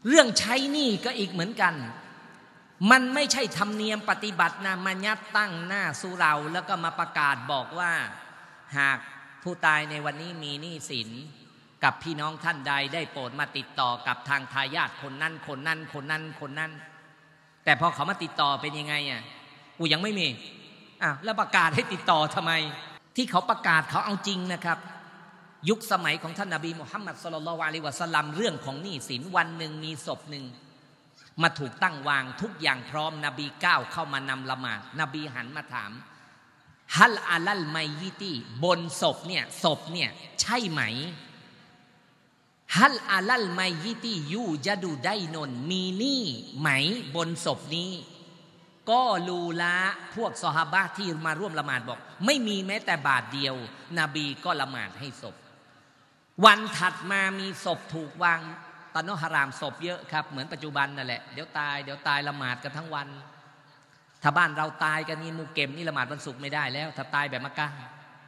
เรื่องใช้หนี้ก็อีกเหมือนกันมันไม่ใช่ธรรมเนียมปฏิบัตินะมายัดตั้งหน้าสู่เราแล้วก็มาประกาศบอกว่าหากผู้ตายในวันนี้มีหนี้สินกับพี่น้องท่านใดได้โปรดมาติดต่อกับทางทายาทคนนั้นคนนั้นคนนั้นคนนั้นแต่พอเขามาติดต่อเป็นยังไงอ่ะกูยังไม่มีแล้วประกาศให้ติดต่อทำไมที่เขาประกาศเขาเอาจริงนะครับยุคสมัยของท่านนบีมุฮัมมัดศ็อลลัลลอฮุอะลัยฮิวะซัลลัมเรื่องของหนี้สินวันหนึ่งมีศพหนึ่งมาถูกตั้งวางทุกอย่างพร้อมนบีก้าวเข้ามานำละหมาดนบีหันมาถามฮัลอาลัลไมยิตีบนศพเนี่ยใช่ไหมฮัลอาลัลไมยิตียูจะดูได้นนมีหนี้ไหมบนศพนี้ก็ลูละพวกซอฮาบะห์ที่มาร่วมละหมาดบอกไม่มีแม้แต่บาทเดียวนบีก็ละหมาดให้ศพวันถัดมามีศพถูกวางตอนนั้นฮารามศพเยอะครับเหมือนปัจจุบันนั่นแหละเดี๋ยวตายละหมาดกันทั้งวันถ้าบ้านเราตายกันนี่มุกเก็มนี่ละหมาดวันศุกร์ไม่ได้แล้วถ้าตายแบบมักกะฮ์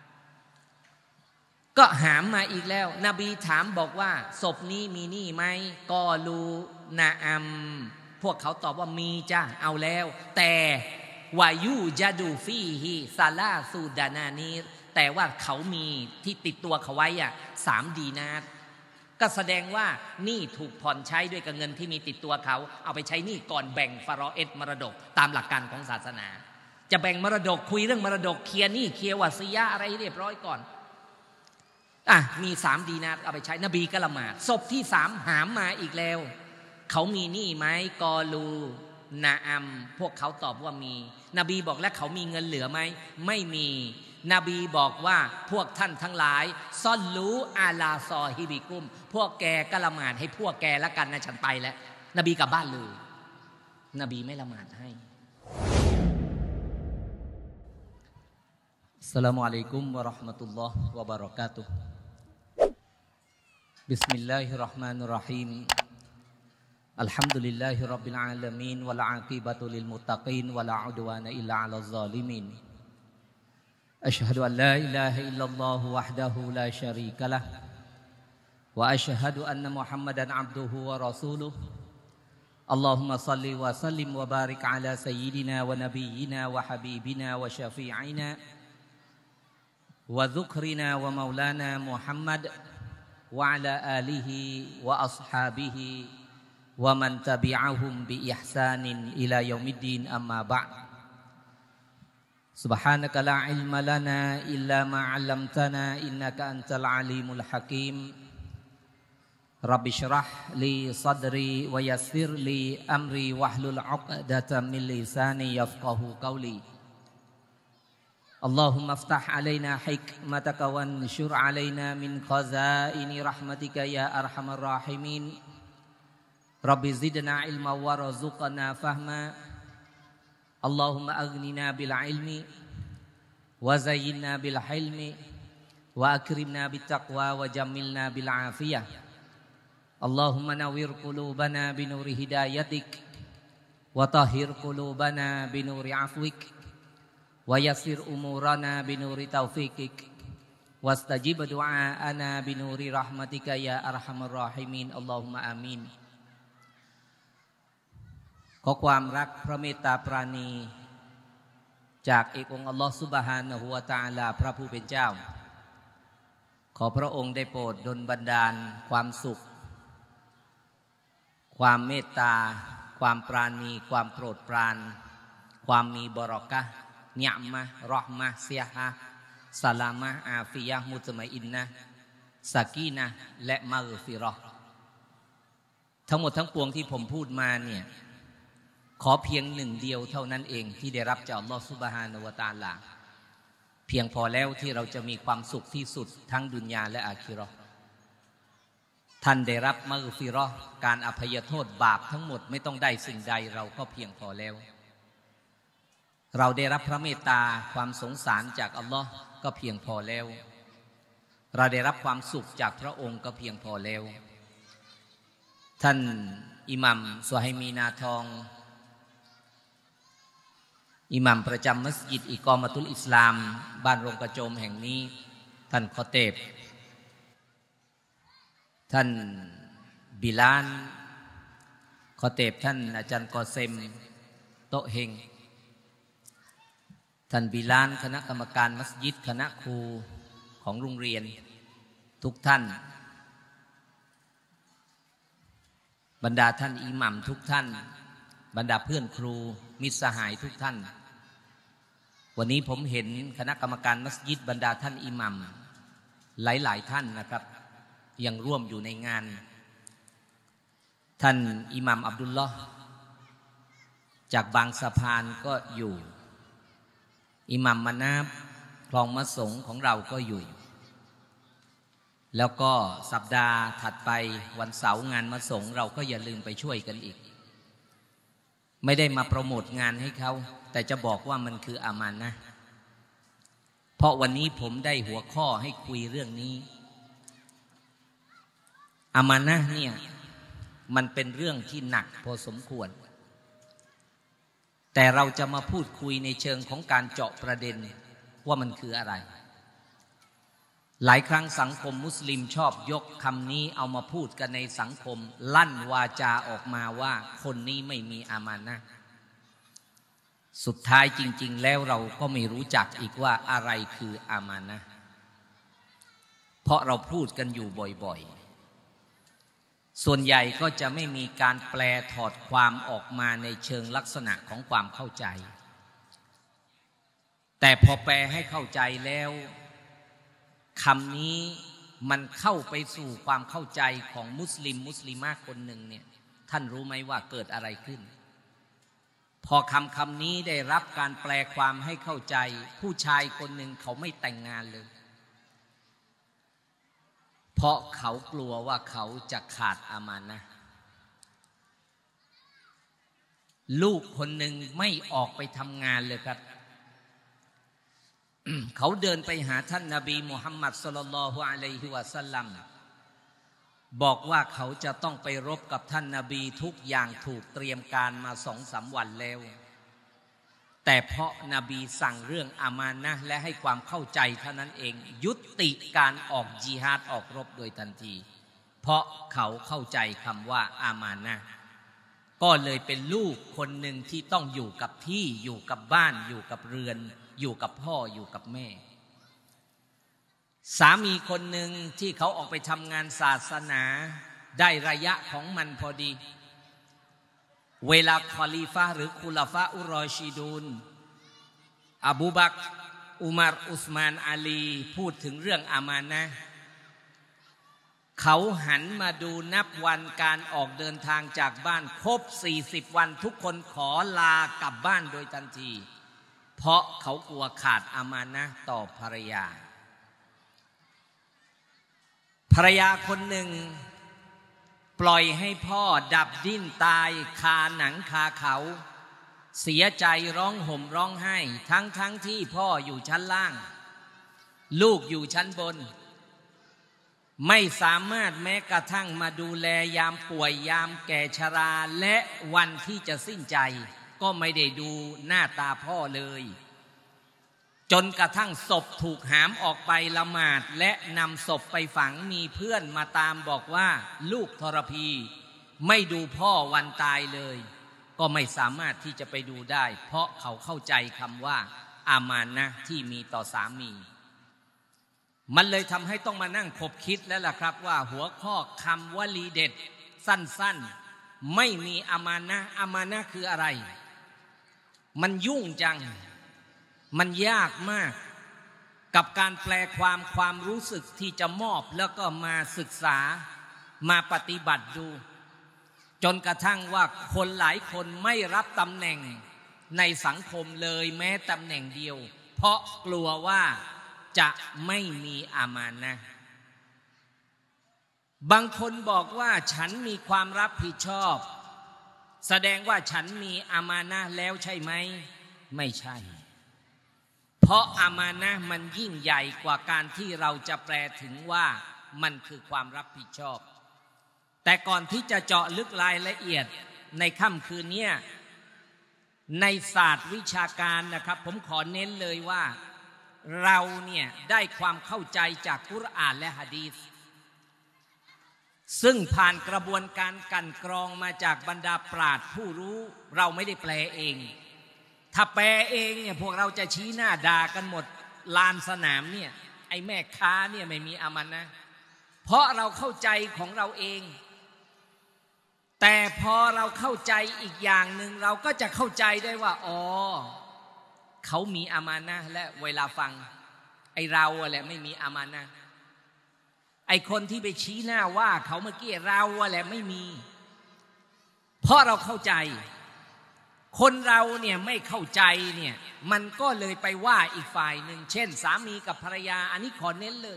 ก็หามมาอีกแล้วนบีถามบอกว่าศพนี้มีหนี้ไหมกอลูนาอัมพวกเขาตอบว่ามีจ้าเอาแล้วแต่วายูจะดูฟีฮีซาลาซูดานานีแต่ว่าเขามีที่ติดตัวเขาไว้3 ดีนาร์ก็แสดงว่านี่ถูกผ่อนใช้ด้วยกับเงินที่มีติดตัวเขาเอาไปใช้นี่ก่อนแบ่งฟารอเอตมรดกตามหลักการของศาสนาจะแบ่งมรดกคุยเรื่องมรดกเคลียร์นี่เคลียร์วาซียะอะไรเรียบร้อยก่อนมี3 ดีนาร์เอาไปใช้นบีก็ละหมาดศพที่3หามมาอีกแล้วเขามีหนี้ไหมกอลูนาอัมพวกเขาตอบว่ามีนบีบอกแล้วเขามีเงินเหลือไหมไม่มีนบีบอกว่าพวกท่านทั้งหลายซอลลูอาลาซอฮิบิกุมพวกแกก็ละหมาดให้พวกแกละกันนะฉันไปแล้วนบีกลับบ้านเลยนบีไม่ละหมาดให้อัสสลามุอะลัยกุมวะเราะห์มะตุลลอฮ์วะบะเราะกาตุฮ์บิสมิลลาฮิรเราะห์มานิรเราะฮีมอัลฮัมดุลิลลาฮิร็อบบิลอาลามีนวัลอากิบะตุลิลมุตตะกีนวะลาอุดวานะอิลลาอะลัซซอลิมีนأشهد أن لا إله إلا الله وحده لا شريك له وأشهد أن محمدا عبده ورسوله اللهم صل وسلم وبارك على سيدنا ونبينا وحبيبنا وشفيعنا وذكرنا ومولانا محمد وعلى آله وأصحابه ومن تبعهم بإحسان إلى يوم الدين أما بعد سبحانك لا علم لنا إلا ما علمتنا إنك أنت العليم الحكيم رب اشرح لي صدري ويسر لي أمري واحلل عقدة من لساني يفقه قولي اللهم افتح علينا حكمتك وانشر علينا من خزائن رحمتك يا أرحم الراحمين رب زدنا علما وارزقنا فهما اللهم أغننا بالعلم وزينا بالحلم وأكرمنا بالتقوى وجملنا بالعافية اللهم نور قلوبنا بنور هدايتك وطهر قلوبنا بنور عفوك ويسر أمورنا بنور توفيقك واستجب دعاءنا بنور رحمتك يا أرحم الراحمين اللهم آمين ขอความรักพระเมตตาปราณีจากเอกองค์อัลลอฮฺซุบฮานะฮูวะตะอาลาพระผู้เป็นเจ้าขอพระองค์ได้โปรดดลบันดาลความสุขความเมตตาความปราณีความโปรดปรานความมีบารอกะฮ์นิอ์มะฮ์เราะห์มะฮ์เสียฮะสลามะฮ์อาฟิยะฮ์มุตมะอินนะฮ์ซะกีนะฮ์และมัฆฟิเราะฮ์ทั้งหมดทั้งปวงที่ผมพูดมาเนี่ยขอเพียงหนึ่งเดียวเท่านั้นเองที่ได้รับจากอัลลอฮฺซุบฮานะฮูวะตะอาลาเพียงพอแล้วที่เราจะมีความสุขที่สุดทั้งดุนยาและอาคิเราะห์ท่านได้รับมัฆฟิเราะห์การอภัยโทษบาปทั้งหมดไม่ต้องได้สิ่งใดเราก็เพียงพอแล้วเราได้รับพระเมตตาความสงสารจากอัลลอฮ์ก็เพียงพอแล้วเราได้รับความสุขจากพระองค์ก็เพียงพอแล้วท่านอิหมัมซุฮัยมีนาทองอิหมัมประจำมัสยิดอิกอมะตุลอิสลามบ้านโรงกระโจมแห่งนี้ท่านคอเตบท่านบิลาลขอเตบท่านอาจารย์กอเซมโตเฮงท่านบิลานคณะกรรมการมัสยิดคณะครูของโรงเรียนทุกท่านบรรดาท่านอิหมัมทุกท่านบรรดาเพื่อนครูมิตรสหายทุกท่านวันนี้ผมเห็นคณะกรรมการมัสยิดบรรดาท่านอิหมัมหลายๆท่านนะครับยังร่วมอยู่ในงานท่านอิหมัมอับดุลลอฮ์จากบางสะพานก็อยู่อิหมัมมะนาบคลองมะสงของเราก็อยู่แล้วก็สัปดาห์ถัดไปวันเสาร์งานมะสงเราก็อย่าลืมไปช่วยกันอีกไม่ได้มาโปรโมทงานให้เขาแต่จะบอกว่ามันคืออามานะห์เพราะวันนี้ผมได้หัวข้อให้คุยเรื่องนี้อามานะห์เนี่ยมันเป็นเรื่องที่หนักพอสมควรแต่เราจะมาพูดคุยในเชิงของการเจาะประเด็นว่ามันคืออะไรหลายครั้งสังคมมุสลิมชอบยกคำนี้เอามาพูดกันในสังคมลั่นวาจาออกมาว่าคนนี้ไม่มีอามานะห์สุดท้ายจริงๆแล้วเราก็ไม่รู้จักอีกว่าอะไรคืออามานะห์เพราะเราพูดกันอยู่บ่อยๆส่วนใหญ่ก็จะไม่มีการแปลถอดความออกมาในเชิงลักษณะของความเข้าใจแต่พอแปลให้เข้าใจแล้วคำนี้มันเข้าไปสู่ความเข้าใจของมุสลิมะคนหนึ่งเนี่ยท่านรู้ไหมว่าเกิดอะไรขึ้นพอคำนี้ได้รับการแปลความให้เข้าใจผู้ชายคนหนึ่งเขาไม่แต่งงานเลยเพราะเขากลัวว่าเขาจะขาดอามานะห์ลูกคนหนึ่งไม่ออกไปทำงานเลยครับ เขาเดินไปหาท่านนบีมุฮัมมัดศ็อลลัลลอฮุอะลัยฮิวะซัลลัมบอกว่าเขาจะต้องไปรบกับท่านนบีทุกอย่างถูกเตรียมการมา2-3 วันแล้วแต่เพราะนบีสั่งเรื่องอามานะห์และให้ความเข้าใจเท่านั้นเองยุติการออกญิฮาดออกรบโดยทันทีเพราะเขาเข้าใจคำว่าอามานะห์ก็เลยเป็นลูกคนหนึ่งที่ต้องอยู่กับที่อยู่กับบ้านอยู่กับเรือนอยู่กับพ่ออยู่กับแม่สามีคนหนึ่งที่เขาออกไปทำงานศาสนาได้ระยะของมันพอดีเวลาคอลีฟะหรือคุลาฟะอุรอชิดูนอบูบักรอุมัรอุสมานอาลีพูดถึงเรื่องอามานะห์เขาหันมาดูนับวันการออกเดินทางจากบ้านครบ40 วันทุกคนขอลากลับบ้านโดยทันทีเพราะเขากลัวขาดอามานะห์ต่อภรรยาคนหนึ่งปล่อยให้พ่อดับดิ้นตายคาหนังคาเขาเสียใจร้องห่มร้องไห้ทั้งที่พ่ออยู่ชั้นล่างลูกอยู่ชั้นบนไม่สามารถแม้กระทั่งมาดูแลยามป่วยยามแก่ชราและวันที่จะสิ้นใจก็ไม่ได้ดูหน้าตาพ่อเลยจนกระทั่งศพถูกหามออกไปละหมาดและนำศพไปฝังมีเพื่อนมาตามบอกว่าลูกทรพีไม่ดูพ่อวันตายเลยก็ไม่สามารถที่จะไปดูได้เพราะเขาเข้าใจคำว่าอามานะห์ที่มีต่อสามีมันเลยทำให้ต้องมานั่งคบคิดแล้วล่ะครับว่าหัวข้อคำวลีเด็ดสั้นๆไม่มีอามานะห์คืออะไรมันยุ่งจังมันยากมากกับการแปลความรู้สึกที่จะมอบแล้วก็มาศึกษามาปฏิบัติดูจนกระทั่งว่าคนหลายคนไม่รับตำแหน่งในสังคมเลยแม้ตำแหน่งเดียวเพราะกลัวว่าจะไม่มีอามานะห์บางคนบอกว่าฉันมีความรับผิดชอบแสดงว่าฉันมีอามานะห์แล้วใช่ไหมไม่ใช่เพราะอามานะห์มันยิ่งใหญ่กว่าการที่เราจะแปลถึงว่ามันคือความรับผิดชอบแต่ก่อนที่จะเจาะลึกรายละเอียดในค่ำคืนนี้ในศาสตร์วิชาการนะครับผมขอเน้นเลยว่าเราเนี่ยได้ความเข้าใจจากกุรอานและหะดีษซึ่งผ่านกระบวนการกลั่นกรองมาจากบรรดาปราชญ์ผู้รู้เราไม่ได้แปลเองถ้าแปลเองเนี่ยพวกเราจะชี้หน้าด่ากันหมดลานสนามเนี่ยไอ้แม่ค้าเนี่ยไม่มีอามันนะเพราะเราเข้าใจของเราเองแต่พอเราเข้าใจอีกอย่างหนึ่งเราก็จะเข้าใจได้ว่าอ๋อเขามีอามานะห์และเวลาฟังไอเราอะไรไม่มีอามานะห์ไอคนที่ไปชี้หน้าว่าเขาเมื่อกี้เราอะไรไม่มีเพราะเราเข้าใจคนเราเนี่ยไม่เข้าใจเนี่ยมันก็เลยไปว่าอีกฝ่ายหนึ่งเช่นสามีกับภรรยาอันนี้ขอเน้นเลย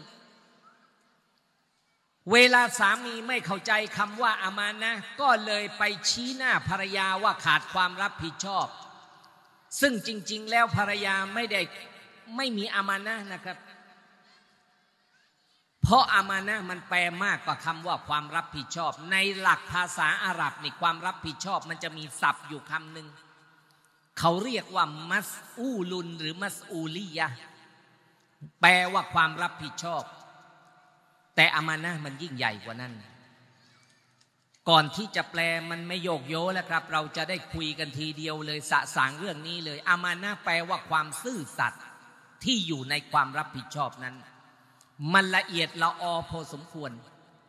เวลาสามีไม่เข้าใจคำว่าอามานะห์ก็เลยไปชี้หน้าภรรยาว่าขาดความรับผิดชอบซึ่งจริงๆแล้วภรรยาไม่มีอามานะห์นะครับเพราะอามานะห์มันแปลมากกว่าคำว่าความรับผิดชอบในหลักภาษาอาหรับนี่ความรับผิดชอบมันจะมีศัพท์อยู่คำหนึ่งเขาเรียกว่ามัสอูลุนหรือมัสอูลียะแปลว่าความรับผิดชอบแต่อามานะห์มันยิ่งใหญ่กว่านั้นก่อนที่จะแปลมันไม่โยกโยแล้วครับเราจะได้คุยกันทีเดียวเลยสะสางเรื่องนี้เลยอามานะห์แปลว่าความซื่อสัตย์ที่อยู่ในความรับผิดชอบนั้นมันละเอียดละออพอสมควร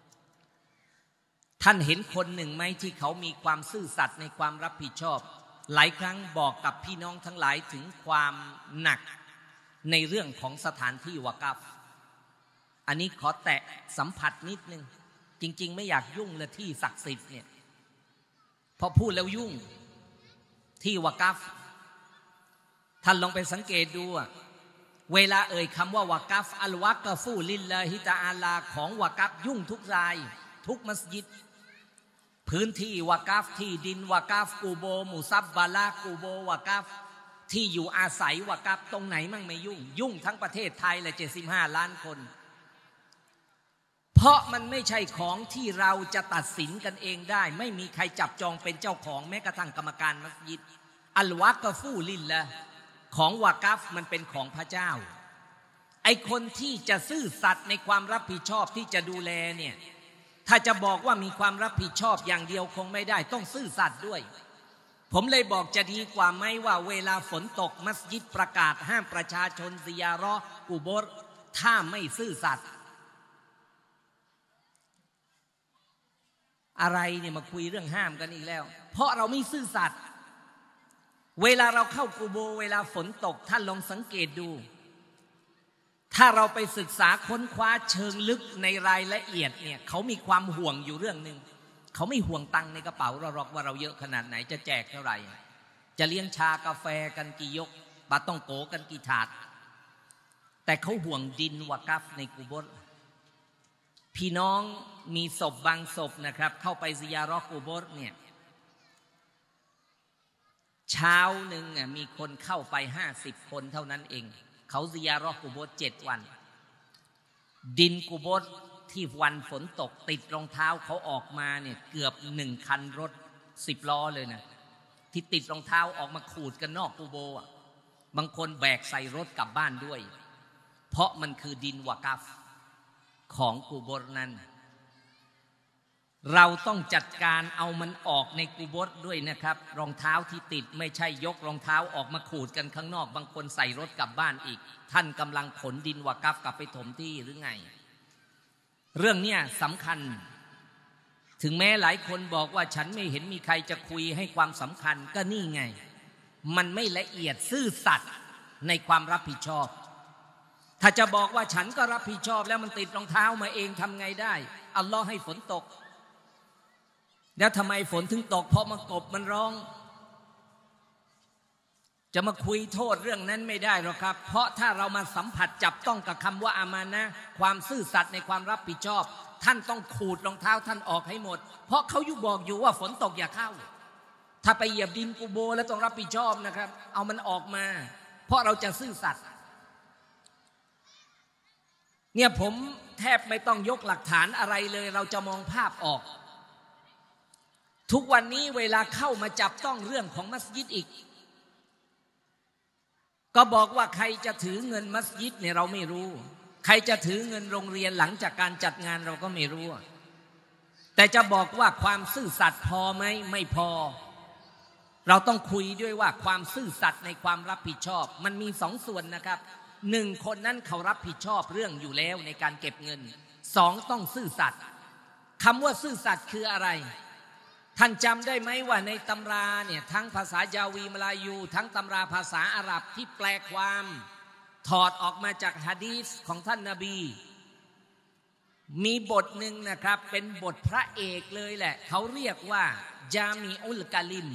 ท่านเห็นคนหนึ่งไหมที่เขามีความซื่อสัตย์ในความรับผิดชอบหลายครั้งบอกกับพี่น้องทั้งหลายถึงความหนักในเรื่องของสถานที่วะกัฟอันนี้ขอแตะสัมผัสนิดนึงจริงๆไม่อยากยุ่งเลยที่ศักดิ์สิทธิ์เนี่ยพอพูดแล้วยุ่งที่วะกัฟท่านลองไปสังเกตดูเวลาเอ่ยคำว่าวะกัฟอัลวะกฟูลิลลาฮิตะอาลาของวะกัฟยุ่งทุกรายทุกมัสยิดพื้นที่วะกัฟที่ดินวะกัฟกูโบมุซับบาลากูโบวะกัฟที่อยู่อาศัยวะกัฟตรงไหนมั่งไม่ยุ่งทั้งประเทศไทยเลย75 ล้านคนเพราะมันไม่ใช่ของที่เราจะตัดสินกันเองได้ไม่มีใครจับจองเป็นเจ้าของแม้กระทั่งกรรมการมัสยิดอัลวะกฟูลิลละของวะกัฟมันเป็นของพระเจ้าไอคนที่จะซื่อสัตย์ในความรับผิดชอบที่จะดูแลเนี่ยถ้าจะบอกว่ามีความรับผิดชอบอย่างเดียวคงไม่ได้ต้องซื่อสัตย์ด้วยผมเลยบอกจะดีกว่าไหมว่าเวลาฝนตกมัสยิดประกาศห้ามประชาชนซิยาเราะห์กุโบร์ถ้าไม่ซื่อสัตย์อะไรเนี่ยมาคุยเรื่องห้ามกันอีกแล้วเพราะเราไม่ซื่อสัตย์เวลาเราเข้ากูโบเวลาฝนตกท่านลองสังเกตดูถ้าเราไปศึกษาค้นคว้าเชิงลึกในรายละเอียดเนี่ยเขามีความห่วงอยู่เรื่องนึงเขาไม่ห่วงตังค์ในกระเป๋าเราหรอกว่าเราเยอะขนาดไหนจะแจกเท่าไหร่จะเลี้ยงชากาแฟกันกี่ยกบาต้องโกกันกี่ถาดแต่เขาห่วงดินวะกัฟในกูโบพี่น้องมีศพบางศพนะครับเข้าไปซิยาเราะห์กูโบร์เนี่ยเช้าหนึ่งมีคนเข้าไป50 คนเท่านั้นเองเขาซิยาเราะห์กูโบร์7 วันดินกูโบร์ที่วันฝนตกติดรองเท้าเขาออกมาเนี่ยเกือบ1 คันรถ10 ล้อเลยนะที่ติดรองเท้าออกมาขูดกันนอกกูโบร์บางคนแบกใส่รถกลับบ้านด้วยเพราะมันคือดินวะกัฟของกูโบร์นั้นเราต้องจัดการเอามันออกในกูโบร์ด้วยนะครับรองเท้าที่ติดไม่ใช่ยกรองเท้าออกมาขูดกันข้างนอกบางคนใส่รถกลับบ้านอีกท่านกำลังขนดินวะกัฟกลับไปถมที่หรือไงเรื่องนี้สำคัญถึงแม้หลายคนบอกว่าฉันไม่เห็นมีใครจะคุยให้ความสำคัญก็นี่ไงมันไม่ละเอียดซื่อสัตย์ในความรับผิดชอบถ้าจะบอกว่าฉันก็รับผิดชอบแล้วมันติดรองเท้ามาเองทำไงได้อัลลอฮ์ให้ฝนตกแล้วทำไมฝนถึงตกเพราะมันกบมันร้องจะมาคุยโทษเรื่องนั้นไม่ได้หรอกครับเพราะถ้าเรามาสัมผัสจับต้องกับคำว่าอามานะห์ความซื่อสัตย์ในความรับผิดชอบท่านต้องขูดรองเท้าท่านออกให้หมดเพราะเขาอยู่บอกอยู่ว่าฝนตกอย่าเข้าถ้าไปเหยียบดินกูโบแล้วต้องรับผิดชอบนะครับเอามันออกมาเพราะเราจะซื่อสัตย์เนี่ยผมแทบไม่ต้องยกหลักฐานอะไรเลยเราจะมองภาพออกทุกวันนี้เวลาเข้ามาจับต้องเรื่องของมัสยิดอีกก็บอกว่าใครจะถือเงินมัสยิดเนี่ยเราไม่รู้ใครจะถือเงินโรงเรียนหลังจากการจัดงานเราก็ไม่รู้แต่จะบอกว่าความซื่อสัตย์พอไหมไม่พอเราต้องคุยด้วยว่าความซื่อสัตย์ในความรับผิดชอบมันมีสองส่วนนะครับหนึ่งคนนั้นเขารับผิดชอบเรื่องอยู่แล้วในการเก็บเงินสองต้องซื่อสัตย์คำว่าซื่อสัตย์คืออะไรท่านจำได้ไหมว่าในตำราเนี่ยทั้งภาษายาวีมลายูทั้งตำราภาษาอาหรับที่แปลความถอดออกมาจากหะดีษของท่านนบีมีบทหนึ่งนะครับเป็นบทพระเอกเลยแหละเขาเรียกว่าจามีอุลกาลิม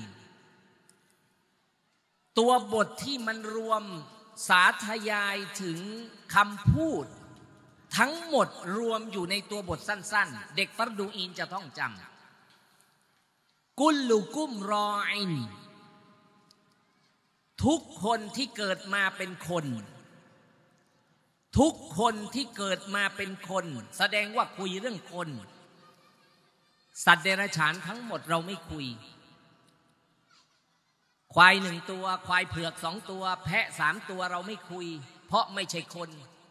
ตัวบทที่มันรวมสาธยายถึงคำพูดทั้งหมดรวมอยู่ในตัวบทสั้นๆเด็กฟัรดูอีนจะต้องจำกุลลุกุมรออินทุกคนที่เกิดมาเป็นคนทุกคนที่เกิดมาเป็นคนแสดงว่าคุยเรื่องคนสัตว์เดรัจฉานทั้งหมดเราไม่คุยควายหนึ่งตัวควายเผือกสองตัวแพะสามตัวเราไม่คุยเพราะไม่ใช่คน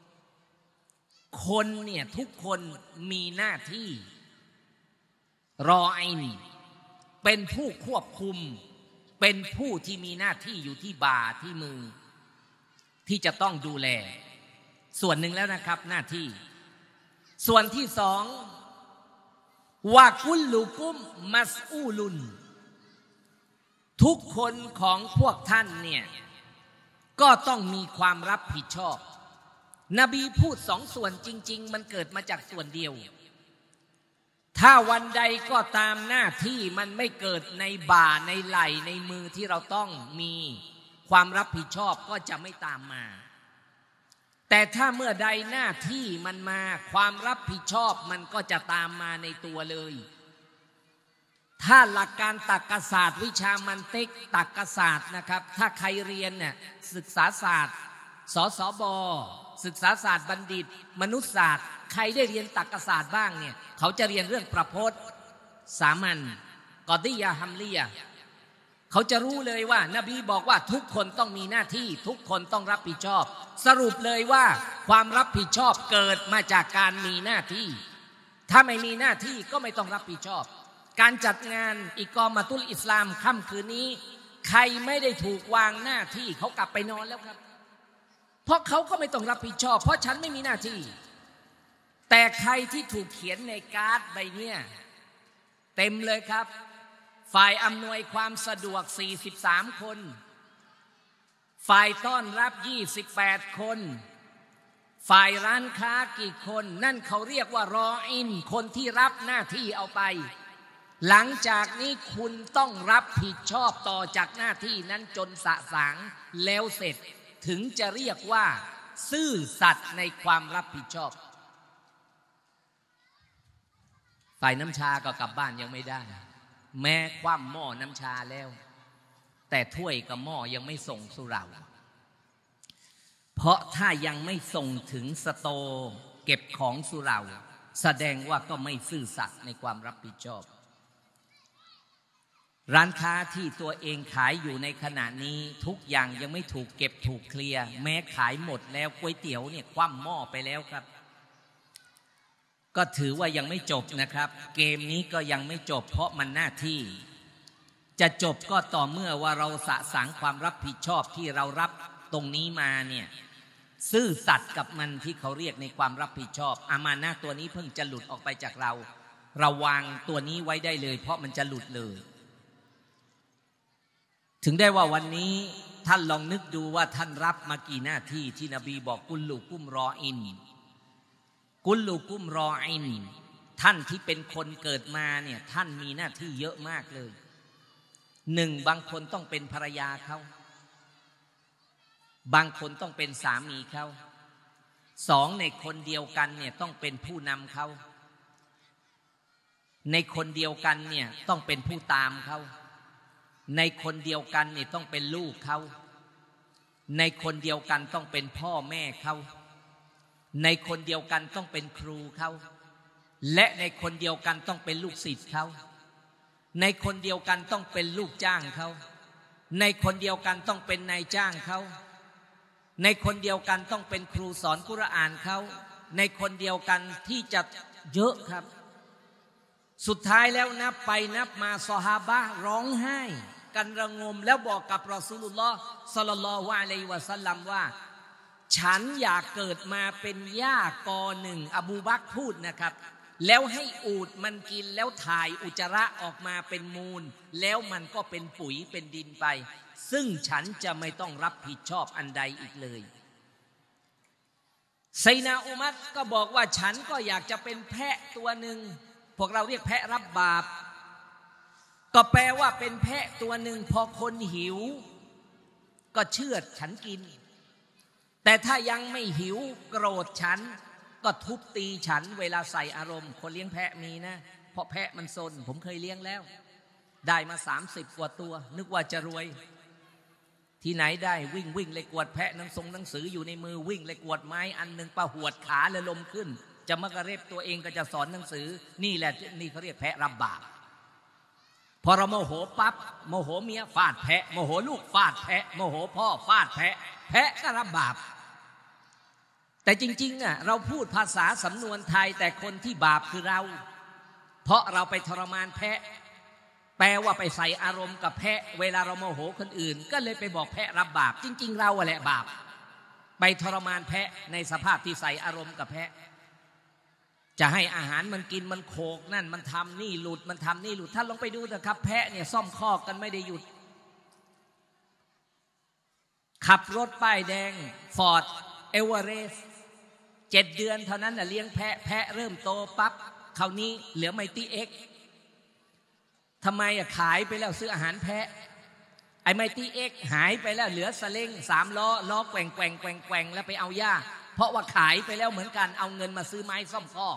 คนเนี่ยทุกคนมีหน้าที่รอไอนี่เป็นผู้ควบคุมเป็นผู้ที่มีหน้าที่อยู่ที่บ่าที่มือที่จะต้องดูแลส่วนหนึ่งแล้วนะครับหน้าที่ส่วนที่สองวากุลลุกุมมัสอูลุนทุกคนของพวกท่านเนี่ยก็ต้องมีความรับผิดชอบนบีพูดสองส่วนจริงๆมันเกิดมาจากส่วนเดียวถ้าวันใดก็ตามหน้าที่มันไม่เกิดในบ่าในไหล่ในมือที่เราต้องมีความรับผิดชอบก็จะไม่ตามมาแต่ถ้าเมื่อใดหน้าที่มันมาความรับผิดชอบมันก็จะตามมาในตัวเลยถ้าหลักการตรรกศาสตร์วิชามันเต็กตรรกศาสตร์นะครับถ้าใครเรียนเนี่ยศึกษาศาสตร์สสบศึกษาศาสตร์บัณฑิตมนุษยศาสตร์ใครได้เรียนตรรกศาสตร์บ้างเนี่ยเขาจะเรียนเรื่องประพจน์สามัญกอดียะฮัมลียะเขาจะรู้เลยว่านบีบอกว่าทุกคนต้องมีหน้าที่ทุกคนต้องรับผิดชอบสรุปเลยว่าความรับผิดชอบเกิดมาจากการมีหน้าที่ถ้าไม่มีหน้าที่ก็ไม่ต้องรับผิดชอบการจัดงานอิกอมะตุลอิสลามค่ำคืนนี้ใครไม่ได้ถูกวางหน้าที่เขากลับไปนอนแล้วครับเพราะเขาก็ไม่ต้องรับผิดชอบเพราะฉันไม่มีหน้าที่แต่ใครที่ถูกเขียนในการ์ดใบเนี้ยเต็มเลยครับฝ่ายอำนวยความสะดวก43คนฝ่ายต้อนรับ28คนฝ่ายร้านค้ากี่คนนั่นเขาเรียกว่ารออินคนที่รับหน้าที่เอาไปหลังจากนี้คุณต้องรับผิดชอบต่อจากหน้าที่นั้นจนสะสางแล้วเสร็จถึงจะเรียกว่าซื่อสัตย์ในความรับผิดชอบฝ่ายน้ำชาก็กลับบ้านยังไม่ได้แม้คว่ำหม้อน้ำชาแล้วแต่ถ้วยกับหม้อยังไม่ส่งสุเหร่าเพราะถ้ายังไม่ส่งถึงสโตร์เก็บของสุเหร่าแสดงว่าก็ไม่ซื่อสัตย์ในความรับผิดชอบร้านค้าที่ตัวเองขายอยู่ในขณะนี้ทุกอย่างยังไม่ถูกเก็บถูกเคลียร์แม้ขายหมดแล้วก๋วยเตี๋ยวเนี่ยคว่ำหม้อไปแล้วครับก็ถือว่ายังไม่จบนะครับเกมนี้ก็ยังไม่จบเพราะมันหน้าที่จะจบก็ต่อเมื่อว่าเราสะสางความรับผิดชอบที่เรารับตรงนี้มาเนี่ยซื่อสัตย์กับมันที่เขาเรียกในความรับผิดชอบอามานะห์ตัวนี้เพิ่งจะหลุดออกไปจากเราระวังตัวนี้ไว้ได้เลยเพราะมันจะหลุดเลยถึงได้ว่าวันนี้ท่านลองนึกดูว่าท่านรับมากี่หน้าที่ที่นบีบอกกุลลุกุมรออินกุลลุกุมรออินท่านที่เป็นคนเกิดมาเนี่ยท่านมีหน้าที่เยอะมากเลยหนึ่งบางคนต้องเป็นภรรยาเขาบางคนต้องเป็นสามีเขาสองในคนเดียวกันเนี่ยต้องเป็นผู้นำเขาในคนเดียวกันเนี่ยต้องเป็นผู้ตามเขาในคนเดียวกันเนี่ยต้องเป็นลูกเขาในคนเดียวกันต้องเป็นพ่อแม่เขาในคนเดียวกันต้องเป็นครูเขาและในคนเดียวกันต้องเป็นลูกศิษย์เขาในคนเดียวกันต้องเป็นลูกจ้างเขาในคนเดียวกันต้องเป็นนายจ้างเขาในคนเดียวกันต้องเป็นครูสอนกุรอานเขาในคนเดียวกันที่จะเยอะครับสุดท้ายแล้วนับไปนับมาซอฮาบะห์ร้องไห้กันระงมแล้วบอกกับรอซูลุลลอฮ์ศ็อลลัลลอฮุอะลัยฮิวะซัลลัมว่าฉันอยากเกิดมาเป็นหญ้ากอหนึ่งอบูบักรพูดนะครับแล้วให้อูฐมันกินแล้วถ่ายอุจจาระออกมาเป็นมูลแล้วมันก็เป็นปุ๋ยเป็นดินไปซึ่งฉันจะไม่ต้องรับผิดชอบอันใดอีกเลยไซนาอุมัรก็บอกว่าฉันก็อยากจะเป็นแพะตัวหนึ่งพวกเราเรียกแพะรับบาปก็แปลว่าเป็นแพะตัวหนึ่งพอคนหิวก็เชือดฉันกินแต่ถ้ายังไม่หิวโกรธฉันก็ทุบตีฉันเวลาใส่อารมณ์คนเลี้ยงแพะมีนะเพราะแพะมันซนผมเคยเลี้ยงแล้วได้มา30 กว่าตัวนึกว่าจะรวยที่ไหนได้วิ่งเลยกวดแพะหนังสืออยู่ในมือวิ่งเลยกวดไม้อันหนึ่งประหวดขาเลยลมขึ้นจะมากระเร็บตัวเองก็จะสอนหนังสือนี่แหละนี่เขาเรียกแพะรับบาปพอเราโมโหปั๊บโมโหเมียฟาดแพะโมโหลูกฟาดแพะโมโหพ่อฟาดแพะแพะก็รับบาปแต่จริงๆอ่ะเราพูดภาษาสำนวนไทยแต่คนที่บาปคือเราเพราะเราไปทรมานแพะแปลว่าไปใส่อารมณ์กับแพะเวลาเราโมโหคนอื่นก็เลยไปบอกแพะรับบาปจริงๆเราแหละบาปไปทรมานแพะในสภาพที่ใส่อารมณ์กับแพะจะให้อาหารมันกินมันโขกนั่นมันทำนี่หลุดมันทำนี่หลุดท่านลองไปดูเถอะครับแพะเนี่ยซ่อมคอกกันไม่ได้หยุดขับรถป้ายแดงฟอร์ดเอเวอเรสต์7 เดือนเท่านั้นน่ะเลี้ยงแพะเริ่มโตปั๊บคราวนี้เหลือไมตี้เอ็กทำไมอ่ะขายไปแล้วซื้ออาหารแพะไอ้ไมตี้เอ็กหายไปแล้วเหลือสเล้ง3 ล้อแกว่งแล้วไปเอาหญ้าเพราะว่าขายไปแล้วเหมือนกันเอาเงินมาซื้อไม้ซ่อมคอก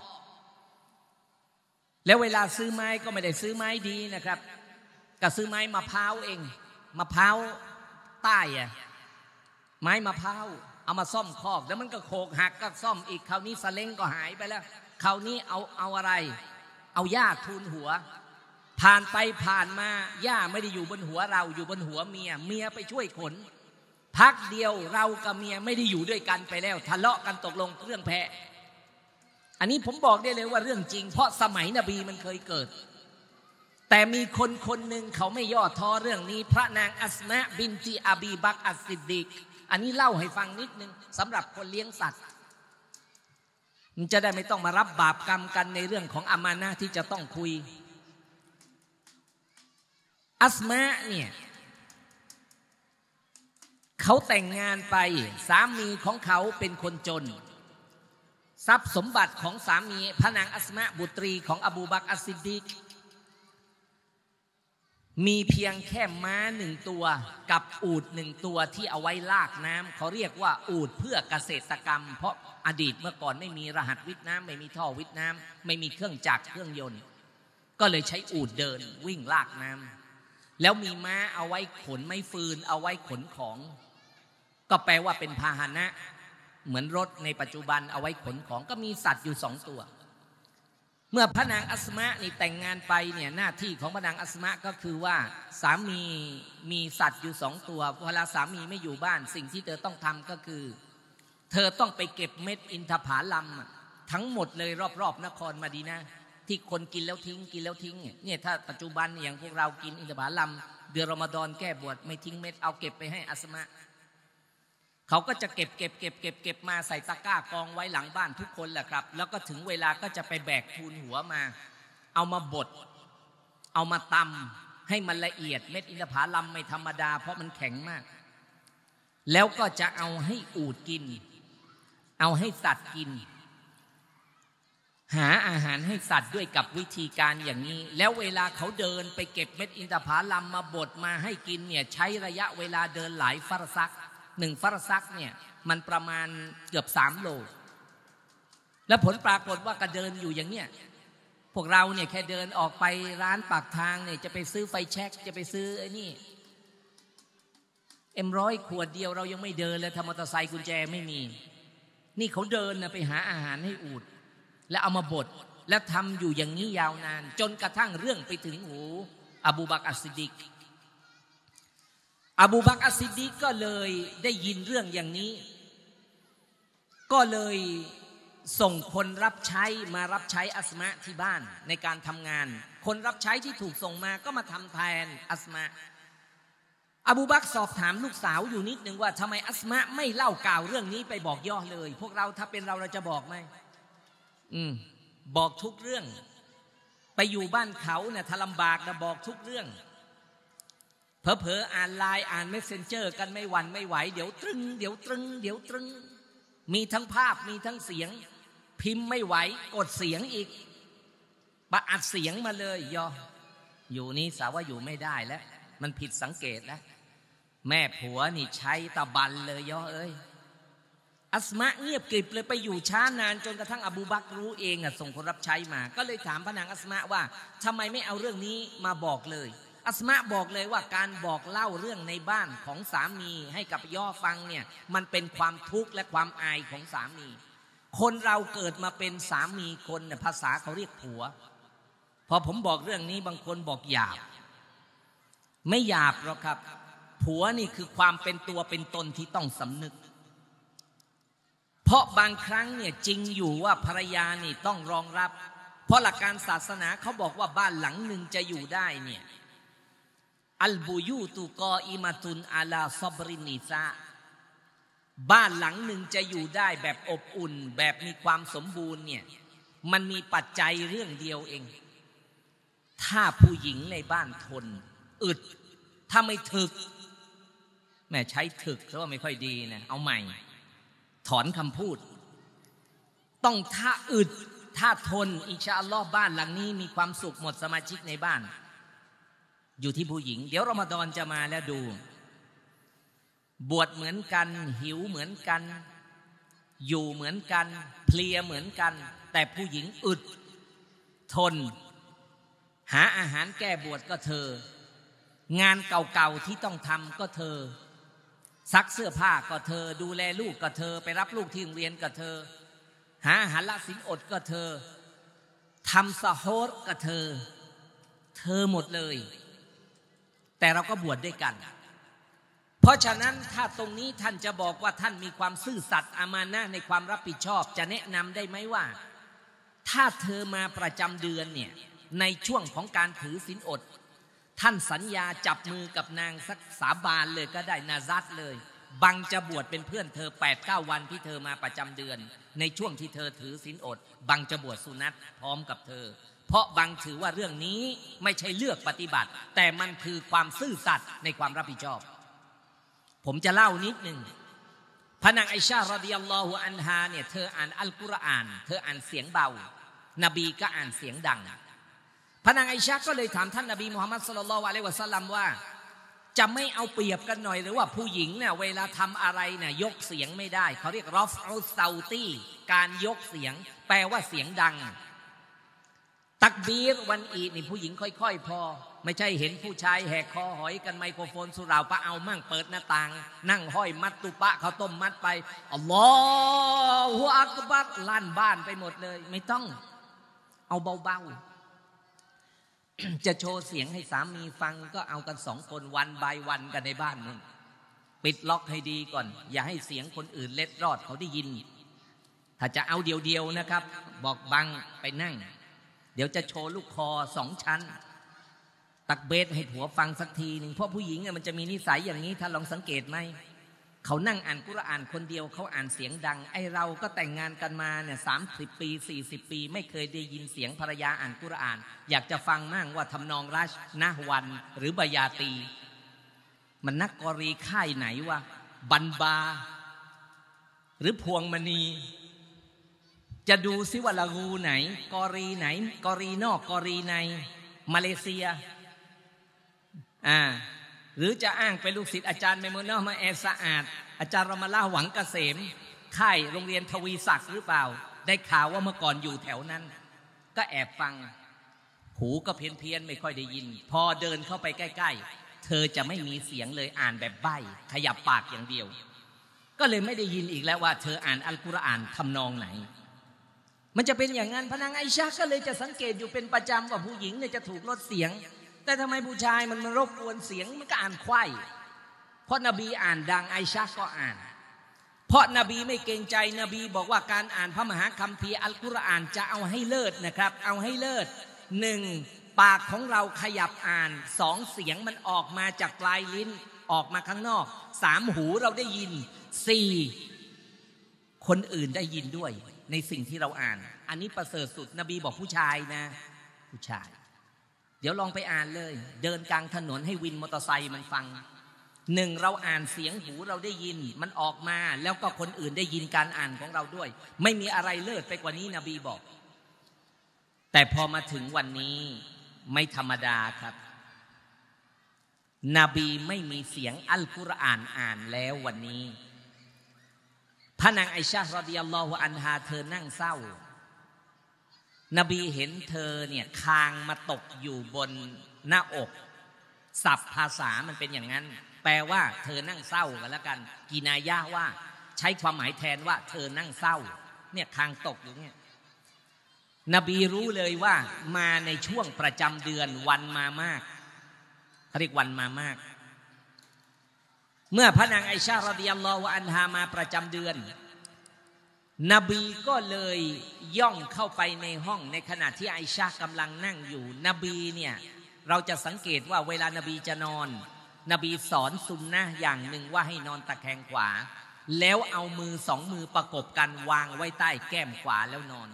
แล้วเวลาซื้อไม้ก็ไม่ได้ซื้อไม้ดีนะครับก็ซื้อไม้มะพร้าวเองมะพร้าวใต้อะไม้มะพร้าวเอามาซ่อมคอกแล้วมันก็โขกหักก็ซ่อมอีกคราวนี้สเล้งก็หายไปแล้วคราวนี้เอาอะไรเอาหญ้าทูลหัวผ่านไปผ่านมาหญ้าไม่ได้อยู่บนหัวเราอยู่บนหัวเมียไปช่วยขนพักเดียวเรากับเมียไม่ได้อยู่ด้วยกันไปแล้วทะเลาะกันตกลงเรื่องแพะอันนี้ผมบอกได้เลยว่าเรื่องจริงเพราะสมัยนบีมันเคยเกิดแต่มีคนหนึ่งเขาไม่ย่อท้อเรื่องนี้พระนางอัสมาบินตีอบีบักรอัสซิดดีกอันนี้เล่าให้ฟังนิดนึงสำหรับคนเลี้ยงสัตว์มันจะได้ไม่ต้องมารับบาปกรรมกันในเรื่องของอามานะห์ที่จะต้องคุยอัสมาเนี่ยเขาแต่งงานไปสามีของเขาเป็นคนจนทรัพย์สมบัติของสามีพระนางอัสมาบุตรีของอบูบักรอัสซิดดีกมีเพียงแค่ม้า1 ตัวกับอูฐ1 ตัวที่เอาไว้ลากน้ำเขาเรียกว่าอูฐเพื่อเกษตรกรรมเพราะอดีตเมื่อก่อนไม่มีรหัสวิทย์น้ำไม่มีท่อวิทย์น้ำไม่มีเครื่องจักรเครื่องยนต์ก็เลยใช้อูฐเดินวิ่งลากน้ำแล้วมีม้าเอาไว้ขนไม้ฟืนเอาไว้ขนของก็แปลว่าเป็นพาหนะเหมือนรถในปัจจุบันเอาไว้ขนของก็มีสัตว์อยู่2 ตัวเมื่อพระนางอัสมานี่แต่งงานไปเนี่ยหน้าที่ของพระนางอัสมาก็คือว่าสามีมีสัตว์อยู่2 ตัวเวลาสามีไม่อยู่บ้านสิ่งที่เธอต้องทำก็คือเธอต้องไปเก็บเม็ดอินทผลัมทั้งหมดเลยรอบๆนครมะดีนะห์ที่คนกินแล้วทิ้งเนี่ยถ้าปัจจุบันอย่างพวกเรากินอินทผลัมเดือนรอมฎอนแก้บวชไม่ทิ้งเม็ดเอาเก็บไปให้อัสมาเขาก็จะเก็บมาใส่ตะกร้ากองไว้หลังบ้านทุกคนแหละครับแล้วก็ถึงเวลาก็จะไปแบกทูลหัวมาเอามาบดเอามาตำให้มันละเอียดเม็ดอินทผลัมไม่ธรรมดาเพราะมันแข็งมากแล้วก็จะเอาให้อูฐกินเอาให้สัตว์กินหาอาหารให้สัตว์ด้วยกับวิธีการอย่างนี้แล้วเวลาเขาเดินไปเก็บเม็ดอินทผลัมมาบดมาให้กินเนี่ยใช้ระยะเวลาเดินหลายฟารซัก1 ฟารซักเนี่ยมันประมาณเกือบ3 โลแล้วผลปรากฏว่าก็เดินอยู่อย่างเนี้ยพวกเราเนี่ยแค่เดินออกไปร้านปากทางเนี่ยจะไปซื้อไฟแช็กจะไปซื้อไอ้นี่M100 ขวดเดียวเรายังไม่เดินเลยทำมอเตอร์ไซค์กุญแจไม่มีนี่เขาเดินนะไปหาอาหารให้อูฐแล้วเอามาบดแล้วทำอยู่อย่างนี้ยาวนานจนกระทั่งเรื่องไปถึงหูอบูบักรอัสซิดดีกอบูบักรอัสซิดดีกก็เลยได้ยินเรื่องอย่างนี้ก็เลยส่งคนรับใช้มารับใช้อัสมาที่บ้านในการทำงานคนรับใช้ที่ถูกส่งมาก็มาทำแทนอัสมาอบูบักรสอบถามลูกสาวอยู่นิดนึงว่าทำไมอัสมาไม่เล่ากล่าวเรื่องนี้ไปบอกย่อเลยพวกเราถ้าเป็นเราจะบอกไหมบอกทุกเรื่องไปอยู่บ้านเขาเนี่ยถ้าลำบากนะบอกทุกเรื่องเผลอๆอ่านไลน์อ่านเมสเซนเจอร์กันไม่หวั่นไม่ไหวเดี๋ยวตรึงเดี๋ยวตรึงเดี๋ยวตรึงมีทั้งภาพมีทั้งเสียงพิมพ์ไม่ไหวกดเสียงอีกประอัดเสียงมาเลยอยู่นี่สาวว่าอยู่ไม่ได้แล้วมันผิดสังเกตแล้วแม่ผัวนี่ใช้ตะบันเลยเอ้ยอัสมาเงียบกริบเลยไปอยู่ช้านานจนกระทั่งอบูบักรรู้เองส่งคนรับใช้มาก็เลยถามพระนางอัสมาว่าทำไมไม่เอาเรื่องนี้มาบอกเลยอัสมาบอกเลยว่าการบอกเล่าเรื่องในบ้านของสามีให้กับย่อฟังเนี่ยมันเป็นความทุกข์และความอายของสามีคนเราเกิดมาเป็นสามีคนเนี่ยภาษาเขาเรียกผัวพอผมบอกเรื่องนี้บางคนบอกหยาบไม่หยาบหรอกครับผัวนี่คือความเป็นตัวเป็นตนที่ต้องสำนึกเพราะบางครั้งเนี่ยจริงอยู่ว่าภรรยานี่ต้องรองรับเพราะหลักการศาสนาเขาบอกว่าบ้านหลังหนึ่งจะอยู่ได้เนี่ยอัลบูยูตุกออิมาตุนอาลาซอบรินิซาบ้านหลังหนึ่งจะอยู่ได้แบบอบอุ่นแบบมีความสมบูรณ์เนี่ยมันมีปัจจัยเรื่องเดียวเองถ้าผู้หญิงในบ้านทนอึดถ้าไม่ถึกแม่ใช้ถึกเพราะว่าไม่ค่อยดีนะเอาใหม่ถอนคำพูดต้องถ้าอึดถ้าทนอินชาอัลลอฮ์บ้านหลังนี้มีความสุขหมดสมาชิกในบ้านอยู่ที่ผู้หญิงเดี๋ยวรอมฎอนจะมาแล้วดูบวชเหมือนกันหิวเหมือนกันอยู่เหมือนกันเพลียเหมือนกันแต่ผู้หญิงอึดทนหาอาหารแก้บวชก็เธองานเก่าๆที่ต้องทำก็เธอซักเสื้อผ้าก็เธอดูแลลูกก็เธอไปรับลูกที่โรงเรียนก็เธอหาอาหารละศีลอดก็เธอทำซะฮูรก็เธอหมดเลยแต่เราก็บวชด้วยกันเพราะฉะนั้นถ้าตรงนี้ท่านจะบอกว่าท่านมีความซื่อสัตย์อามานะห์ในความรับผิดชอบจะแนะนำได้ไหมว่าถ้าเธอมาประจำเดือนเนี่ยในช่วงของการถือศีลอดท่านสัญญาจับมือกับนางสักสาบานเลยก็ได้นาซัดเลยบังจะบวชเป็นเพื่อนเธอ 8-9 วันที่เธอมาประจำเดือนในช่วงที่เธอถือศีลอดบังจะบวชสุนัตพร้อมกับเธอเพราะบังถือว่าเรื่องนี้ไม่ใช่เลือกปฏิบัติแต่มันคือความซื่อสัตย์ในความรับผิดชอบผมจะเล่านิดหนึ่งพระนางไอชารอฎิยัลลอฮุอันฮาเนี่ยเธออ่านอัลกุรอานเธออ่านเสียงเบานบีก็อ่านเสียงดังพระนางไอชาก็เลยถามท่านนบีมุฮัมมัดศ็อลลัลลอฮุอะลัยฮิวะซัลลัมว่าจะไม่เอาเปรียบกันหน่อยหรือว่าผู้หญิงเนี่ยเวลาทำอะไรเนี่ยยกเสียงไม่ได้เขาเรียกรอฟอุซาตีการยกเสียงแปลว่าเสียงดังตักบีรวันอีนี่ผู้หญิงค่อยๆพอไม่ใช่เห็นผู้ชายแหกคอหอยกันไมโครโฟนสุราปะเอามั่งเปิดหน้าต่างนั่งห้อยมัดตุปะเขาต้มมัดไปอัลลอฮฺอักบัรลั่นบ้านไปหมดเลยไม่ต้องเอาเบาๆจะโชว์เสียงให้สามีฟังก็เอากัน2 คนวันบายวันกันในบ้านนู่นปิดล็อกให้ดีก่อนอย่าให้เสียงคนอื่นเล็ดรอดเขาได้ยินถ้าจะเอาเดียวๆนะครับบอกบังไปนั่งเดี๋ยวจะโชว์ลูกคอ2 ชั้นตักเบสให้ผัวฟังสักทีหนึ่งเพราะผู้หญิงมันจะมีนิสัยอย่างนี้ถ้าลองสังเกตไหมเขานั่งอ่านกุรอานคนเดียวเขาอ่านเสียงดังไอเราก็แต่งงานกันมาเนี่ย30 ปี40 ปีไม่เคยได้ยินเสียงภรรยาอ่านกุรอานอยากจะฟังมั่งว่าทำนองรัชนะวันหรือบายาตีมันนักกอรีค่ายไหนวะบันบาหรือพวงมณีจะดูซิว่าละงูไหนกอรีไหนกอรีนอกกอรีในมาเลเซียหรือจะอ้างเป็นลูกศิษย์อาจารย์เมมุนอมาแอสะอาดอาจารย์รอมาล่าหวังเกษมค่ายโรงเรียนทวีศักดิ์หรือเปล่าได้ข่าวว่าเมื่อก่อนอยู่แถวนั้นก็แอบฟังหูก็เพี้ยนไม่ค่อยได้ยินพอเดินเข้าไปใกล้ๆเธอจะไม่มีเสียงเลยอ่านแบบใบ้ขยับปากอย่างเดียวก็เลยไม่ได้ยินอีกแล้วว่าเธออ่านอัลกุรอานทำนองไหนมันจะเป็นอย่างนั้นพระนางไอชาก็เลยจะสังเกตอยู่เป็นประจำว่าผู้หญิงเนี่ยจะถูกลดเสียงแต่ทำไมผู้ชายมันรบกวนเสียงมันก็อ่านไขว้เพราะนบีอ่านดังไอชาก็อ่านเพราะนบีไม่เกรงใจนบีบอกว่าการอ่านพระมหาคัมภีร์อัลกุรอานจะเอาให้เลิศนะครับเอาให้เลิศหนึ่งปากของเราขยับอ่านสองเสียงมันออกมาจากปลายลิ้นออกมาข้างนอกสามหูเราได้ยินสี่คนอื่นได้ยินด้วยในสิ่งที่เราอ่านอันนี้ประเสริฐสุดนบีบอกผู้ชายนะผู้ชายเดี๋ยวลองไปอ่านเลยเดินกลางถนนให้วินมอเตอร์ไซค์มันฟังหนึ่งเราอ่านเสียงหูเราได้ยินมันออกมาแล้วก็คนอื่นได้ยินการอ่านของเราด้วยไม่มีอะไรเลิศไปกว่านี้นบีบอกแต่พอมาถึงวันนี้ไม่ธรรมดาครับนบีไม่มีเสียงอัลกุรอานอ่านแล้ววันนี้พระนางไอชะห์รอฎิยัลลอฮุอันฮาเธอนั่งเศร้านบีเห็นเธอเนี่ยคางมาตกอยู่บนหน้าอกศัพท์ภาษามันเป็นอย่างนั้นแปลว่าเธอนั่งเศร้ากันแล้วกันกินายะว่าใช้ความหมายแทนว่าเธอนั่งเศร้าเนี่ยคางตกอยู่เนี่ยนบีรู้เลยว่ามาในช่วงประจำเดือนวันมามากเขาเรียกวันมามากเมื่อพระนางไอชะห์รอฎิยัลลอฮุอันฮามาประจำเดือนนบีก็เลยย่องเข้าไปในห้องในขณะที่ไอชะห์กำลังนั่งอยู่นบีเนี่ยเราจะสังเกตว่าเวลานบีจะนอนนบีสอนซุนนะห์อย่างหนึ่งว่าให้นอนตะแคงขวาแล้วเอามือสองมือประกบกันวางไว้ใต้แก้มขวาแล้วนอน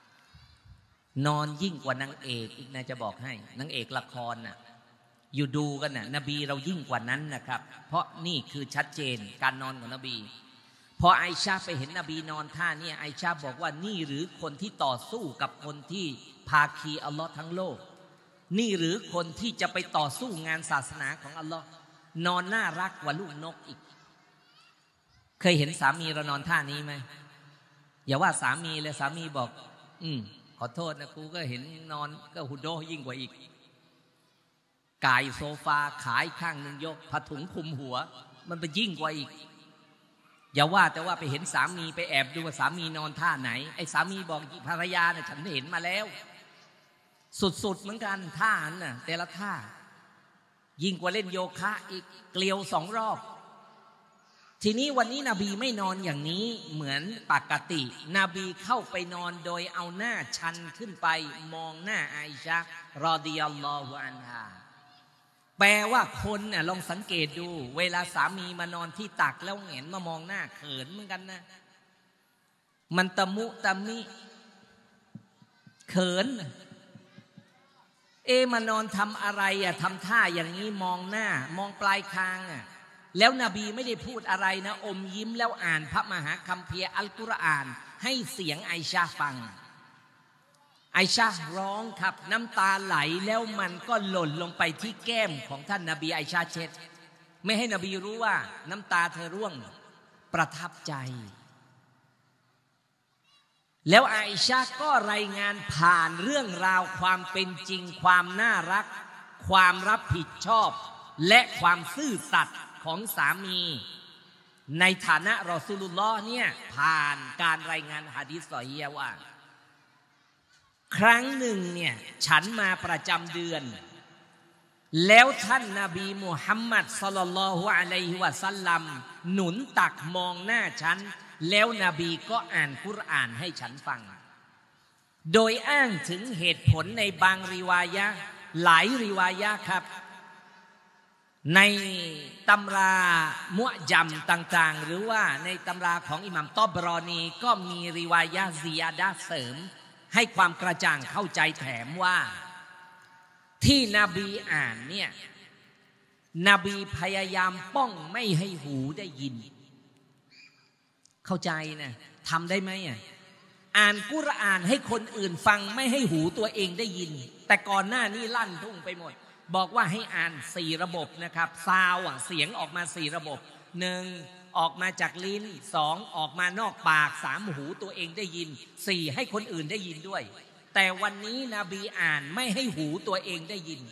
ยิ่งกว่านางเอกอีกนะจะบอกให้นางเอกละครน่ะอยู่ดูกันน่ะนบีเรายิ่งกว่านั้นนะครับเพราะนี่คือชัดเจนการนอนของนบีพอไอชาไปเห็นนบีนอนท่านี่ไอชาบอกว่านี่หรือคนที่ต่อสู้กับคนที่ภาคีอัลลอฮ์ทั้งโลกนี่หรือคนที่จะไปต่อสู้งานศาสนาของอัลลอฮ์นอนน่ารักกว่าลูกนกอีกเคยเห็นสามีเรานอนท่านี้ไหมอย่าว่าสามีเลยสามีบอกขอโทษนะกูก็เห็นนอนก็หุดโดยิ่งกว่าอีกกายโซฟาขายข้างหนึ่งยกผ้าถุงคลุมหัวมันไปยิ่งกว่าอีกอย่าว่าแต่ว่าไปเห็นสามีไปแอบดูว่าสามีนอนท่าไหนไอ้สามีบอกภรรยาเนี่ยฉันเห็นมาแล้วสุดๆเหมือนกันท่าน่ะแต่ละท่ายิ่งกว่าเล่นโยคะอีกเกลียว2 รอบทีนี้วันนี้นบีไม่นอนอย่างนี้เหมือนปกตินบีเข้าไปนอนโดยเอาหน้าชันขึ้นไปมองหน้าไอชะห์รอฎิยัลลอฮุอันฮาแปลว่าคนน่ะลองสังเกตดูเวลาสามีมานอนที่ตักแล้วเห็นมามองหน้าเขินเหมือนกันนะมันตะมุตะมิเขินมานอนทำอะไรทำท่าอย่างนี้มองหน้ามองปลายคางแล้วนบีไม่ได้พูดอะไรนะอมยิ้มแล้วอ่านพระมหาคัมภีร์อัลกุรอานให้เสียงไอชะห์ฟังไอชะห์ร้องครับน้ำตาไหลแล้วมันก็หล่นลงไปที่แก้มของท่านนบีไอชะห์เช็ดไม่ให้นบีรู้ว่าน้ำตาเธอร่วงประทับใจแล้วไอชะห์ก็รายงานผ่านเรื่องราวความเป็นจริงความน่ารักความรับผิดชอบและความซื่อสัตย์ของสามีในฐานะรอซูลุลลอฮ์เนี่ยผ่านการรายงานหะดีษซอฮีฮ์ว่าครั้งหนึ่งเนี่ยฉันมาประจำเดือนแล้วท่านนบีมุฮัมมัดศ็อลลัลลอฮุอะลัยฮิวะซัลลัมหนุนตักมองหน้าฉันแล้วนบีก็อ่านกุรอานให้ฉันฟังโดยอ้างถึงเหตุผลในบางริวายะห์หลายริวายะห์ครับในตำรามุอญัมต่างๆหรือว่าในตำราของอิหม่ามตอบรอนีก็มีริวายะห์ซิยาดะห์เสริมให้ความกระจ่างเข้าใจแถมว่าที่นบีอ่านเนี่ยนบีพยายามป้องไม่ให้หูได้ยินเข้าใจนะทำได้ไหมอ่านกุรอานให้คนอื่นฟังไม่ให้หูตัวเองได้ยินแต่ก่อนหน้านี้ลั่นทุ่งไปหมดบอกว่าให้อ่าน4 ระบบนะครับซาวเสียงออกมา4 ระบบ 1ออกมาจากลิ้น2ออกมานอกปาก3หูตัวเองได้ยิน4ให้คนอื่นได้ยินด้วยแต่วันนี้นบีอ่านไม่ให้หูตัวเองได้ยิน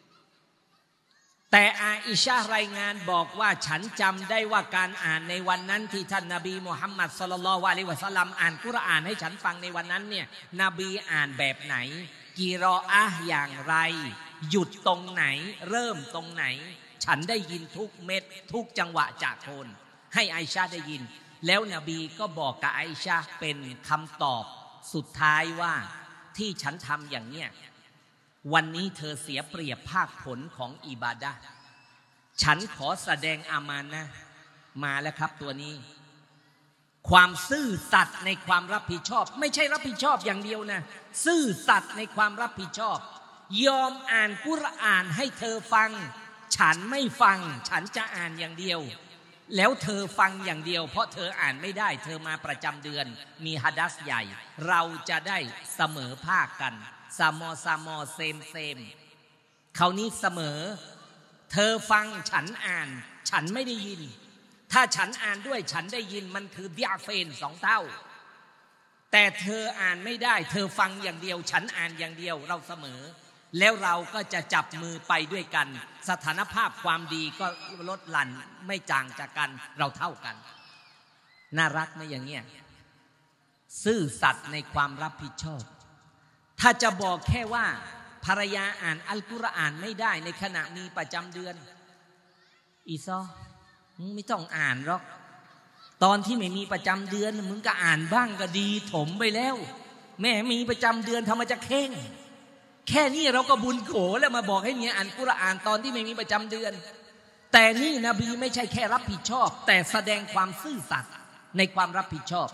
แต่อาอิชะห์รายงานบอกว่าฉันจำได้ว่าการอ่านในวันนั้นที่ท่านนบีมุฮัมมัดศ็อลลัลลอฮุอะลัยฮิวะซัลลัมอ่านกุรอานให้ฉันฟังในวันนั้นเนี่ยนบีอ่านแบบไหนกิรออะห์อย่างไรหยุดตรงไหนเริ่มตรงไหนฉันได้ยินทุกเม็ดทุกจังหวะจากโคนให้ไอชะห์ได้ยินแล้วนบีก็บอกกับไอชาเป็นคำตอบสุดท้ายว่าที่ฉันทำอย่างเนี้ยวันนี้เธอเสียเปรียบภาคผลของอิบาดะห์ฉันขอแสดงอามานะห์มาแล้วครับตัวนี้ความซื่อสัตย์ในความรับผิดชอบไม่ใช่รับผิดชอบอย่างเดียวนะซื่อสัตย์ในความรับผิดชอบยอมอ่านกุรอานให้เธอฟังฉันไม่ฟังฉันจะอ่านอย่างเดียวแล้วเธอฟังอย่างเดียวเพราะเธออ่านไม่ได้เธอมาประจำเดือนมีหะดัษใหญ่เราจะได้เสมอภาคกันซามอเซมคราวนี้เสมอเธอฟังฉันอ่านฉันไม่ได้ยินถ้าฉันอ่านด้วยฉันได้ยินมันคือดิอาเฟน2 เท่าแต่เธออ่านไม่ได้เธอฟังอย่างเดียวฉันอ่านอย่างเดียวเราเสมอแล้วเราก็จะจับมือไปด้วยกันสถานภาพความดีก็ลดหลั่นไม่จางจากกันเราเท่ากันน่ารักไหมอย่างเงี้ยซื่อสัตย์ในความรับผิดชอบถ้าจะบอกแค่ว่าภรรยาอ่านอัลกุรอานไม่ได้ในขณะมีประจำเดือนอีซอมึงไม่ต้องอ่านหรอกตอนที่ไม่มีประจำเดือนมึงก็อ่านบ้างก็ดีถมไปแล้วแม่มีประจำเดือนทำไมจะเข่งแค่นี้เราก็บุญโขแล้วมาบอกให้เมียอ่านกุรอานตอนที่ไม่มีประจำเดือนแต่นี่นบีไม่ใช่แค่รับผิดชอบแต่แสดงความซื่อสัตย์ในความรับผิดชอบ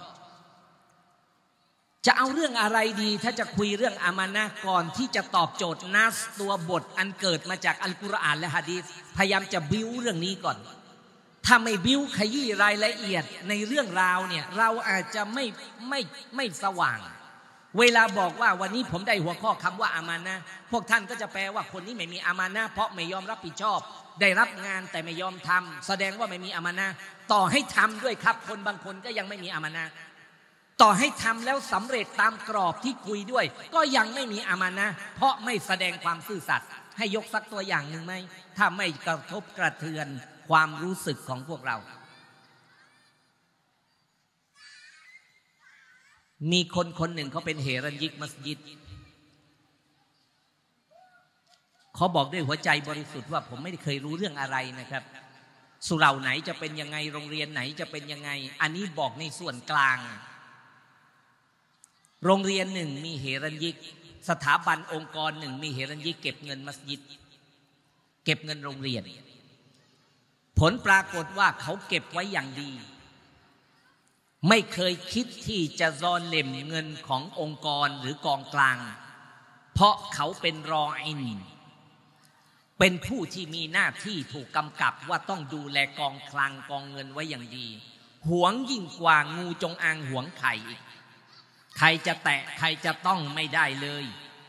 จะเอาเรื่องอะไรดีถ้าจะคุยเรื่องอามานะห์ก่อนที่จะตอบโจทย์นัสตัวบทอันเกิดมาจากอัลกุรอานและหะดีษพยายามจะบิ้วเรื่องนี้ก่อนถ้าไม่บิ้วขยี้รายละเอียดในเรื่องราวเนี่ยเราอาจจะไม่สว่างเวลาบอกว่าวันนี้ผมได้หัวข้อคำว่าอามานะห์พวกท่านก็จะแปลว่าคนนี้ไม่มีอามานะห์เพราะไม่ยอมรับผิดชอบได้รับงานแต่ไม่ยอมทำแสดงว่าไม่มีอามานะห์ต่อให้ทำด้วยครับคนบางคนก็ยังไม่มีอามานะห์ต่อให้ทำแล้วสำเร็จตามกรอบที่คุยด้วยก็ยังไม่มีอามานะห์เพราะไม่แสดงความซื่อสัตย์ให้ยกสักตัวอย่างหนึ่งไหมถ้าไม่กระทบกระเทือนความรู้สึกของพวกเรามีคนหนึ่งเขาเป็นเฮรัญญิกมัสยิดเขาบอกด้วยหัวใจบริสุทธิ์ว่าผมไม่ได้เคยรู้เรื่องอะไรนะครับสุเหร่าไหนจะเป็นยังไงโรงเรียนไหนจะเป็นยังไงอันนี้บอกในส่วนกลางโรงเรียนหนึ่งมีเฮรัญญิกสถาบันองค์กรหนึ่งมีเฮรัญญิกเก็บเงินมัสยิดเก็บเงินโรงเรียนผลปรากฏว่าเขาเก็บไว้อย่างดีไม่เคยคิดที่จะซอนเล่มเงินขององค์กรหรือกองกลางเพราะเขาเป็นรออินเป็นผู้ที่มีหน้าที่ถูกกำกับว่าต้องดูแลกองคลังกองเงินไว้อย่างดีหวงยิ่งกว่างูจงอางหวงไข่อีกใครจะแตะใครจะต้องไม่ได้เลย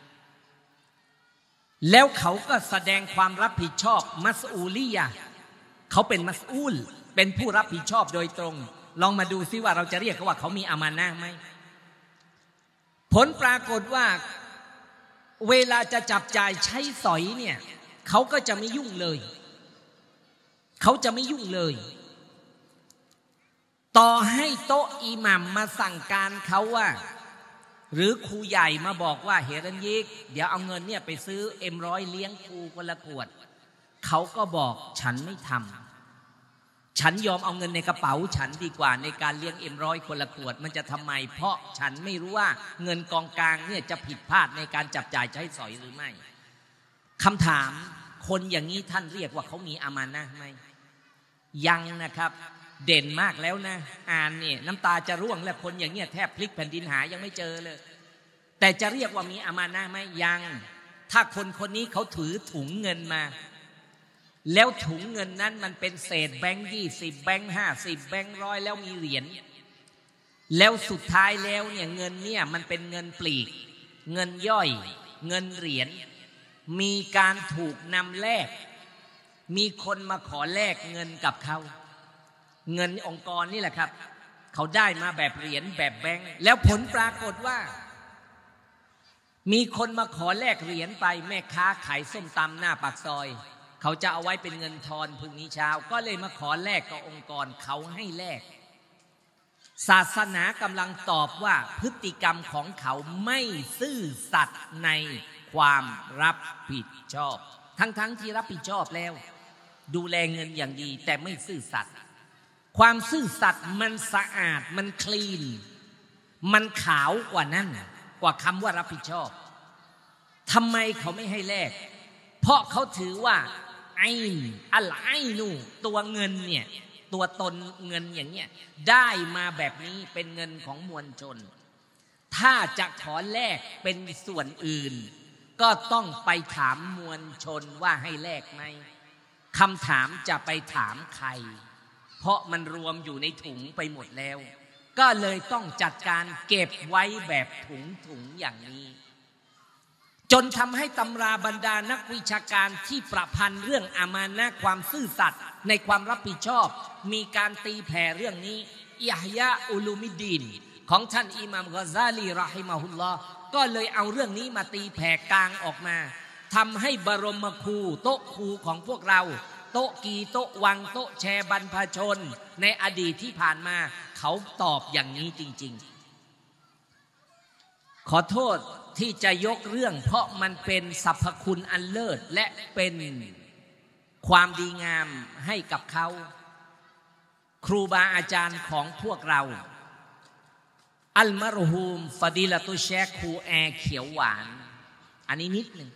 แล้วเขาก็แสดงความรับผิดชอบมัสอูลียะเขาเป็นมัสอูลเป็นผู้รับผิดชอบโดยตรงลองมาดูซิว่าเราจะเรียกเขาว่าเขามีอามานะห์ไหมผลปรากฏว่าเวลาจะจับจ่ายใช้สอยเนี่ยเขาก็จะไม่ยุ่งเลยเขาจะไม่ยุ่งเลยต่อให้โต๊ะอิหมัมมาสั่งการเขาว่าหรือครูใหญ่มาบอกว่าเฮรัญญิกเดี๋ยวเอาเงินเนี่ยไปซื้อM100เลี้ยงครูคนละขวดเขาก็บอกฉันไม่ทำฉันยอมเอาเงินในกระเป๋าฉันดีกว่าในการเลี้ยงM100คนละขวดมันจะทำไมเพราะฉันไม่รู้ว่าเงินกองกลางเนี่ยจะผิดพลาดในการจับจ่ายใช้สอยหรือไม่คำถามคนอย่างนี้ท่านเรียกว่าเขามีอามานะห์ไหมยังนะครับเด่นมากแล้วนะอ่านเนี่ยน้ำตาจะร่วงและคนอย่างเงี้ยแทบพลิกแผ่นดินหายังไม่เจอเลยแต่จะเรียกว่ามีอามานะห์ไหมยังถ้าคนนี้เขาถือถุงเงินมาแล้วถุงเงินนั้นมันเป็นเศษแบงค์20แบงค์50แบงค์100แล้วมีเหรียญแล้วสุดท้ายแล้วเนี่ยเงินเนี่ยมันเป็นเงินปลีกเงินย่อยเงินเหรียญมีการถูกนำแลกมีคนมาขอแลกเงินกับเขาเงินองค์กรนี่แหละครับเขาได้มาแบบเหรียญแบบแบงค์แล้วผลปรากฏว่ามีคนมาขอแลกเหรียญไปแม่ค้าขายส้มตำหน้าปากซอยเขาจะเอาไว้เป็นเงินทอนพรุ่งนี้เช้าก็เลยมาขอแลกกับองค์กรเขาให้แลกศาสนากำลังตอบว่าพฤติกรรมของเขาไม่ซื่อสัตย์ในความรับผิดชอบทั้งที่รับผิดชอบแล้วดูแลเงินอย่างดีแต่ไม่ซื่อสัตย์ความซื่อสัตย์มันสะอาดมันคลีนมันขาวกว่านั้นกว่าคำว่ารับผิดชอบทำไมเขาไม่ให้แลกเพราะเขาถือว่าไอ้อะไรนู่ตัวเงินเนี่ยตัวตนเงินอย่างเนี้ยได้มาแบบนี้เป็นเงินของมวลชนถ้าจะขอแลกเป็นส่วนอื่นก็ต้องไปถามมวลชนว่าให้แลกไหมคำถามจะไปถามใครเพราะมันรวมอยู่ในถุงไปหมดแล้วก็เลยต้องจัดการเก็บไว้แบบถุงอย่างนี้จนทำให้ตำราบรรดานักวิชาการที่ประพันธ์เรื่องอามานะห์ความซื่อสัตย์ในความรับผิดชอบมีการตีแผ่เรื่องนี้อิฮยาอุลูมิดดีนของท่านอิหม่ามกอซาลีเราะฮิมะฮุลลอฮ์ก็เลยเอาเรื่องนี้มาตีแผ่กลางออกมาทำให้บรมครูโต๊ะครูของพวกเราโต๊ะกีโต๊ะวังโต๊ะแชร์บรรพชนในอดีตที่ผ่านมาเขาตอบอย่างนี้จริงๆขอโทษที่จะยกเรื่องเพราะมันเป็นสรรพคุณอันเลิศและเป็นความดีงามให้กับเขาครูบาอาจารย์ของพวกเราอัลมารฮูมฟาดิลาตุเชคครูแอร์เขียวหวานอันนี้นิดหนึ่ง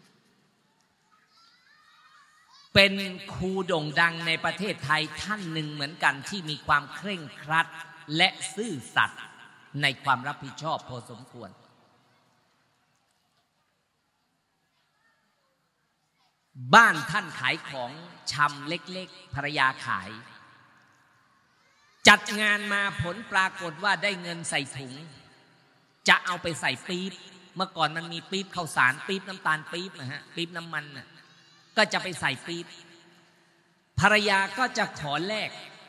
เป็นครูโด่งดังในประเทศไทยท่านหนึ่งเหมือนกันที่มีความเคร่งครัดและซื่อสัตย์ในความรับผิดชอบพอสมควรบ้านท่านขายของชำเล็กๆภรรยาขายจัดงานมาผลปรากฏว่าได้เงินใส่ถุงจะเอาไปใส่ปี๊บเมื่อก่อนมันมีปี๊บข้าวสารปี๊บน้ำตาลปี๊บนะฮะปี๊บน้ำมันน่ะก็จะไปใส่ปี๊บภรรยาก็จะขอแลก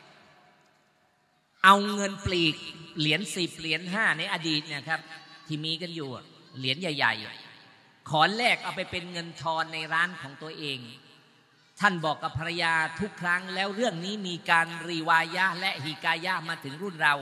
เอาเงินปลีกเหรียญ10เหรียญ5ในอดีตเนี่ยครับที่มีกันอยู่เหรียญใหญ่ๆขอแลกเอาไปเป็นเงินทอนในร้านของตัวเองท่านบอกกับภรรยาทุกครั้งแล้วเรื่องนี้มีการรีวายะห์และฮิกายะห์มาถึงรุ่นเรา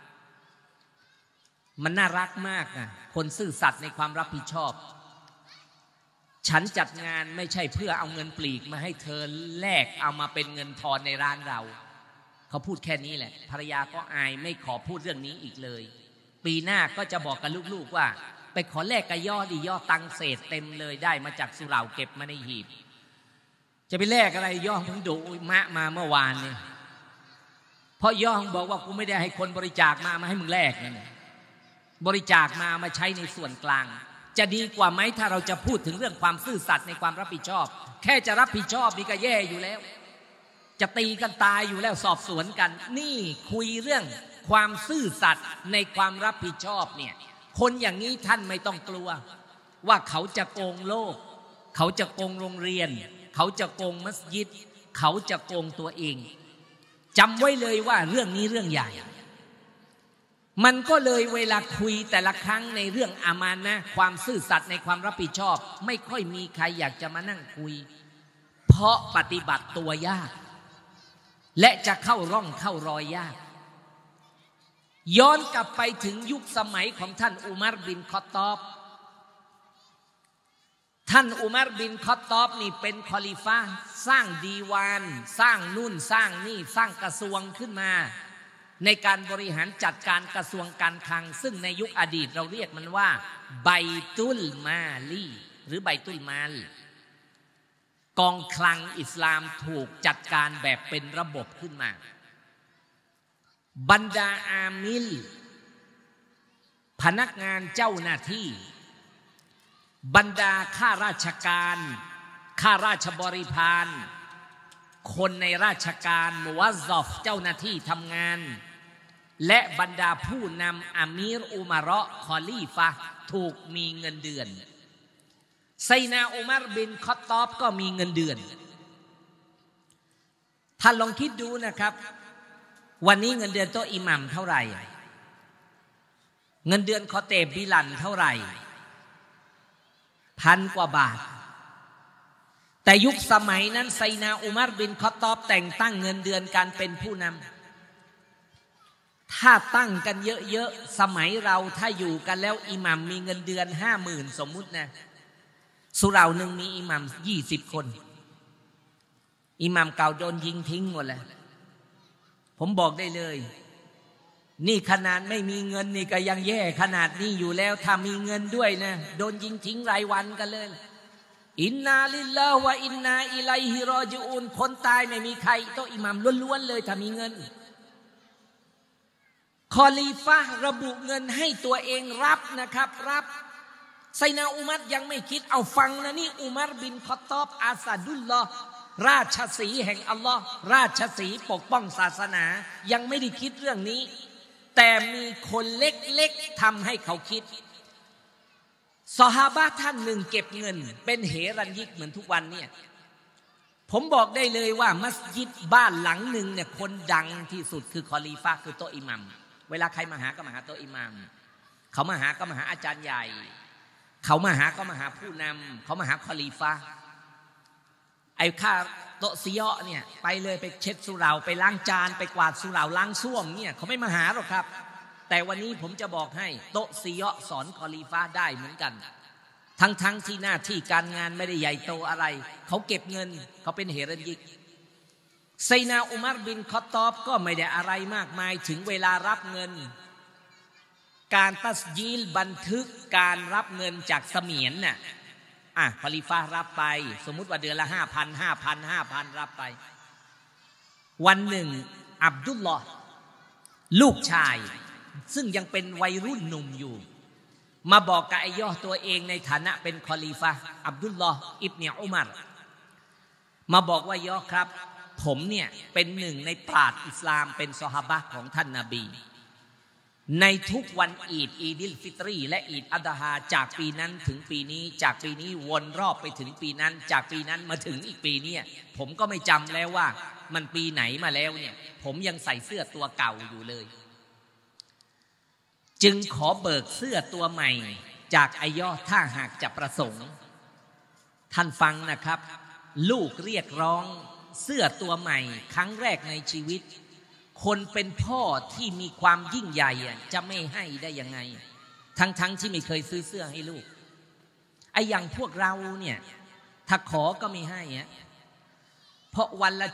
มันน่ารักมากนะคนซื่อสัตย์ในความรับผิดชอบฉันจัดงานไม่ใช่เพื่อเอาเงินปลีกมาให้เธอแลกเอามาเป็นเงินทอนในร้านเราเขาพูดแค่นี้แหละภรรยาก็อายไม่ขอพูดเรื่องนี้อีกเลยปีหน้าก็จะบอกกับลูกๆว่าไปขอแลกกับย่อดิย่อตังเศษเต็มเลยได้มาจากสุเหร่าเก็บมาในหีบจะไปแลกอะไรย่องเพิ่งดูมะมาเมื่อวานเนี่ยเพราะย่องบอกว่ากูไม่ได้ให้คนบริจาคมาให้มึงแลกนั่นบริจาคมาใช้ในส่วนกลางจะดีกว่าไหมถ้าเราจะพูดถึงเรื่องความซื่อสัตย์ในความรับผิดชอบแค่จะรับผิดชอบนี่ก็แย่อยู่แล้วจะตีกันตายอยู่แล้วสอบสวนกันนี่คุยเรื่องความซื่อสัตย์ในความรับผิดชอบเนี่ยคนอย่างนี้ท่านไม่ต้องกลัวว่าเขาจะโกงโลกเขาจะโกงโรงเรียนเขาจะโกงมัสยิดเขาจะโกงตัวเองจำไว้เลยว่าเรื่องนี้เรื่องใหญ่มันก็เลยเวลาคุยแต่ละครั้งในเรื่องอามานะห์ความซื่อสัตย์ในความรับผิดชอบไม่ค่อยมีใครอยากจะมานั่งคุยเพราะปฏิบัติตัวยากและจะเข้าร่องเข้ารอยยากย้อนกลับไปถึงยุคสมัยของท่านอุมัรบินคอฏฏอบท่านอุมัรบินคอฏฏอบนี่เป็นคอลิฟะห์สร้างดีวานสร้างนู่นสร้างนี่สร้างกระทรวงขึ้นมาในการบริหารจัดการกระทรวงการคลังซึ่งในยุคอดีตเราเรียกมันว่าไบตุลมาลีหรือไบตุลมาลกองคลังอิสลามถูกจัดการแบบเป็นระบบขึ้นมาบรรดาอามิลพนักงานเจ้าหน้าที่บรรดาข้าราชการข้าราชบริพารคนในราชการมุวัซซอฟเจ้าหน้าที่ทำงานและบรรดาผู้นำอามีรอุมาเราะห์คอลีฟะห์ถูกมีเงินเดือนไซนาอุมัรบินคอฏฏอบก็มีเงินเดือนท่านลองคิดดูนะครับวันนี้เงินเดือนโต๊ะอิหมัมเท่าไหร่เงินเดือนคอเตบบิลันเท่าไหร่1,000 กว่าบาทแต่ยุคสมัยนั้นไซนาอุมัรบินคอฏฏอบแต่งตั้งเงินเดือนการเป็นผู้นำถ้าตั้งกันเยอะๆสมัยเราถ้าอยู่กันแล้วอิหมัมมีเงินเดือน 50,000 สมมุตินะสุเหร่าหนึ่งมีอิหมัม20 คนอิหมัมเก่าโดนยิงทิ้งหมดแล้วผมบอกได้เลยนี่ขนาดไม่มีเงินนี่ก็ยังแย่ขนาดนี้อยู่แล้วถ้ามีเงินด้วยนะโดนยิงทิ้งรายวันกันเลยอินนาลิลลาฮ์วะอินนาอิลัยฮิรอญิอูนคนตายไม่มีใครโต๊ะอิหมัมล้วนๆเลยถ้ามีเงินคอลีฟะห์ระบุเงินให้ตัวเองรับนะครับรับไซนาอุมัรยังไม่คิดเอาฟังนะนี่อุมัรบินคอตอบอาซาดุลลอฮ์ราชสีห์แห่งอัลลอฮ์ราชสีห์ปกป้องศาสนายังไม่ได้คิดเรื่องนี้แต่มีคนเล็กๆทำให้เขาคิดซอฮาบะห์ท่านหนึ่งเก็บเงินเป็นเหรัญญิกเหมือนทุกวันเนี่ยผมบอกได้เลยว่ามัสยิดบ้านหลังหนึ่งเนี่ยคนดังที่สุดคือคอลีฟะห์คือโต๊ะอิหมัมเวลาใครมาหาก็มาหาโต๊ะอิหมัมเขามาหาก็มาหาอาจารย์ใหญ่เขามาหาก็มาหาผู้นำเขามาหาคอลีฟะห์ไอ้ข้าโต๊ะซิยะเนี่ยไปเลยไปเช็ดสุเหร่าไปล้างจานไปกวาดสุเหร่าล้างส้วมเนี่ยเขาไม่มาหาหรอกครับแต่วันนี้ผมจะบอกให้โต๊ะซิยะสอนคอลีฟะห์ได้เหมือนกันทั้งที่หน้าที่การงานไม่ได้ใหญ่โตอะไรเขาเก็บเงินเขาเป็นเฮรัญญิกไซนาอุมัรบินคอตอบก็ไม่ได้อะไรมากมายถึงเวลารับเงินการตัสยีลบันทึกการรับเงินจากเสมียนน่ะคอลีฟะห์รับไปสมมุติว่าเดือนละ 5,000 รับไปวันหนึ่งอับดุลลอฮ์ลูกชายซึ่งยังเป็นวัยรุ่นหนุ่มอยู่มาบอกกับไอ้ย่อตัวเองในฐานะเป็นคอลีฟะห์อับดุลลอฮ์อิบเนอุมัรมาบอกว่าย่อครับผมเนี่ยเป็นหนึ่งในปราชญ์อิสลามเป็นซอฮาบะห์ของท่านนบีในทุกวันอีดิลฟิตรีและอีดอัฎฮาจากปีนั้นถึงปีนี้จากปีนี้วนรอบไปถึงปีนั้นจากปีนั้นมาถึงอีกปีนี้ผมก็ไม่จำแล้วว่ามันปีไหนมาแล้วเนี่ยผมยังใส่เสื้อตัวเก่าอยู่เลยจึงขอเบิกเสื้อตัวใหม่จากไอยอถ้าหากจะประสงค์ท่านฟังนะครับลูกเรียกร้องเสื้อตัวใหม่ครั้งแรกในชีวิตคนเป็นพ่อที่มีความยิ่งใหญ่จะไม่ให้ได้ยังไงทั้งที่ไม่เคยซื้อเสื้อให้ลูกไอ้อย่างพวกเราเนี่ยถ้าขอก็ไม่ให้เพราะวันละ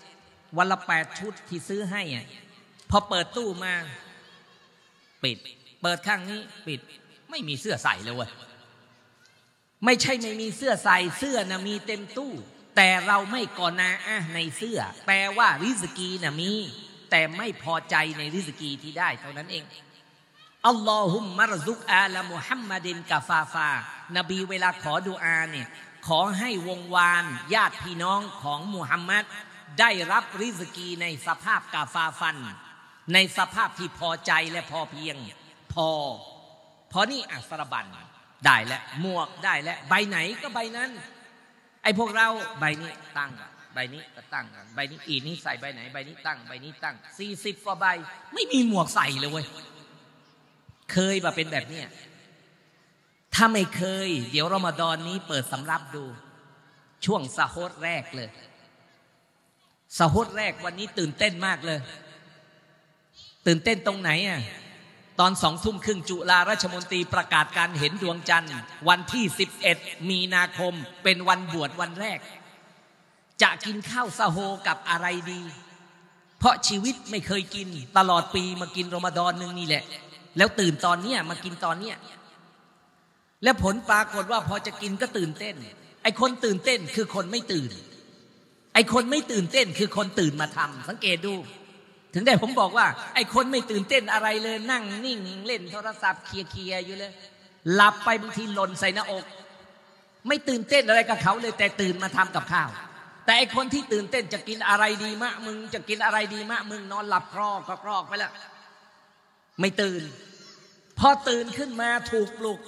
7วันละ8ชุดที่ซื้อให้พอเปิดตู้มาปิดเปิดข้างนี้ปิดไม่มีเสื้อใส่เลยเว้ยไม่ใช่ไม่มีเสื้อใส่เสื้อนะมีเต็มตู้แต่เราไม่กอนาอะในเสื้อแปลว่าริซกีนะมีแต่ไม่พอใจในริซกีที่ได้เท่านั้นเองอัลลอฮุมมะรซุกอาละมุฮัมมัดินกะฟาฟานบีเวลาขอดุอาเนี่ยขอให้วงวานญาติพี่น้องของมุฮัมมัดได้รับริซกีในสภาพกาฟาฟันในสภาพที่พอใจและพอเพียงพอนี่อัสรบันได้แล้วหมวกได้แล้วใบไหนก็ใบนั้นไอ้พวกเราใบนี้ตั้งใบนี้ก็ตั้งใบนี้นี้ใส่ใบไหนใบนี้ตั้งใบนี้ตั้ง40กว่าใบไม่มีหมวกใส่เลยเว้ยเคยมาเป็นแบบนี้ถ้าไม่เคยเดี๋ยวรอมฎอนนี้เปิดสำรับดูช่วงซะฮูรแรกเลยซะฮูรแรกวันนี้ตื่นเต้นมากเลยตื่นเต้นตรงไหนตอน20:30จุฬาราชมนตรีประกาศการเห็นดวงจันทร์วันที่11มีนาคมเป็นวันบวชวันแรกจะกินข้าวซะโฮกับอะไรดีเพราะชีวิตไม่เคยกินตลอดปีมากินรอมฎอนนึงนี่แหละแล้วตื่นตอนเนี้ยมากินตอนเนี้ยแล้วผลปรากฏว่าพอจะกินก็ตื่นเต้นไอ้คนตื่นเต้นคือคนไม่ตื่นไอ้คนไม่ตื่นเต้นคือคนตื่นมาทำสังเกตดูถึงได้ผมบอกว่าไอ้คนไม่ตื่นเต้นอะไรเลยนั่งนิ่งเล่นโทรศัพท์เคลียร์อยู่เลยหลับไปบางทีหล่นใส่หน้าอกไม่ตื่นเต้นอะไรกับเขาเลยแต่ตื่นมาทำกับข้าวแต่ไอ้คนที่ตื่นเต้นจะกินอะไรดีมะมึงจะกินอะไรดีมะมึงนอนหลับครอกไปแล้วไม่ตื่นพอตื่นขึ้นมาถูกปลุก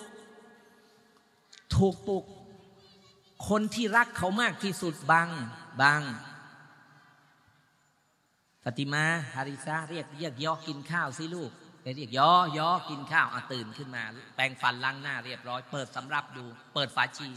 คนที่รักเขามากที่สุดบังฟาติมาฮาริซาเรียกยอกินข้าวสิลูกเรียกยอกินข้าวตื่นขึ้นมาแปรงฟันล้างหน้าเรียบร้อยเปิดสำรับดูเปิดฝาชี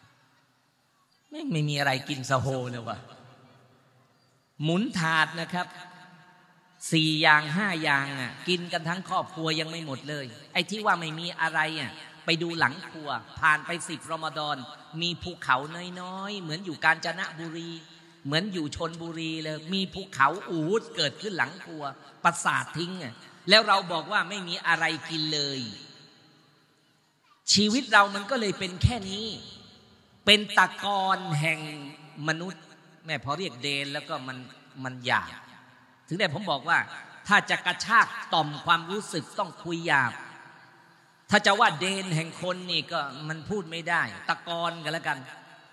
ไม่มีอะไรกินซะโฮเลยวะหมุนถาดนะครับ4อย่าง5อย่างกินกันทั้งครอบครัวยังไม่หมดเลยไอ้ที่ว่าไม่มีอะไรไปดูหลังครัวผ่านไป10รอมฎอนมีภูเขาน้อยๆเหมือนอยู่กาญจนบุรีเหมือนอยู่ชนบุรีเลยมีภูเขาอูฐเกิดขึ้นหลังครัวประสาททิ้งแล้วเราบอกว่าไม่มีอะไรกินเลยชีวิตเรามันก็เลยเป็นแค่นี้เป็นตะกอนแห่งมนุษย์แม่พอเรียกเดนแล้วก็มันหยาบถึงได้ผมบอกว่าถ้าจะกระชากต่อมความรู้สึกต้องคุยหยาบถ้าจะว่าเดนแห่งคนนี่ก็มันพูดไม่ได้ตะกอนกันแล้วกัน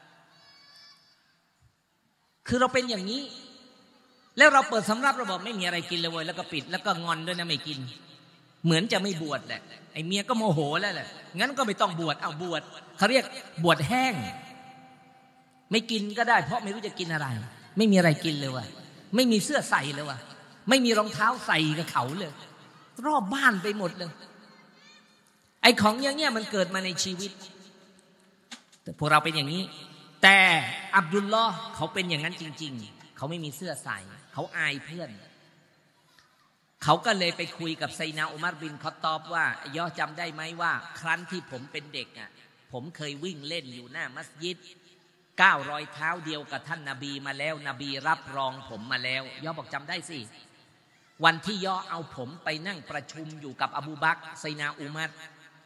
คือเราเป็นอย่างนี้แล้วเราเปิดสำรับเราบอกไม่มีอะไรกินเลยเว้ยแล้วก็ปิดแล้วก็งอนด้วยนะไม่กินเหมือนจะไม่บวชแหละไอ้เมียก็โมโหแล้วแหละงั้นก็ไม่ต้องบวชเอาบวชเขาเรียกบวชแห้งไม่กินก็ได้เพราะไม่รู้จะกินอะไรไม่มีอะไรกินเลยว่ะไม่มีเสื้อใส่เลยว่ะไม่มีรองเท้าใส่กับเขาเลยรอบบ้านไปหมดเลยไอ้ของอย่างเงี้ยมันเกิดมาในชีวิตแต่พวกเราเป็นอย่างนี้แต่อับดุลลอฮ์เขาเป็นอย่างนั้นจริงๆเขาไม่มีเสื้อใส่เขาอายเพื่อนเขาก็เลยไปคุยกับไซนาอุมัรบินคอตตอบว่าย่อจำได้ไหมว่าครั้นที่ผมเป็นเด็กผมเคยวิ่งเล่นอยู่หน้ามัสยิด9 รอยเท้าเดียวกับท่านนบีมาแล้วนบีรับรองผมมาแล้วย่อบอกจำได้สิวันที่ย่อเอาผมไปนั่งประชุมอยู่กับอบูบักรไซนาอุมัร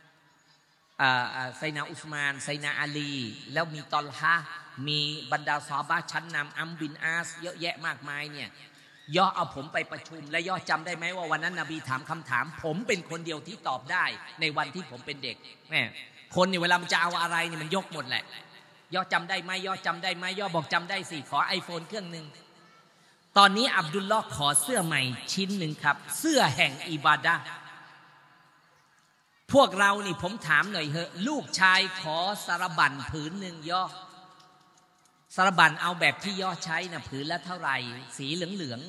ไซนาอุสมานไซนาอาลีแล้วมีตอลฮะมีบรรดาซอฮาบะห์ชั้นนำอัมบินอาสเยอะแยะมากมายเนี่ยย่อเอาผมไปประชุมและย่อจำได้ไหมว่าวันนั้นนบีถามคำถามผมเป็นคนเดียวที่ตอบได้ในวันที่ผมเป็นเด็กแม่คนเนี่ยเวลามันจะเอาอะไรเนี่ยมันยกหมดแหละย่อจำได้ไหมย่อจำได้ไหมย่อบอกจำได้สิขอiPhone เครื่องนึงตอนนี้อับดุลลอฮ์ขอเสื้อใหม่ชิ้นหนึ่งครับเสื้อแห่งอิบาดะห์พวกเรานี่ผมถามหน่อยเถอะลูกชายขอสารบัญผืนหนึ่งย่อสารบัญเอาแบบที่ย่อใช้นะผืนละเท่าไหร่สีเหลือง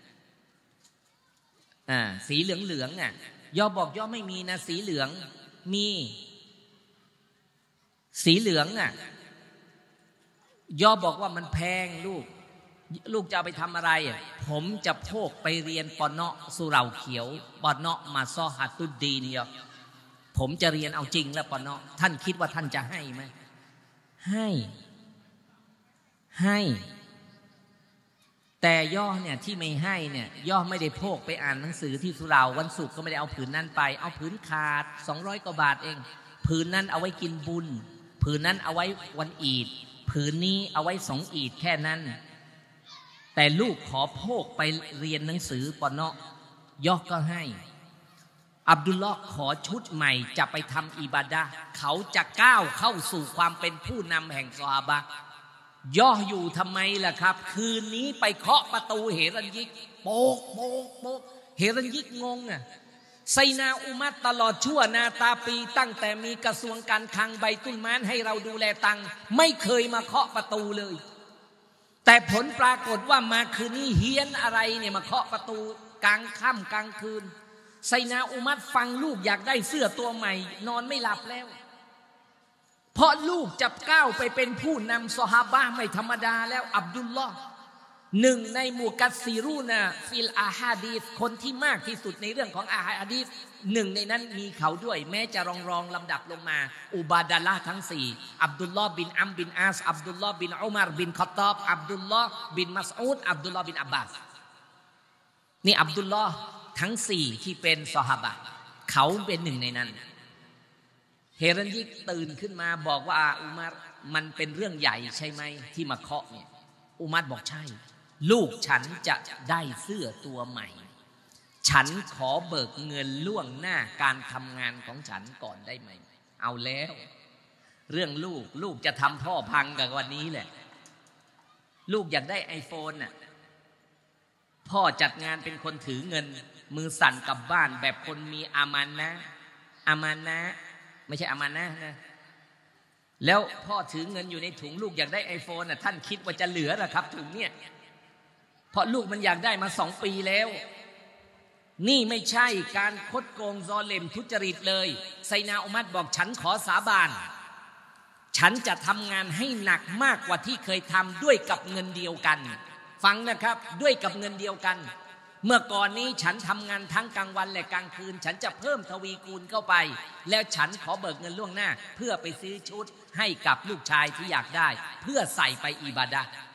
สีเหลืองย่อบอกย่อไม่มีนะสีเหลืองมีสีเหลืองย่อบอกว่ามันแพงลูกจะเอาไปทำอะไรผมจะโพกไปเรียนปอนเนาะสุเหร่าเขียวปอนเนาะมาซอฮัตุดดีนย่อผมจะเรียนเอาจริงแล้วปอนเนาะท่านคิดว่าท่านจะให้ไหมให้แต่ย่อเนี่ยที่ไม่ให้เนี่ยย่อไม่ได้โพกไปอ่านหนังสือที่สุเหร่าวันศุกร์ก็ไม่ได้เอาผืนนั้นไปเอาผืนขาด200 กว่าบาทเองผืนนั้นเอาไว้กินบุญผืนนั้นเอาไว้วันอีดผืนนี้เอาไว้2 อีดแค่นั้นแต่ลูกขอโพกไปเรียนหนังสือปอนเนาะย่อก็ให้อับดุลลอฮ์ขอชุดใหม่จะไปทำอิบาดะห์เขาจะก้าวเข้าสู่ความเป็นผู้นำแห่งซอฮาบะห์ย่ออยู่ทำไมล่ะครับคืนนี้ไปเคาะประตูเฮรัญยิกโปกเฮรัญยิกงงไซนาอุมัรตลอดชั่วนาตาปีตั้งแต่มีกระทรวงการคลังไบตุลมานให้เราดูแลตังไม่เคยมาเคาะประตูเลยแต่ผลปรากฏว่ามาคืนนี้เฮี้ยนอะไรเนี่ยมาเคาะประตูกลางค่ำกลางคืนไซนาอุมัรฟังลูกอยากได้เสื้อตัวใหม่นอนไม่หลับแล้วเพราะลูกจะก้าวไปเป็นผู้นำซอฮาบะห์ไม่ธรรมดาแล้วอับดุลลอฮ์หนึ่งในมุกัสซิรูนะฟิลอาฮาดีษคนที่มากที่สุดในเรื่องของอาฮาดีษหนึ่งในนั้นมีเขาด้วยแม้จะรองลำดับลงมาอุบาดะละห์ทั้ง4อับดุลลอฮ์บินอัมบินอาสอับดุลลอฮ์บินอุมัรบินคอฏฏอบอับดุลลอฮ์บินมัสอูดอับดุลลอฮ์บินอับบาสนี่อับดุลลอฮ์ทั้ง4ที่เป็นซอฮาบะห์เขาเป็นหนึ่งในนั้นเฮรัญยิกตื่นขึ้นมาบอกว่าอุมัรมันเป็นเรื่องใหญ่ใช่ไหมที่มาเคาะเนี่ยอุมัรบอกใช่ลูกฉันจะได้เสื้อตัวใหม่ฉันขอเบิกเงินล่วงหน้าการทำงานของฉันก่อนได้ไหมเอาแล้วเรื่องลูกจะทำพ่อพังกับวันนี้แหละลูกอยากได้iPhoneพ่อจัดงานเป็นคนถือเงินมือสั่นกลับบ้านแบบคนมีอามานะไม่ใช่อามานะนะแล้วพ่อถือเงินอยู่ในถุงลูกอยากได้iPhoneท่านคิดว่าจะเหลือหรอครับถุงเนี่ยเพราะลูกมันอยากได้มา2 ปีแล้วนี่ไม่ใช่การคดโกงซอเลมทุจริตเลยไซนาอุมัรบอกฉันขอสาบานฉันจะทำงานให้หนักมากกว่าที่เคยทำด้วยกับเงินเดียวกันฟังนะครับด้วยกับเงินเดียวกันเมื่อก่อนนี้ฉันทำงานทั้งกลางวันและกลางคืนฉันจะเพิ่มทวีคูณเข้าไปแล้วฉันขอเบิกเงินล่วงหน้าเพื่อไปซื้อชุดให้กับลูกชายที่อยากได้เพื่อใส่ไปอิบาดะห์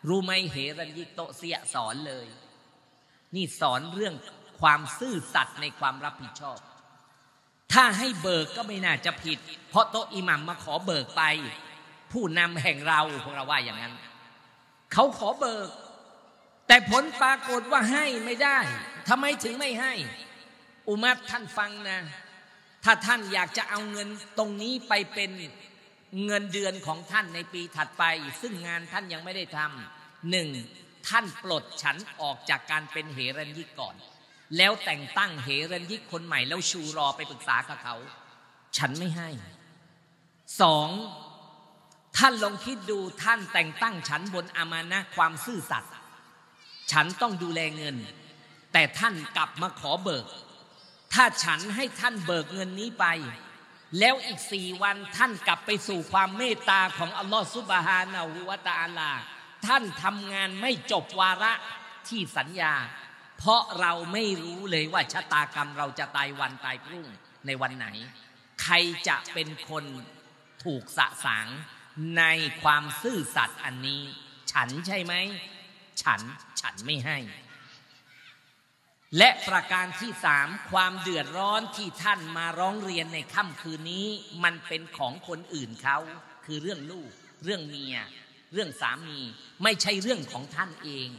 รู้ไหมเฮรัญญิกโตเสียสอนเลยนี่สอนเรื่องความซื่อสัตย์ในความรับผิดชอบถ้าให้เบิกก็ไม่น่าจะผิดเพราะโต๊ะอิหมัมมาขอเบิกไปผู้นำแห่งเราพวกเราว่าอย่างนั้นเขาขอเบิกแต่ผลปรากฏว่าให้ไม่ได้ทำไมถึงไม่ให้อุมัรท่านฟังนะถ้าท่านอยากจะเอาเงินตรงนี้ไปเป็นเงินเดือนของท่านในปีถัดไปซึ่งงานท่านยังไม่ได้ทำหนึ่งท่านปลดฉันออกจากการเป็นเฮรัญญิกก่อนแล้วแต่งตั้งเฮรัญญิกคนใหม่แล้วชูรอไปปรึกษากับเขาฉันไม่ให้สองท่านลองคิดดูท่านแต่งตั้งฉันบนอามานะห์ความซื่อสัตย์ฉันต้องดูแลเงินแต่ท่านกลับมาขอเบิกถ้าฉันให้ท่านเบิกเงินนี้ไปแล้วอีก4 วันท่านกลับไปสู่ความเมตตาของอัลลอฮฺซุบฮานะฮูวะตะอาลาท่านทำงานไม่จบวาระที่สัญญาเพราะเราไม่รู้เลยว่าชะตากรรมเราจะตายวันตายพรุ่งในวันไหนใครจะเป็นคนถูกสะสางในความซื่อสัตย์อันนี้ฉันใช่ไหมฉันไม่ให้และประการที่3ความเดือดร้อนที่ท่านมาร้องเรียนในค่ำคืนนี้มันเป็นของคนอื่นเขาคือเรื่องลูกเรื่องเมียเรื่องสามีไม่ใช่เรื่องของท่านเอง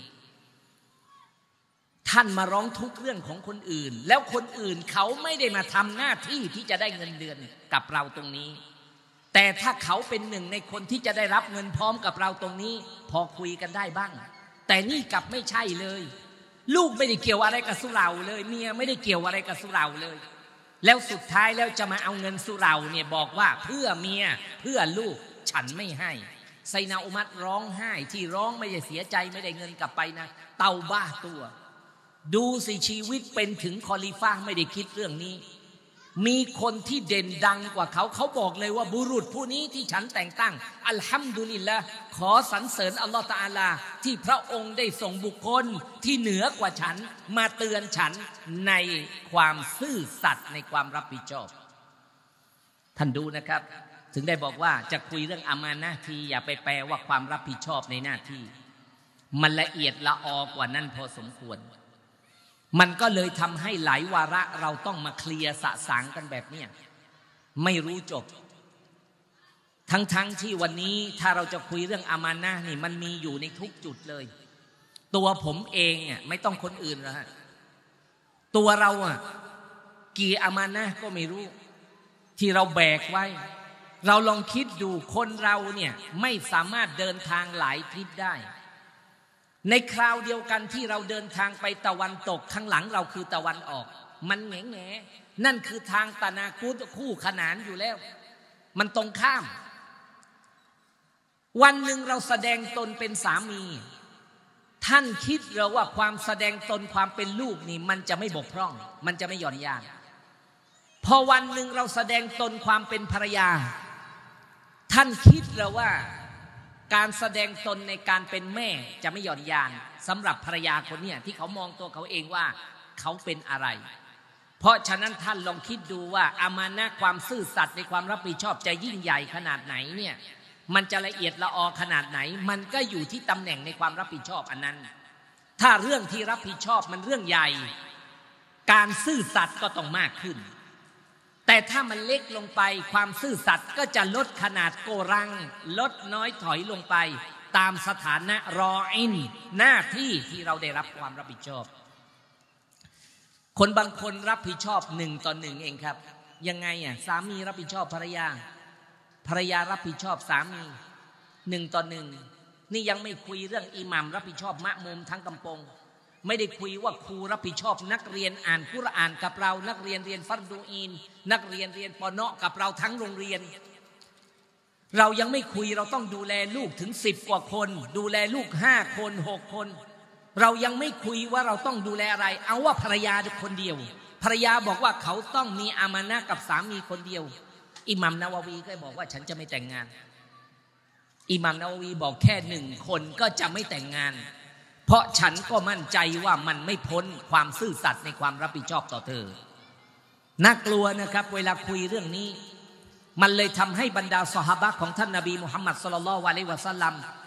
ท่านมาร้องทุกข์เรื่องของคนอื่นแล้วคนอื่นเขาไม่ได้มาทำหน้าที่ที่จะได้เงินเดือนกับเราตรงนี้แต่ถ้าเขาเป็นหนึ่งในคนที่จะได้รับเงินพร้อมกับเราตรงนี้พอคุยกันได้บ้างแต่นี่กลับไม่ใช่เลยลูกไม่ได้เกี่ยวอะไรกับสุเหร่าเลยเมียไม่ได้เกี่ยวอะไรกับสุเหร่าเลยแล้วสุดท้ายแล้วจะมาเอาเงินสุเหร่าเนี่ยบอกว่าเพื่อเมียเพื่อลูกฉันไม่ให้ไซนาอุมัรร้องไห้ที่ร้องไม่ได้เสียใจไม่ได้เงินกลับไปนะเตาบ้าตัวดูสิชีวิตเป็นถึงคอลิฟะห์ไม่ได้คิดเรื่องนี้มีคนที่เด่นดังกว่าเขาบอกเลยว่าบุรุษผู้นี้ที่ฉันแต่งตั้งอัลฮัมดุลิลละห์ขอสรรเสริญอัลลอฮฺตะอาลาที่พระองค์ได้ส่งบุคคลที่เหนือกว่าฉันมาเตือนฉันในความซื่อสัตย์ในความรับผิดชอบท่านดูนะครับถึงได้บอกว่าจะคุยเรื่องอามานะห์ทีอย่าไปแปลว่าความรับผิดชอบในหน้าที่มันละเอียดละออกว่านั้นพอสมควรมันก็เลยทำให้หลายวาระเราต้องมาเคลียร์สะสางกันแบบนี้ไม่รู้จบทั้งที่วันนี้ถ้าเราจะคุยเรื่องอามานะห์นี่มันมีอยู่ในทุกจุดเลยตัวผมเองอ่ะไม่ต้องคนอื่นแล้วฮะตัวเราอ่ะกี่อามานะห์ก็ไม่รู้ที่เราแบกไว้เราลองคิดดูคนเราเนี่ยไม่สามารถเดินทางหลายทิศได้ในคราวเดียวกันที่เราเดินทางไปตะวันตกข้างหลังเราคือตะวันออกมันแง่นั่นคือทางตะนาคุตคู่ขนานอยู่แล้วมันตรงข้ามวันหนึ่งเราแสดงตนเป็นสามีท่านคิดหรือว่าความแสดงตนความเป็นลูกนี่มันจะไม่บกพร่องมันจะไม่หย่อนยานพอวันหนึ่งเราแสดงตนความเป็นภรรยาท่านคิดหรือว่าการแสดงตนในการเป็นแม่จะไม่หย่อนยานสำหรับภรรยาคนนี้ที่เขามองตัวเขาเองว่าเขาเป็นอะไรเพราะฉะนั้นท่านลองคิดดูว่าอามานะห์ความซื่อสัตย์ในความรับผิดชอบจะยิ่งใหญ่ขนาดไหนเนี่ยมันจะละเอียดละออขนาดไหนมันก็อยู่ที่ตำแหน่งในความรับผิดชอบอันนั้นถ้าเรื่องที่รับผิดชอบมันเรื่องใหญ่การซื่อสัตย์ก็ต้องมากขึ้นแต่ถ้ามันเล็กลงไปความซื่อสัตย์ก็จะลดขนาดโกรังลดน้อยถอยลงไปตามสถานะรออินหน้าที่ที่เราได้รับความรับผิดชอบคนบางคนรับผิดชอบ1 ต่อ 1เองครับยังไงอ่ะสามีรับผิดชอบภรรยารับผิดชอบสามี1 ต่อ 1นี่ยังไม่คุยเรื่องอิหมัมรับผิดชอบมะมุมทั้งกำปงไม่ได้คุยว่าครูรับผิดชอบนักเรียนอ่านกุรอานกับเรานักเรียนเรียนฟัรดูอีนนักเรียนเรียนปอเนาะกับเราทั้งโรงเรียนเรายังไม่คุยเราต้องดูแลลูกถึง10 กว่าคนดูแลลูก5 คน6 คนเรายังไม่คุยว่าเราต้องดูแลอะไรเอาว่าภรรยาคนเดียวภรรยาบอกว่าเขาต้องมีอามานะห์กับสามีคนเดียวอิหมัมนาวาวีก็บอกว่าฉันจะไม่แต่งงานอิหมัมนาวาวีบอกแค่1 คนก็จะไม่แต่งงานเพราะฉันก็มั่นใจว่ามันไม่พ้นความซื่อสัตย์ในความรับผิดชอบต่อเธอน่ากลัวนะครับเวลาคุยเรื่องนี้มันเลยทำให้บรรดาซอฮาบะห์ของท่านนบีมุฮัมมัดศ็อลลัลลอฮุอะลัยฮิวะซัลลัม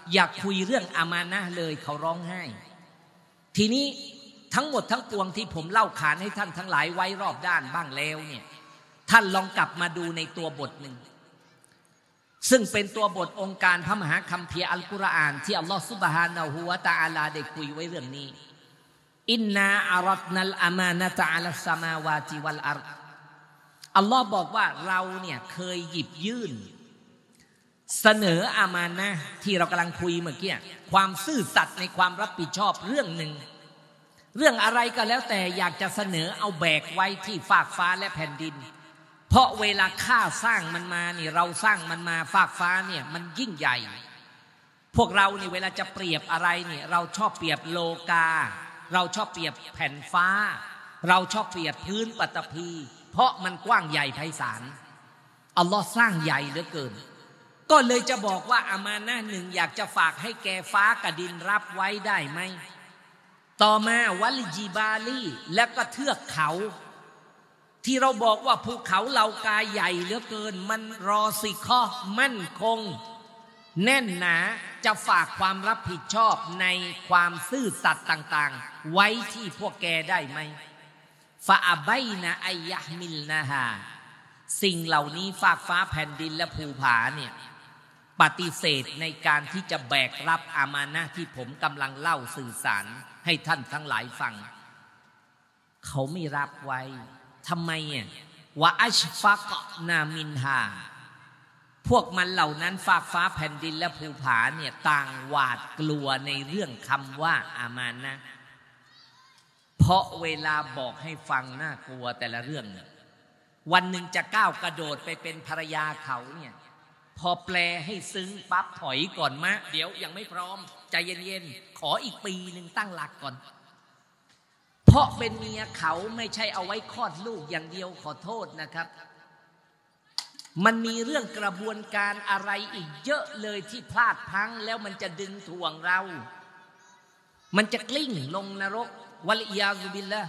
อยากคุยเรื่องอามานะห์เลยเขาร้องไห้ทีนี้ทั้งหมดทั้งปวงที่ผมเล่าขานให้ท่านทั้งหลายไว้รอบด้านบ้างแล้วเนี่ยท่านลองกลับมาดูในตัวบทหนึ่งซึ่งเป็นตัวบทองค์การพระมหาคัมภีร์อัลกุรอานที่อัลลอฮฺซุบฮานะฮูวะตะอาลาได้คุยไว้เรื่องนี้อินนาอารัดนัลอามานะตะอัลสมาวาติวัลอัรฎ์อัลลอฮ์บอกว่าเราเนี่ยเคยหยิบยื่นเสนออามานะห์ที่เรากำลังคุยเมื่อกี้ความซื่อสัตย์ในความรับผิดชอบเรื่องหนึ่งเรื่องอะไรก็แล้วแต่อยากจะเสนอเอาแบกไว้ที่ฟากฟ้าและแผ่นดินเพราะเวลาข้าสร้างมันมานี่เราสร้างมันมาฟากฟ้าเนี่ยมันยิ่งใหญ่พวกเรานี่เวลาจะเปรียบอะไรเนี่ยเราชอบเปรียบโลกาเราชอบเปรียบแผ่นฟ้าเราชอบเปรียบพื้นปฐพีเพราะมันกว้างใหญ่ไพศาลอัลลอฮ์สร้างใหญ่เหลือเกินก็เลยจะบอกว่าอามานะห์หนึ่งอยากจะฝากให้แกฟ้ากับดินรับไว้ได้ไหมต่อมาวัลจิบาลีและก็เทือกเขาที่เราบอกว่าภูเขาเหล่ากาใหญ่เหลือเกินมันรอสิคอมั่นคงแน่นหนาจะฝากความรับผิดชอบในความซื่อสัตย์ต่างๆไว้ที่พวกแกได้ไหมฟาอับัยนะอัยยะมิลนะฮาสิ่งเหล่านี้ฟากฟ้าแผ่นดินและภูผาเนี่ยปฏิเสธในการที่จะแบกรับอามานะห์ที่ผมกำลังเล่าสื่อสารให้ท่านทั้งหลายฟังเขาไม่รับไว้ทำไมวะอัชฟักนามินฮาพวกมันเหล่านั้นฟากฟ้าแผ่นดินและภูผาเนี่ยต่างหวาดกลัวในเรื่องคำว่าอามานะห์เพราะเวลาบอกให้ฟังน่ากลัวแต่ละเรื่องเนี่ยวันหนึ่งจะก้าวกระโดดไปเป็นภรรยาเขาเนี่ยพอแปลให้ซึ้งปั๊บถอยก่อนมะเดี๋ยวยังไม่พร้อมใจเย็นๆขออีกปีหนึ่งตั้งหลักก่อนเพราะเป็นเมียเขาไม่ใช่เอาไว้คลอดลูกอย่างเดียวขอโทษนะครับมันมีเรื่องกระบวนการอะไรอีกเยอะเลยที่พลาดพลั้งแล้วมันจะดึงถ่วงเรามันจะกลิ้งลงนรกวะลิยาซุบิลละ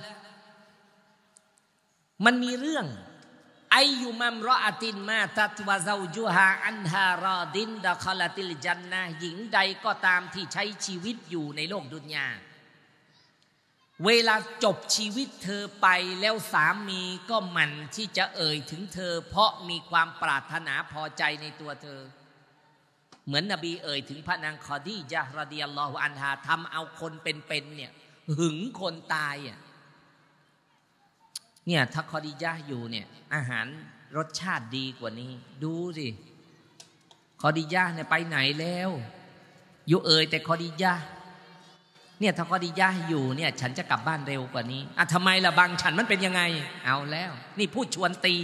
มันมีเรื่องอายุมัมรออะตินมาตัตวะซาวจุฮาอันฮารอดินดะคอลาติลจันนะห์หญิงใดก็ตามที่ใช้ชีวิตอยู่ในโลกดุนยาเวลาจบชีวิตเธอไปแล้วสามีก็หมั่นที่จะเอ่ยถึงเธอเพราะมีความปรารถนาพอใจในตัวเธอเหมือนนบีเอ่ยถึงพระนางคอดีญะห์รอฎิยัลลอฮุอันฮาทำเอาคนเป็นเนี่ยหึงคนตายเนี่ยถ้าคอดีญะห์อยู่เนี่ยอาหารรสชาติดีกว่านี้ดูสิคอดีญะห์เนี่ยไปไหนแล้วอยู่เอ่ยแต่คอดีญะห์เนี่ยถ้าคอดีญะห์อยู่เนี่ยฉันจะกลับบ้านเร็วกว่านี้ทำไมล่ะบางฉันมันเป็นยังไงเอาแล้วนี่พูดชวนตี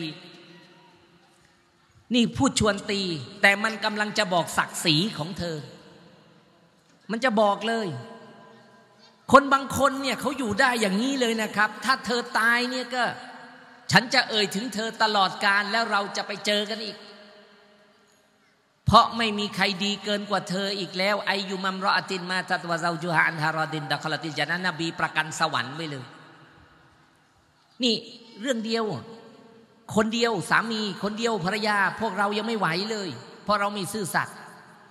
นี่พูดชวนตีแต่มันกำลังจะบอกศักดิ์ศรีของเธอมันจะบอกเลยคนบางคนเนี่ยเขาอยู่ได้อย่างนี้เลยนะครับถ้าเธอตายเนี่ยก็ฉันจะเอ่ยถึงเธอตลอดกาลแล้วเราจะไปเจอกันอีกเพราะไม่มีใครดีเกินกว่าเธออีกแล้วอายุมัมรออะตินมาตัตวะซาวจุฮาอันฮารอดินดะคอลาติลจันนะห์นบีประกันสวรรค์ไว้เลยนี่เรื่องเดียวคนเดียวสามีคนเดียวภรรยาพวกเรายังไม่ไหวเลยเพราะเรามีซื่อสัตย์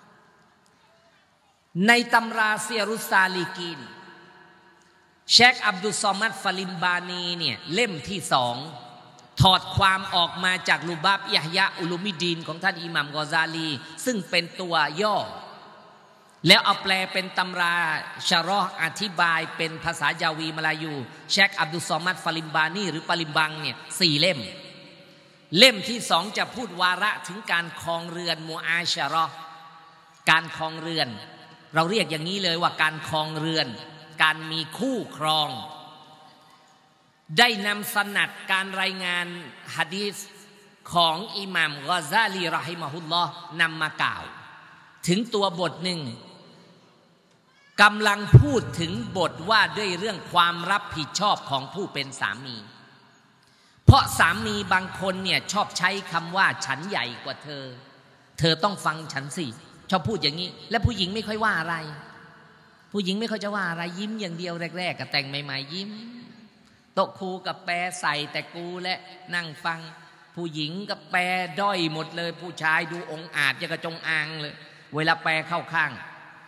ในตำราเซียรุสซาลิกีนเชคอับดุลซอมัดฟาลิมบานีเนี่ยเล่มที่2ถอดความออกมาจากลุบับยะฮยะอุลุมิดีนของท่านอิหม่ามกอซาลีซึ่งเป็นตัวย่อแล้วเอาแปลเป็นตำราชะรอห์อธิบายเป็นภาษายาวีมลายูเชคอับดุลซอมัดฟาลิมบานีหรือปาลิมบังเนี่ย4เล่มที่2จะพูดวาระถึงการครองเรือนมูอาชะเราะห์การครองเรือนเราเรียกอย่างนี้เลยว่าการครองเรือนการมีคู่ครองได้นำสนัดการรายงานหะดีษของอิหม่ามกอซาลีเราะฮิมะฮุลลอฮ์นำมากล่าวถึงตัวบทหนึ่งกำลังพูดถึงบทว่าด้วยเรื่องความรับผิดชอบของผู้เป็นสามีเพราะสามีบางคนเนี่ยชอบใช้คำว่าฉันใหญ่กว่าเธอเธอต้องฟังฉันสิชอบพูดอย่างนี้และผู้หญิงไม่ค่อยว่าอะไรผู้หญิงไม่ค่อยจะว่าอะไรยิ้มอย่างเดียวแรกๆกับแต่งใหม่ๆยิ้มโต๊ะครูกับแปรใส่แต่กูและนั่งฟังผู้หญิงกับแปรด้อยหมดเลยผู้ชายดูองอาจจะกระจงอางเลยเวลาแปรเข้าข้าง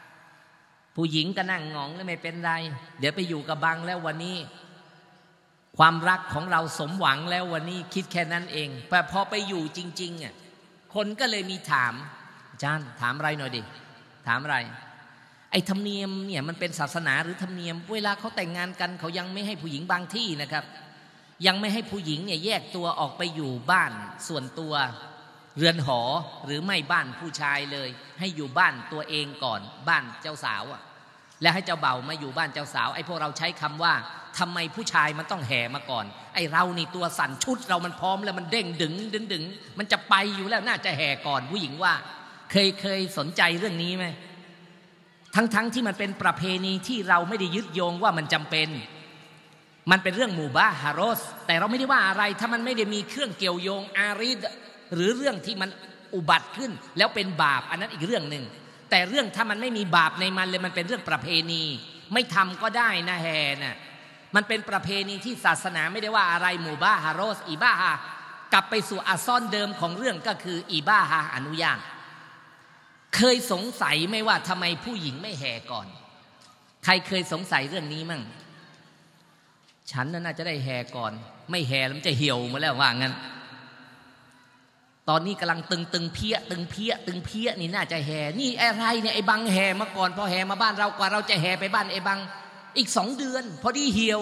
ผู้หญิงก็นั่งงองแล้วไม่เป็นไรเดี๋ยวไปอยู่กับบังแล้ววันนี้ความรักของเราสมหวังแล้ววันนี้คิดแค่นั้นเองแต่พอไปอยู่จริงๆอ่ะคนก็เลยมีถามอาจารย์ถามอะไรหน่อยดิถามอะไรไอ้ธรรมเนียมเนี่ยมันเป็นศาสนาหรือธรรมเนียมเวลาเขาแต่งงานกันเขายังไม่ให้ผู้หญิงบางที่นะครับยังไม่ให้ผู้หญิงเนี่ยแยกตัวออกไปอยู่บ้านส่วนตัวเรือนหอหรือไม่บ้านผู้ชายเลยให้อยู่บ้านตัวเองก่อนบ้านเจ้าสาวอ่ะแล้วให้เจ้าเบ่ามาอยู่บ้านเจ้าสาวไอ้พวกเราใช้คำว่าทำไมผู้ชายมันต้องแห่มาก่อนไอ้เรานี่ตัวสั่นชุดเรามันพร้อมแล้วมันเด้งดึงมันจะไปอยู่แล้วน่าจะแห่ก่อนผู้หญิงว่าเคยสนใจเรื่องนี้ไหมทั้งที่มันเป็นประเพณีที่เราไม่ได้ยึดโยงว่ามันจำเป็นมันเป็นเรื่องมูบาฮารอสแต่เราไม่ได้ว่าอะไรถ้ามันไม่ได้มีเครื่องเกี่ยวโยงอาริดหรือเรื่องที่มันอุบัติขึ้นแล้วเป็นบาปอันนั้นอีกเรื่องหนึ่งแต่เรื่องถ้ามันไม่มีบาปในมันเลยมันเป็นเรื่องประเพณีไม่ทำก็ได้นะแห่น่ะมันเป็นประเพณีที่ศาสนาไม่ได้ว่าอะไรมูบาฮารอสอิบาฮากลับไปสู่อัซอนเดิมของเรื่องก็คืออิบาฮาอนุญาตเคยสงสัยไหมว่าทำไมผู้หญิงไม่แห่ก่อนใครเคยสงสัยเรื่องนี้มั่งฉันน่าจะได้แห่ก่อนไม่แห่แล้วมันจะเหี่ยวมาแล้วว่างั้นตอนนี้กำลังตึงเพี้ยนี่น่าจะแห่นี่อะไรเนี่ยไอ้บังแห่มาก่อนพอแห่มาบ้านเรากว่าเราจะแห่ไปบ้านไอ้บังอีก2 เดือนพอดีเหี่ยว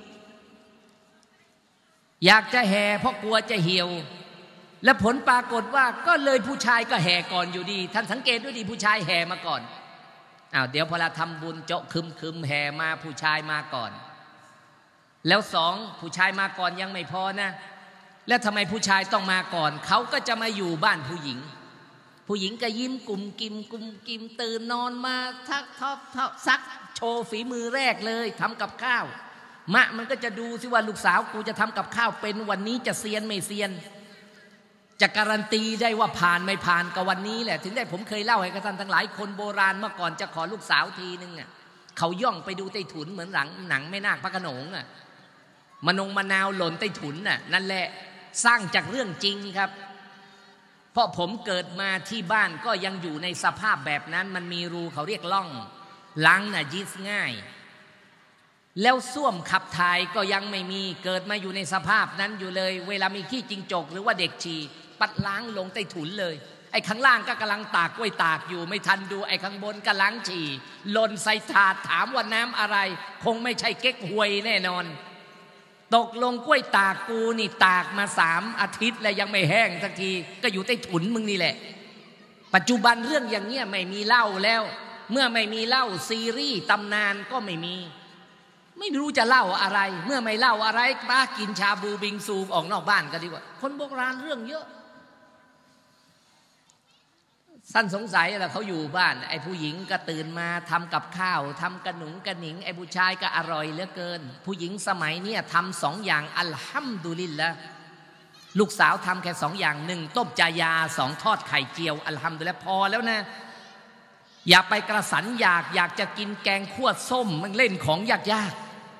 อยากจะแห่เพราะกลัวจะเหี่ยวและผลปรากฏว่าก็เลยผู้ชายก็แห่ก่อนอยู่ดีท่านสังเกตด้วยดีผู้ชายแห่มาก่อนเดี๋ยวพอเราทำบุญเจาะคึมแห่มาผู้ชายมาก่อนแล้ว2ผู้ชายมาก่อนยังไม่พอนะแล้วทำไมผู้ชายต้องมาก่อนเขาก็จะมาอยู่บ้านผู้หญิงก็ยิ้มกุมกิมตื่นนอนมาทักซักโชว์ฝีมือแรกเลยทำกับข้าวมันก็จะดูสิว่าลูกสาวกูจะทำกับข้าวเป็นวันนี้จะเซียนไม่เซียนจะการันตีได้ว่าผ่านไม่ผ่านกับวันนี้แหละถึงได้ผมเคยเล่าให้กับท่านทั้งหลายคนโบราณเมื่อก่อนจะขอลูกสาวทีนึงเขาย่องไปดูใต้ถุนเหมือนหนังแม่นาคพระโขนงมะนาวหล่นใต้ถุนนั่นแหละสร้างจากเรื่องจริงครับเพราะผมเกิดมาที่บ้านก็ยังอยู่ในสภาพแบบนั้นมันมีรูเขาเรียกล่องล้างยิสง่ายแล้วส้วมขับถ่ายก็ยังไม่มีเกิดมาอยู่ในสภาพนั้นอยู่เลยเวลามีขี้จิงจกหรือว่าเด็กฉี่ปัดล้างลงใต้ถุนเลยไอ้ข้างล่างก็กำลังตากกล้วยตากอยู่ไม่ทันดูไอ้ข้างบนก็ล้างฉี่หล่นใส่ถาดถามว่าน้ำอะไรคงไม่ใช่เก๊กฮวยแน่นอนตกลงกล้วยตากกูนี่ตากมา3 อาทิตย์แล้วยังไม่แห้งสักทีก็อยู่ใต้ถุนมึงนี่แหละปัจจุบันเรื่องอย่างเงี้ยไม่มีเล่าแล้วเมื่อไม่มีเล่าซีรีส์ตำนานก็ไม่รู้จะเล่าอะไรเมื่อไม่เล่าอะไรป้ากินชาบูบิงซูออกนอกบ้านก็ดีกว่าคนโบราณเรื่องเยอะสั้นสงสัยแล้วเขาอยู่บ้านไอ้ผู้หญิงก็ตื่นมาทำกับข้าวทำกระหนุงกระหนิงไอ้ผู้ชายก็อร่อยเหลือเกินผู้หญิงสมัยนี้ทำ2 อย่างอัลฮัมดุลิลละห์ลูกสาวทำแค่2 อย่าง1ต้มจายา2ทอดไข่เจียวอัลฮัมดุลิลละห์พอแล้วนะอย่าไปกระสันอยากจะกินแกงขั่วส้มมันเล่นของยาก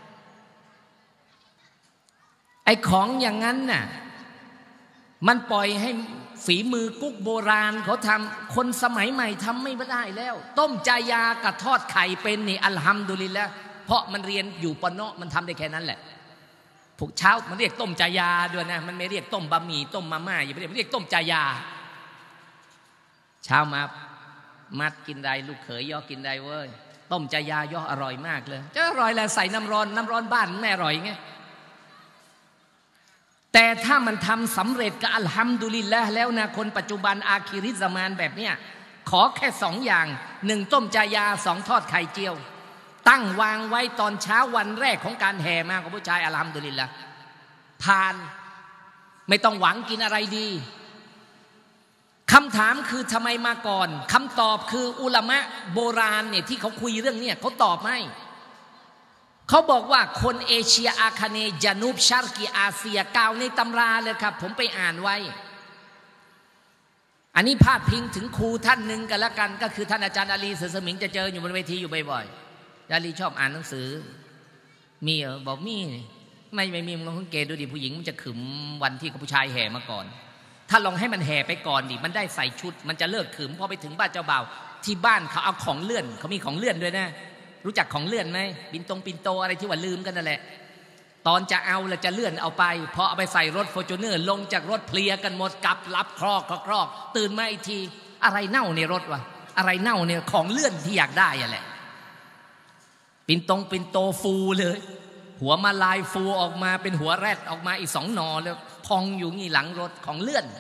ไอ้ของอย่างนั้นน่ะมันปล่อยให้ฝีมือกุ๊กโบราณเขาทำคนสมัยใหม่ทำไม่ได้แล้วต้มจายากับทอดไข่เป็นนี่อัลฮัมดุลิลละห์เพราะมันเรียนอยู่ปนมันทำได้แค่นั้นแหละพวกเช้ามันเรียกต้มจายาด้วยนะมันไม่เรียกต้มบะหมี่ต้มมาม่าอย่าไปเรียกต้มจายาเช้ามามัดกินไรลูกเขยย่อกินไรเว้ยต้มจายาย่ออร่อยมากเลยจะอร่อยแล้วใส่น้ำร้อนบ้านแม่อร่อยไงแต่ถ้ามันทำสำเร็จก็อัลฮัมดุลิลละห์แล้วนะคนปัจจุบันอาคิริซามานแบบเนี้ยขอแค่2 อย่าง1ต้มจายา2ทอดไข่เจียวตั้งวางไว้ตอนเช้าวันแรกของการแห่มาของผู้ชายอัลฮัมดุลิลละห์ผ่านไม่ต้องหวังกินอะไรดีคำถามคือทำไมมาก่อนคำตอบคืออุลามะโบราณเนี่ยที่เขาคุยเรื่องนี้เขาตอบให้เขาบอกว่าคนเอเชียอาคเนย์จานูบชาร์กีอาเซียกล่าวในตำราเลยครับผมไปอ่านไว้อันนี้พาดพิงถึงครูท่านหนึ่งกันละกันก็คือท่านอาจารย์อาลีเสือสมิงจะเจออยู่บนเวทีอยู่บ่อยๆอาลีชอบอ่านหนังสือมีเหรอบอกมีไม่มีมึงลองสังเกตดูดิผู้หญิงมันจะขึมวันที่กับผู้ชายแห่มาก่อนถ้าลองให้มันแห่ไปก่อนดิมันได้ใส่ชุดมันจะเลิกขึมพอไปถึงบ้านเจ้าบ่าวที่บ้านเขาเอาของเลื่อนเขามีของเลื่อนด้วยนะรู้จักของเลื่อนไหมปินโตอะไรที่ว่าลืมกันนั่นแหละตอนจะเอาแล้วจะเลื่อนเอาไปพอเอาไปใส่รถฟอร์จูเนอร์ลงจากรถเพลียกันหมดกลับรับครอกตื่นมาอีกทีอะไรเน่าในรถวะอะไรเน่าเนี่ยของเลื่อนที่อยากได้อะแหละปินโตฟูเลยหัวมาลายฟูออกมาเป็นหัวแรดออกมาอีก2 หนอแล้วพองอยู่งี้หลังรถของเลื่อน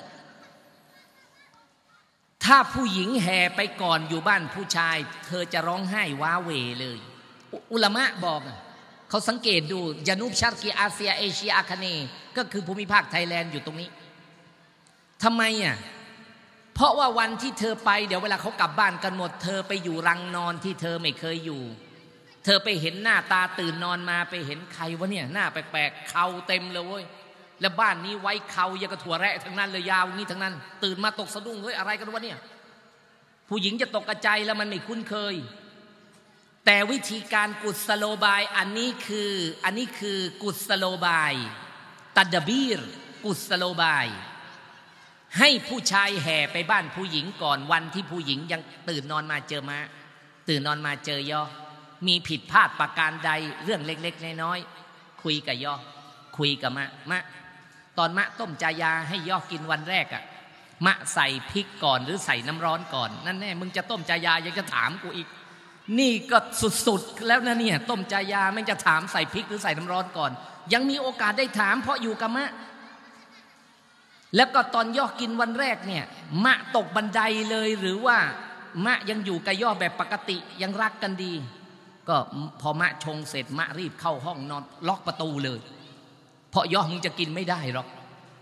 ถ้าผู้หญิงแห่ไปก่อนอยู่บ้านผู้ชายเธอจะร้องไห้ว้าเหวเลยอุลามะบอกเขาสังเกตดูยานุบชาร์กีอาเซียเอเชียอาคเนย์ก็คือภูมิภาคไทยแลนด์อยู่ตรงนี้ทำไมเพราะว่าวันที่เธอไปเดี๋ยวเวลาเขากลับบ้านกันหมดเธอไปอยู่รังนอนที่เธอไม่เคยอยู่เธอไปเห็นหน้าตาตื่นนอนมาไปเห็นใครวะเนี่ยหน้าแปลกๆเขาเต็มเลยเว้ยแล้วบ้านนี้ไว้เขายังกระถั่วแระทั้งนั้นเลยยาวนี้ทั้งนั้นตื่นมาตกสะดุ้งเฮ้ยอะไรกันวะเนี่ยผู้หญิงจะตกกระจายแล้วมันไม่คุ้นเคยแต่วิธีการกุศโลบายอันนี้คือกุศโลบายตัดบีรกุศโลบายให้ผู้ชายแห่ไปบ้านผู้หญิงก่อนวันที่ผู้หญิงยังตื่นนอนมาเจอมาตื่นนอนมาเจอยอมีผิดพลาดประการใดเรื่องเล็กๆน้อยๆคุยกับยอคุยกับมะตอนมะต้มจายาให้ยอกินวันแรกมะใส่พริกก่อนหรือใส่น้ำร้อนก่อนนั่นแน่มึงจะต้มจายายังจะถามกูอีกนี่ก็สุดๆแล้วนะเนี่ยต้มจายามันจะถามใส่พริกหรือใส่น้ำร้อนก่อนยังมีโอกาสได้ถามเพราะอยู่กับมะแล้วก็ตอนย่อกินวันแรกเนี่ยมะตกบันไดเลยหรือว่ามะยังอยู่กับย่อแบบปกติยังรักกันดีก็พอมะชงเสร็จมะรีบเข้าห้องนอนล็อกประตูเลยเพราะย่อมึงจะกินไม่ได้หรอก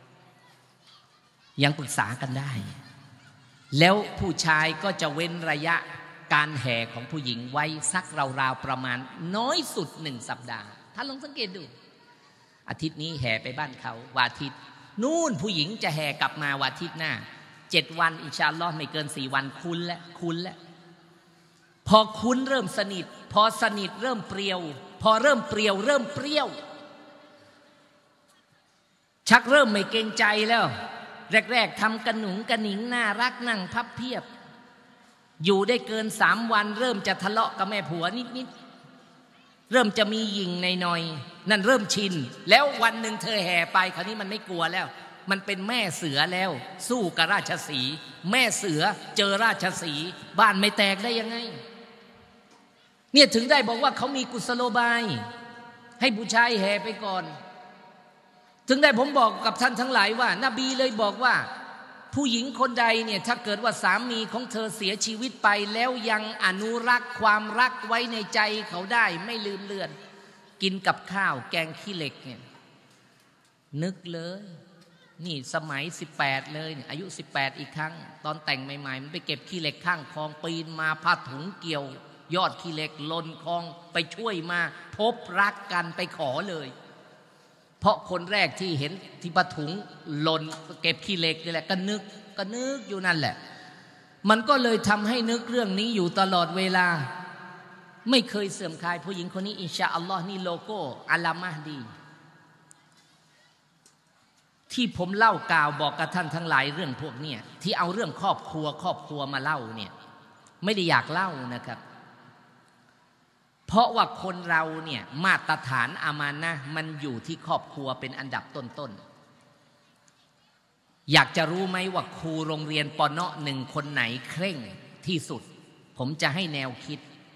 ยังปรึกษากันได้แล้วผู้ชายก็จะเว้นระยะการแห่ของผู้หญิงไว้สักราวๆประมาณน้อยสุด1 สัปดาห์ท่านลองสังเกตดูอาทิตย์นี้แห่ไปบ้านเขาวันอาทิตย์นู่นผู้หญิงจะแห่กลับมาวันอาทิตย์หน้า7 วันอินชาอัลลอฮ์ไม่เกิน4 วันคุ้นแล้วพอคุ้นเริ่มสนิทพอสนิทเริ่มเปรี้ยวพอเริ่มเปรี้ยวชักเริ่มไม่เกรงใจแล้วแรกๆทำกระหนุงกระหนิงน่ารักนั่งพับเพียบอยู่ได้เกิน3 วันเริ่มจะทะเลาะกับแม่ผัวนิดเริ่มจะมีหยิ่งหน่อยนั่นเริ่มชินแล้ววันหนึ่งเธอแห่ไปคราวนี้มันไม่กลัวแล้วมันเป็นแม่เสือแล้วสู้กับราชสีห์แม่เสือเจอราชสีห์บ้านไม่แตกได้ยังไงเนี่ยถึงได้บอกว่าเขามีกุศโลบายให้ผู้ชายแห่ไปก่อนถึงได้ผมบอกกับท่านทั้งหลายว่านบีเลยบอกว่าผู้หญิงคนใดเนี่ยถ้าเกิดว่าสามีของเธอเสียชีวิตไปแล้วยังอนุรักษ์ความรักไว้ในใจเขาได้ไม่ลืมเลือนกินกับข้าวแกงขี้เหล็กเนี่ยนึกเลยนี่สมัย18เลยอายุ18อีกครั้งตอนแต่งใหม่ๆมันไปเก็บขี้เหล็กข้างคลองปีนมาผ้าถุงเกี่ยวยอดขี้เหล็กลนคลองไปช่วยมาพบรักกันไปขอเลยเพราะคนแรกที่เห็นที่ผ้าถุงหล่นเก็บขี้เหล็กนี่แหละก็นึกอยู่นั่นแหละมันก็เลยทำให้นึกเรื่องนี้อยู่ตลอดเวลาไม่เคยเสื่อมคลายผู้หญิงคนนี้อินชาอัลลอฮ์นี่โลโก้อัลลามะดีที่ผมเล่ากล่าวบอกกับท่านทั้งหลายเรื่องพวกนี้ที่เอาเรื่องครอบครัวมาเล่าเนี่ยไม่ได้อยากเล่านะครับเพราะว่าคนเราเนี่ยมาตรฐานอามานะห์มันอยู่ที่ครอบครัวเป็นอันดับต้นอยากจะรู้ไหมว่าครูโรงเรียนปน.1คนไหนเคร่งที่สุดผมจะให้แนวคิด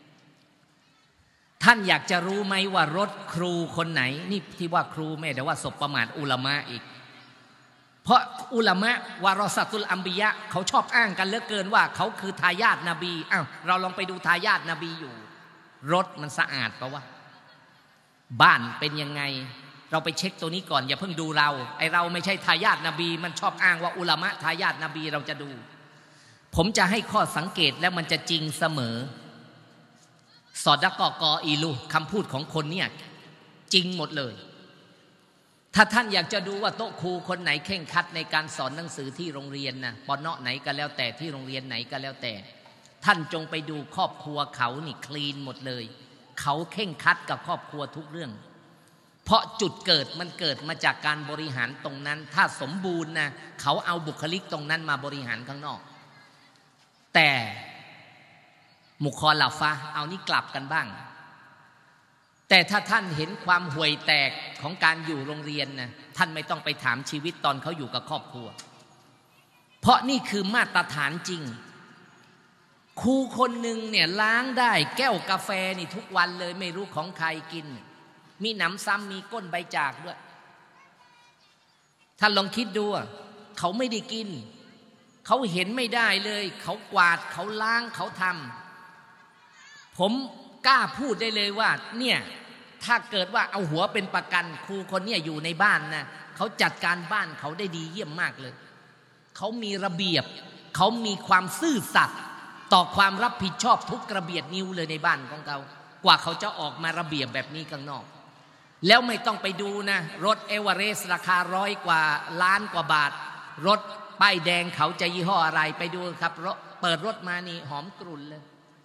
ท่านอยากจะรู้ไหมว่ารถครูคนไหนนี่ที่ว่าครูไม่แต่ว่าสบประมาทอุลามะอีกเพราะอุลามะวารอซะตุลอัมบิยะเขาชอบอ้างกันเหลือเกินว่าเขาคือทายาทนบีอ้าวเราลองไปดูทายาทนบีอยู่รถมันสะอาดปะวะบ้านเป็นยังไงเราไปเช็คตัวนี้ก่อนอย่าเพิ่งดูเราเราไม่ใช่ทายาทนบีมันชอบอ้างว่าอุลามะทายาทนบีเราจะดูผมจะให้ข้อสังเกตแล้วมันจะจริงเสมอสอดะกอกออีลูคำพูดของคนเนี่ยจริงหมดเลยถ้าท่านอยากจะดูว่าโต๊ะครูคนไหนเข่งคัดในการสอนหนังสือที่โรงเรียนนะปน.ไหนก็แล้วแต่ที่โรงเรียนไหนก็แล้วแต่ท่านจงไปดูครอบครัวเขานี่คลีนหมดเลยเขาเข่งคัดกับครอบครัวทุกเรื่องเพราะจุดเกิดมันเกิดมาจากการบริหารตรงนั้นถ้าสมบูรณ์นะเขาเอาบุคลิกตรงนั้นมาบริหารข้างนอกแต่มุคอลาฟะเอานี่กลับกันบ้างแต่ถ้าท่านเห็นความห่วยแตกของการอยู่โรงเรียนนะท่านไม่ต้องไปถามชีวิตตอนเขาอยู่กับครอบครัวเพราะนี่คือมาตรฐานจริงครูคนหนึ่งเนี่ยล้างได้แก้วกาแฟนี่ทุกวันเลยไม่รู้ของใครกินมีหนำซ้ำมีก้นใบจากด้วยท่านลองคิดดูเขาไม่ได้กินเขาเห็นไม่ได้เลยเขากวาดเขาล้างเขาทำผมกล้าพูดได้เลยว่าเนี่ยถ้าเกิดว่าเอาหัวเป็นประกันครูคนนี้อยู่ในบ้านนะเขาจัดการบ้านเขาได้ดีเยี่ยมมากเลยเขามีระเบียบเขามีความซื่อสัตย์ต่อความรับผิดชอบทุกกระเบียดนิ้วเลยในบ้านของเขากว่าเขาจะออกมาระเบียบแบบนี้ข้างนอกแล้วไม่ต้องไปดูนะรถเอเวอเรสต์ราคา100 กว่าล้านกว่าบาทรถป้ายแดงเขาจะยี่ห้ออะไรไปดูครับเปิดรถมานี่หอมกรุ่นเลย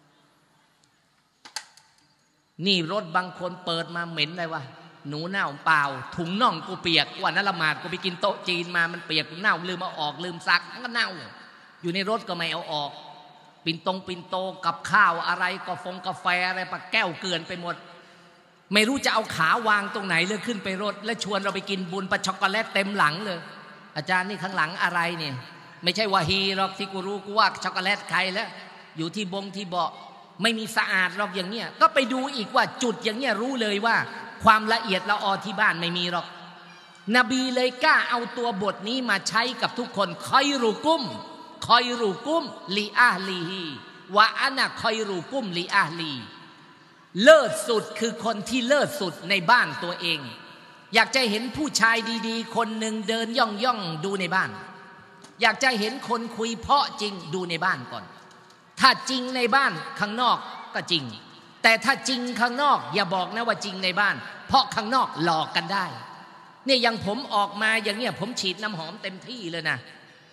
นี่รถบางคนเปิดมาเหม็นเลยวะหนูเน่าเปล่าถุงน่องกูเปียกวันนั้นละหมาดกูไปกินโต๊ะจีนมามันเปียกเน่าลืมเอาออกลืมซักมันก็เน่าอยู่ในรถก็ไม่เอาออกปิ่นโตกับข้าวอะไรกาแฟอะไรปะแก้วเกลื่อนไปหมดไม่รู้จะเอาขาวางตรงไหนเลยขึ้นไปรถแล้วชวนเราไปกินบุญปะช็อกโกแลตเต็มหลังเลยอาจารย์นี่ข้างหลังอะไรเนี่ยไม่ใช่วาฮีหรอกที่กูรู้กูว่าช็อกโกแลตใครแล้วอยู่ที่ที่เบาะไม่มีสะอาดหรอกอย่างเนี้ยก็ไปดูอีกว่าจุดอย่างเนี้ยรู้เลยว่าความละเอียดละออที่บ้านไม่มีหรอกนบีเลยกล้าเอาตัวบทนี้มาใช้กับทุกคนคอยรูกุมลีอาลีฮีวะอานะคอยรูกุมลีอาลีเลิศสุดคือคนที่เลิศสุดในบ้านตัวเองอยากจะเห็นผู้ชายดีๆคนหนึ่งเดินย่องดูในบ้านอยากจะเห็นคนคุยเพราะจริงดูในบ้านก่อนถ้าจริงในบ้านข้างนอกก็จริงแต่ถ้าจริงข้างนอกอย่าบอกนะว่าจริงในบ้านเพราะข้างนอกหลอกกันได้เนี่ยอย่างผมออกมาอย่างเนี้ยผมฉีดน้ำหอมเต็มที่เลยนะ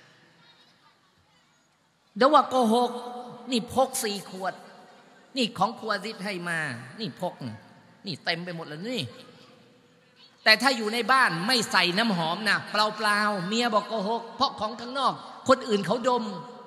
เดี๋ยวว่าโกหกนี่พก4 ขวดนี่ของครัวซิดให้มานี่พกนี่เต็มไปหมดเลยนี่แต่ถ้าอยู่ในบ้านไม่ใส่น้ำหอมนะเปล่าเมียบอกโกหกเพราะของข้างนอกคนอื่นเขาดม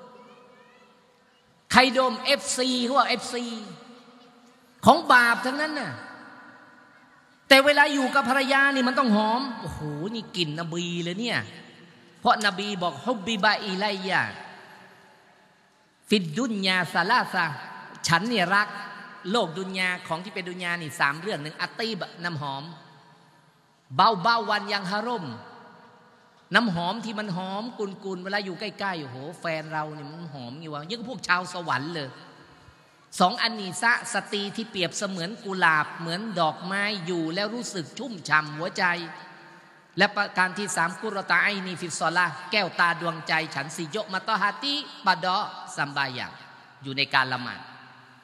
ใครดม FC เขาว่า FC ของบาปทั้งนั้นน่ะแต่เวลาอยู่กับภรรยานี่มันต้องหอมโอ้โหนี่กลิ่นนบีเลยเนี่ยเพราะนบีบอกฮุบบิบะอิไลยะฟิดดุนยาซาลาซาฉันเนี่ยรักโลกดุนยาของที่เป็นดุนยานี่3 เรื่องหนึ่งอัตตีบน้ำหอมเบาวันยังฮารมน้ำหอมที่มันหอมกุนเวลาอยู่ใกล้ๆโอ้โหแฟนเราเนี่ยมันหอมอยู่วะยังพวกชาวสวรรค์เลย2อันนีซะสตรีที่เปรียบเสมือนกุหลาบเหมือนดอกไม้อยู่แล้วรู้สึกชุ่มฉ่ำหัวใจและประการที่3กุรตาไอนีฟิซอลาแก้วตาดวงใจฉันสิโยมาตอฮาติบาดอซัมบายังอยู่ในการละหมาด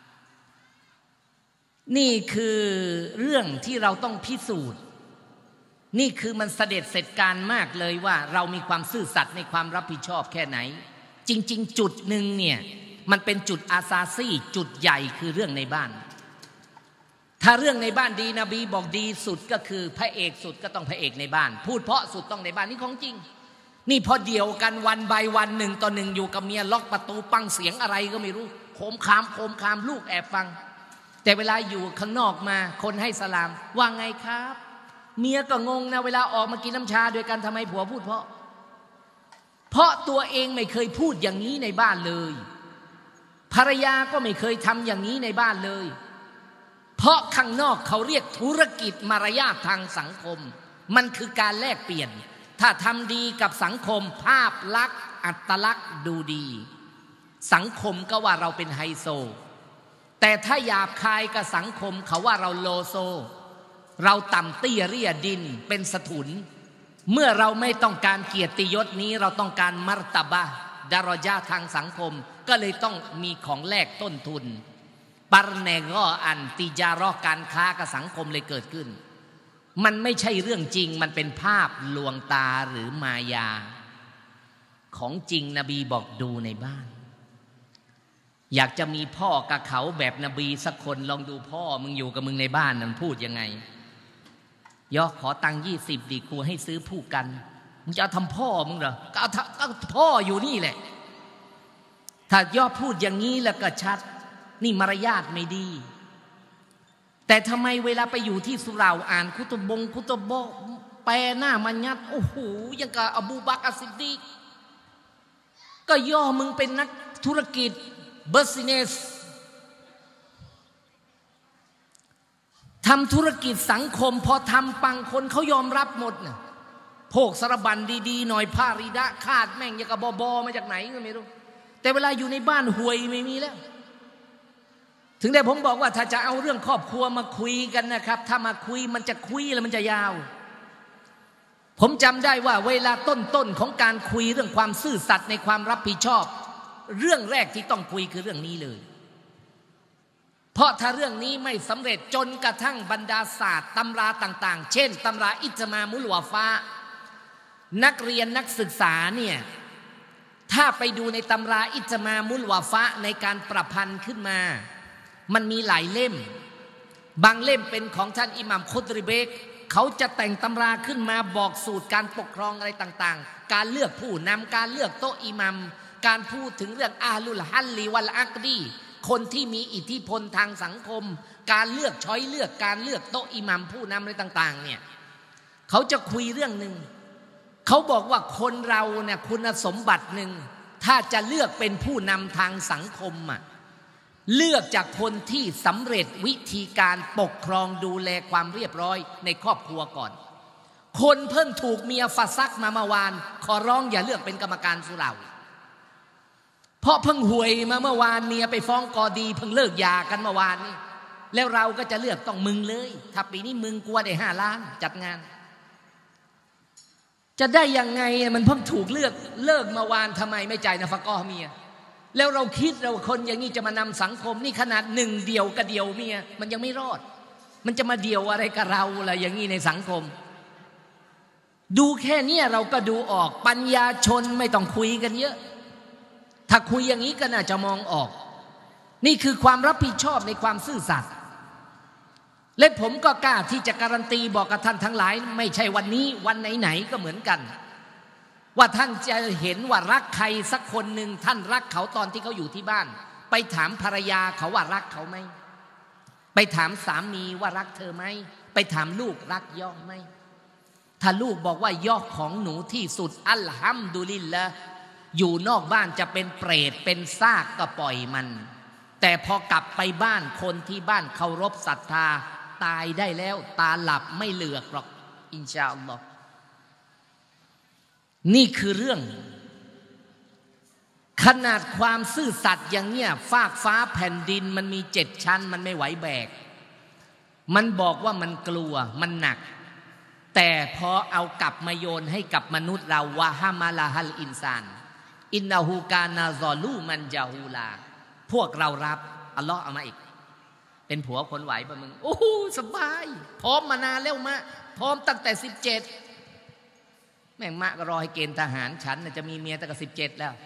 นี่คือเรื่องที่เราต้องพิสูจน์นี่คือมันเสด็จเสร็จการมากเลยว่าเรามีความซื่อสัตย์ในความรับผิดชอบแค่ไหนจริงๆจุดหนึ่งเนี่ยมันเป็นจุดอาซาซี่จุดใหญ่คือเรื่องในบ้านถ้าเรื่องในบ้านดีนบีบอกดีสุดก็คือพระเอกสุดก็ต้องพระเอกในบ้านพูดเพราะสุดต้องในบ้านนี่ของจริงนี่พอเดียวกันวันใบวัน1 ต่อ 1อยู่กับเมียล็อกประตูปังเสียงอะไรก็ไม่รู้โคมคามลูกแอบฟังแต่เวลาอยู่ข้างนอกมาคนให้สลามว่าไงครับเมียก็งงนะเวลาออกมากินน้ำชาด้วยกันทำไมผัวพูดเพราะตัวเองไม่เคยพูดอย่างนี้ในบ้านเลยภรรยาก็ไม่เคยทำอย่างนี้ในบ้านเลยเพราะข้างนอกเขาเรียกธุรกิจมารยาททางสังคมมันคือการแลกเปลี่ยนถ้าทำดีกับสังคมภาพลักษณ์อัตลักษณ์ดูดีสังคมก็ว่าเราเป็นไฮโซแต่ถ้าหยาบคายกับสังคมเขาว่าเราโลโซเราต่ำเตี้ยเรี่ยดินเป็นสถุนเมื่อเราไม่ต้องการเกียรติยศนี้เราต้องการมัรตะบะดารอญาทางสังคมก็เลยต้องมีของแลกต้นทุนปารเนกออันติจารอการค้ากับสังคมเลยเกิดขึ้นมันไม่ใช่เรื่องจริงมันเป็นภาพลวงตาหรือมายาของจริงนบีบอกดูในบ้านอยากจะมีพ่อกับเขาแบบนบีสักคนลองดูพ่อมึงอยู่กับมึงในบ้านมันพูดยังไงย่อขอตังค์20ดิกูให้ซื้อผู้กันมึงจะเอาทำพ่อมึงเหรอก็เอาพ่ออยู่นี่แหละถ้าย่อพูดอย่างนี้แล้วก็ชัดนี่มารยาทไม่ดีแต่ทำไมเวลาไปอยู่ที่สุเหร่าอ่านคุตบะแปลหน้ามันยัดโอ้โหยังกับอบูบักร อัสซิดดีกก็ย่อมึงเป็นนักธุรกิจเบิสเนสทำธุรกิจสังคมพอทำปังคนเขายอมรับหมดนะโภคสารบัญดีๆหน่อยผ้าริดะคาดแม่งยังกับบอมาจากไหนก็ไม่รู้แต่เวลาอยู่ในบ้านห่วยไม่มีแล้วถึงได้ผมบอกว่าถ้าจะเอาเรื่องครอบครัวมาคุยกันนะครับถ้ามาคุยมันจะคุยแล้วมันจะยาวผมจำได้ว่าเวลาต้นของการคุยเรื่องความซื่อสัตย์ในความรับผิดชอบเรื่องแรกที่ต้องคุยคือเรื่องนี้เลยเพราะถ้าเรื่องนี้ไม่สำเร็จจนกระทั่งบรรดาศาสตร์ตำราต่างๆเช่นตำราอิจมามุลวาฟานักเรียนนักศึกษาเนี่ยถ้าไปดูในตำราอิจมามุลวาฟาในการประพันธ์ขึ้นมามันมีหลายเล่มบางเล่มเป็นของท่านอิหม่ามคุตริเบกเขาจะแต่งตำราขึ้นมาบอกสูตรการปกครองอะไรต่างๆการเลือกผู้นำการเลือกโต๊ะอิหมัมการพูดถึงเรื่องอาลุลฮัลลีวัลอักดีคนที่มีอิทธิพลทางสังคมการเลือกช้อยเลือกการเลือกโต๊ะอิหมัมผู้นำอะไรต่างๆเนี่ยเขาจะคุยเรื่องหนึ่งเขาบอกว่าคนเราเนี่ยคุณสมบัติหนึ่งถ้าจะเลือกเป็นผู้นำทางสังคมอ่ะเลือกจากคนที่สำเร็จวิธีการปกครองดูแลความเรียบร้อยในครอบครัวก่อนคนเพิ่งถูกเมียฟาซักมาเมื่อวานขอร้องอย่าเลือกเป็นกรรมการสุเหร่าเพราะเพิ่งหวยมาเมื่อวานเมียไปฟ้องกอดีเพิ่งเลิกหย่ากันเมื่อวานนี้แล้วเราก็จะเลือกต้องมึงเลยถ้าปีนี้มึงกลัวได้5 ล้านจัดงานจะได้ยังไงมันเพิ่งถูกเลิกเมื่อวานทำไมไม่จ่ายนะฟะกอเมียแล้วเราคิดเราคนอย่างนี้จะมานำสังคมนี่ขนาด1 เดียวกับเดียวเมียมันยังไม่รอดมันจะมาเดียวอะไรกับเราล่ะอย่างนี้ในสังคมดูแค่นี้เราก็ดูออกปัญญาชนไม่ต้องคุยกันเยอะถ้าคุยอย่างนี้ก็น่าจะมองออกนี่คือความรับผิดชอบในความซื่อสัตย์และผมก็กล้าที่จะการันตีบอกกับท่านทั้งหลายไม่ใช่วันนี้วันไหนๆก็เหมือนกันว่าท่านจะเห็นว่ารักใครสักคนหนึ่งท่านรักเขาตอนที่เขาอยู่ที่บ้านไปถามภรรยาเขาว่ารักเขาไหมไปถามสามีว่ารักเธอไหมไปถามลูกรักย่อไหมถ้าลูกบอกว่าย่อของหนูที่สุดอัลฮัมดุลิลละอยู่นอกบ้านจะเป็นเปรตเป็นซากก็ปล่อยมันแต่พอกลับไปบ้านคนที่บ้านเคารพศรัทธาตายได้แล้วตาหลับไม่เหลือกหรอกอินชาอัลลอฮ์นี่คือเรื่องขนาดความซื่อสัตย์อย่างเนี้ยฟากฟ้าแผ่นดินมันมี7 ชั้นมันไม่ไหวแบกมันบอกว่ามันกลัวมันหนักแต่พอเอากลับมาโยนให้กับมนุษย์เราวะฮามาลาฮัลอินซานอินนาฮูกานาซอลูมันจาฮูลาพวกเรารับอัลลอฮ์เอามาอีกเป็นผัวคนไหวป่ะมึงโอ้โหสบายพร้อมมานานแล้วมาพร้อมตั้งแต่17แม่งมะก็รอให้เกณฑ์ทหารฉันจะมีเมียตั้งแต่17แล้ว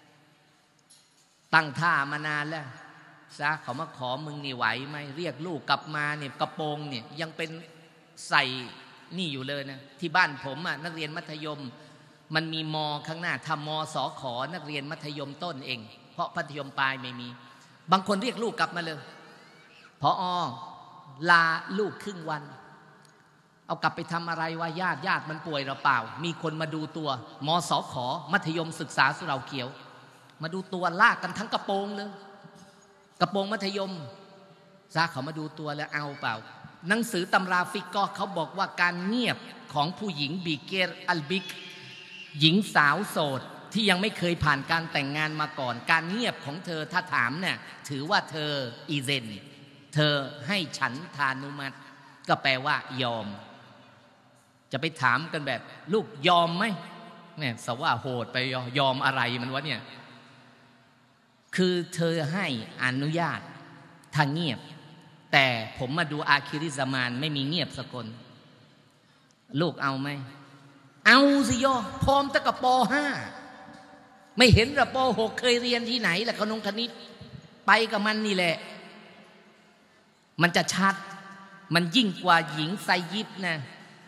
ตั้งท่ามานานแล้วซะเขามาขอมึงนี่ไหวไหมเรียกลูกกลับมาเนี่ยกระโปรงเนี่ยยังเป็นใส่นี่อยู่เลยนะที่บ้านผมอ่ะนักเรียนมัธยมมันมีม.ข้างหน้าทำม.ส.ข.นักเรียนมัธยมต้นเองเพราะมัธยมปลายไม่มีบางคนเรียกลูกกลับมาเลยพอลาลูกครึ่งวันเอากลับไปทำอะไรวะญาติมันป่วยหรือเปล่ามีคนมาดูตัวม.ส.ข.มัธยมศึกษาสุเหร่าเขียวมาดูตัวลากกันทั้งกระโปรงเลยกระโปรงมัธยมซาเขามาดูตัวแล้วเอาเปล่าหนังสือตำราฟิกก็เขาบอกว่าการเงียบของผู้หญิงบีเกรอัลบิกหญิงสาวโสดที่ยังไม่เคยผ่านการแต่งงานมาก่อนการเงียบของเธอถ้าถามเนี่ยถือว่าเธออีเซนเธอให้ฉันทานุมัติก็แปลว่ายอมจะไปถามกันแบบลูกยอมไหมเนี่ยสว่าโหดไปยอมอะไรมันวะเนี่ยคือเธอให้อนุญาตถ้าเงียบแต่ผมมาดูอาคิริซามานไม่มีเงียบสักคนลูกเอาไหมเอาสิโยพร้อมตั้งแต่ป.5 ไม่เห็นหรอป.6 เคยเรียนที่ไหนล่ะคณิตไปกับมันนี่แหละมันจะชัดมันยิ่งกว่าหญิงไซยิดนะ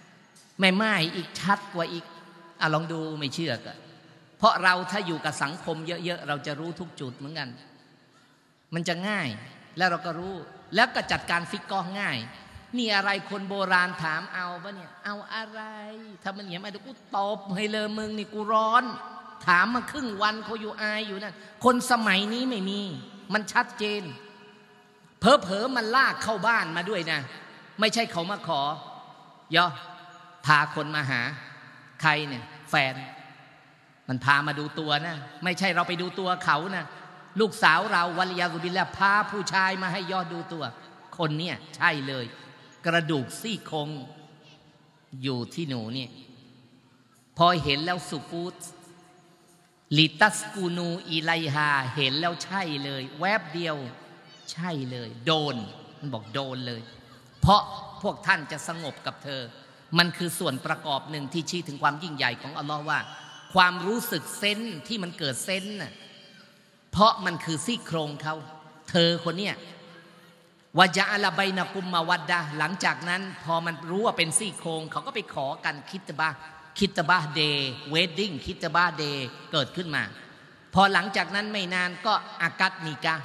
ไม่อีกชัดกว่าอีกลองดูไม่เชื่อก็เพราะเราถ้าอยู่กับสังคมเยอะๆเราจะรู้ทุกจุดเหมือนกันมันจะง่ายแล้วเราก็รู้แล้วก็จัดการฟิกก็ง่ายนี่อะไรคนโบราณถามเอาปะเนี่ยเอาอะไรถ้ามันเหนียวมาดูกูตบให้เลยมึงนี่กูร้อนถามมาครึ่งวันเขาอยู่อายอยู่นั่นคนสมัยนี้ไม่มีมันชัดเจนเผลอมันลากเข้าบ้านมาด้วยนะไม่ใช่เขามาขอย่อพาคนมาหาใครเนี่ยแฟนมันพามาดูตัวนะไม่ใช่เราไปดูตัวเขานะลูกสาวเราวะลียาซุบิลลาห์พาผู้ชายมาให้ยอดดูตัวคนเนี่ยใช่เลยกระดูกซี่โครงอยู่ที่หนูเนี่ยพอเห็นแล้วสุกูตลิตัสกูนูอิไลฮาเห็นแล้วใช่เลยแวบเดียวใช่เลยโดนมันบอกโดนเลยเพราะพวกท่านจะสงบกับเธอมันคือส่วนประกอบหนึ่งที่ชี้ถึงความยิ่งใหญ่ของอัลลอฮ์ว่าความรู้สึกเซนส์ที่มันเกิดเซนส์น่ะเพราะมันคือซี่โครงเขาเธอคนเนี้ยวะจาอะลาบัยนะกุมมาวัดดะหลังจากนั้นพอมันรู้ว่าเป็นซี่โครงเขาก็ไปขอกันคิตบะเดย์เวดดิ้งคิตบะเดย์เกิดขึ้นมาพอหลังจากนั้นไม่นานก็อากัดนิกะ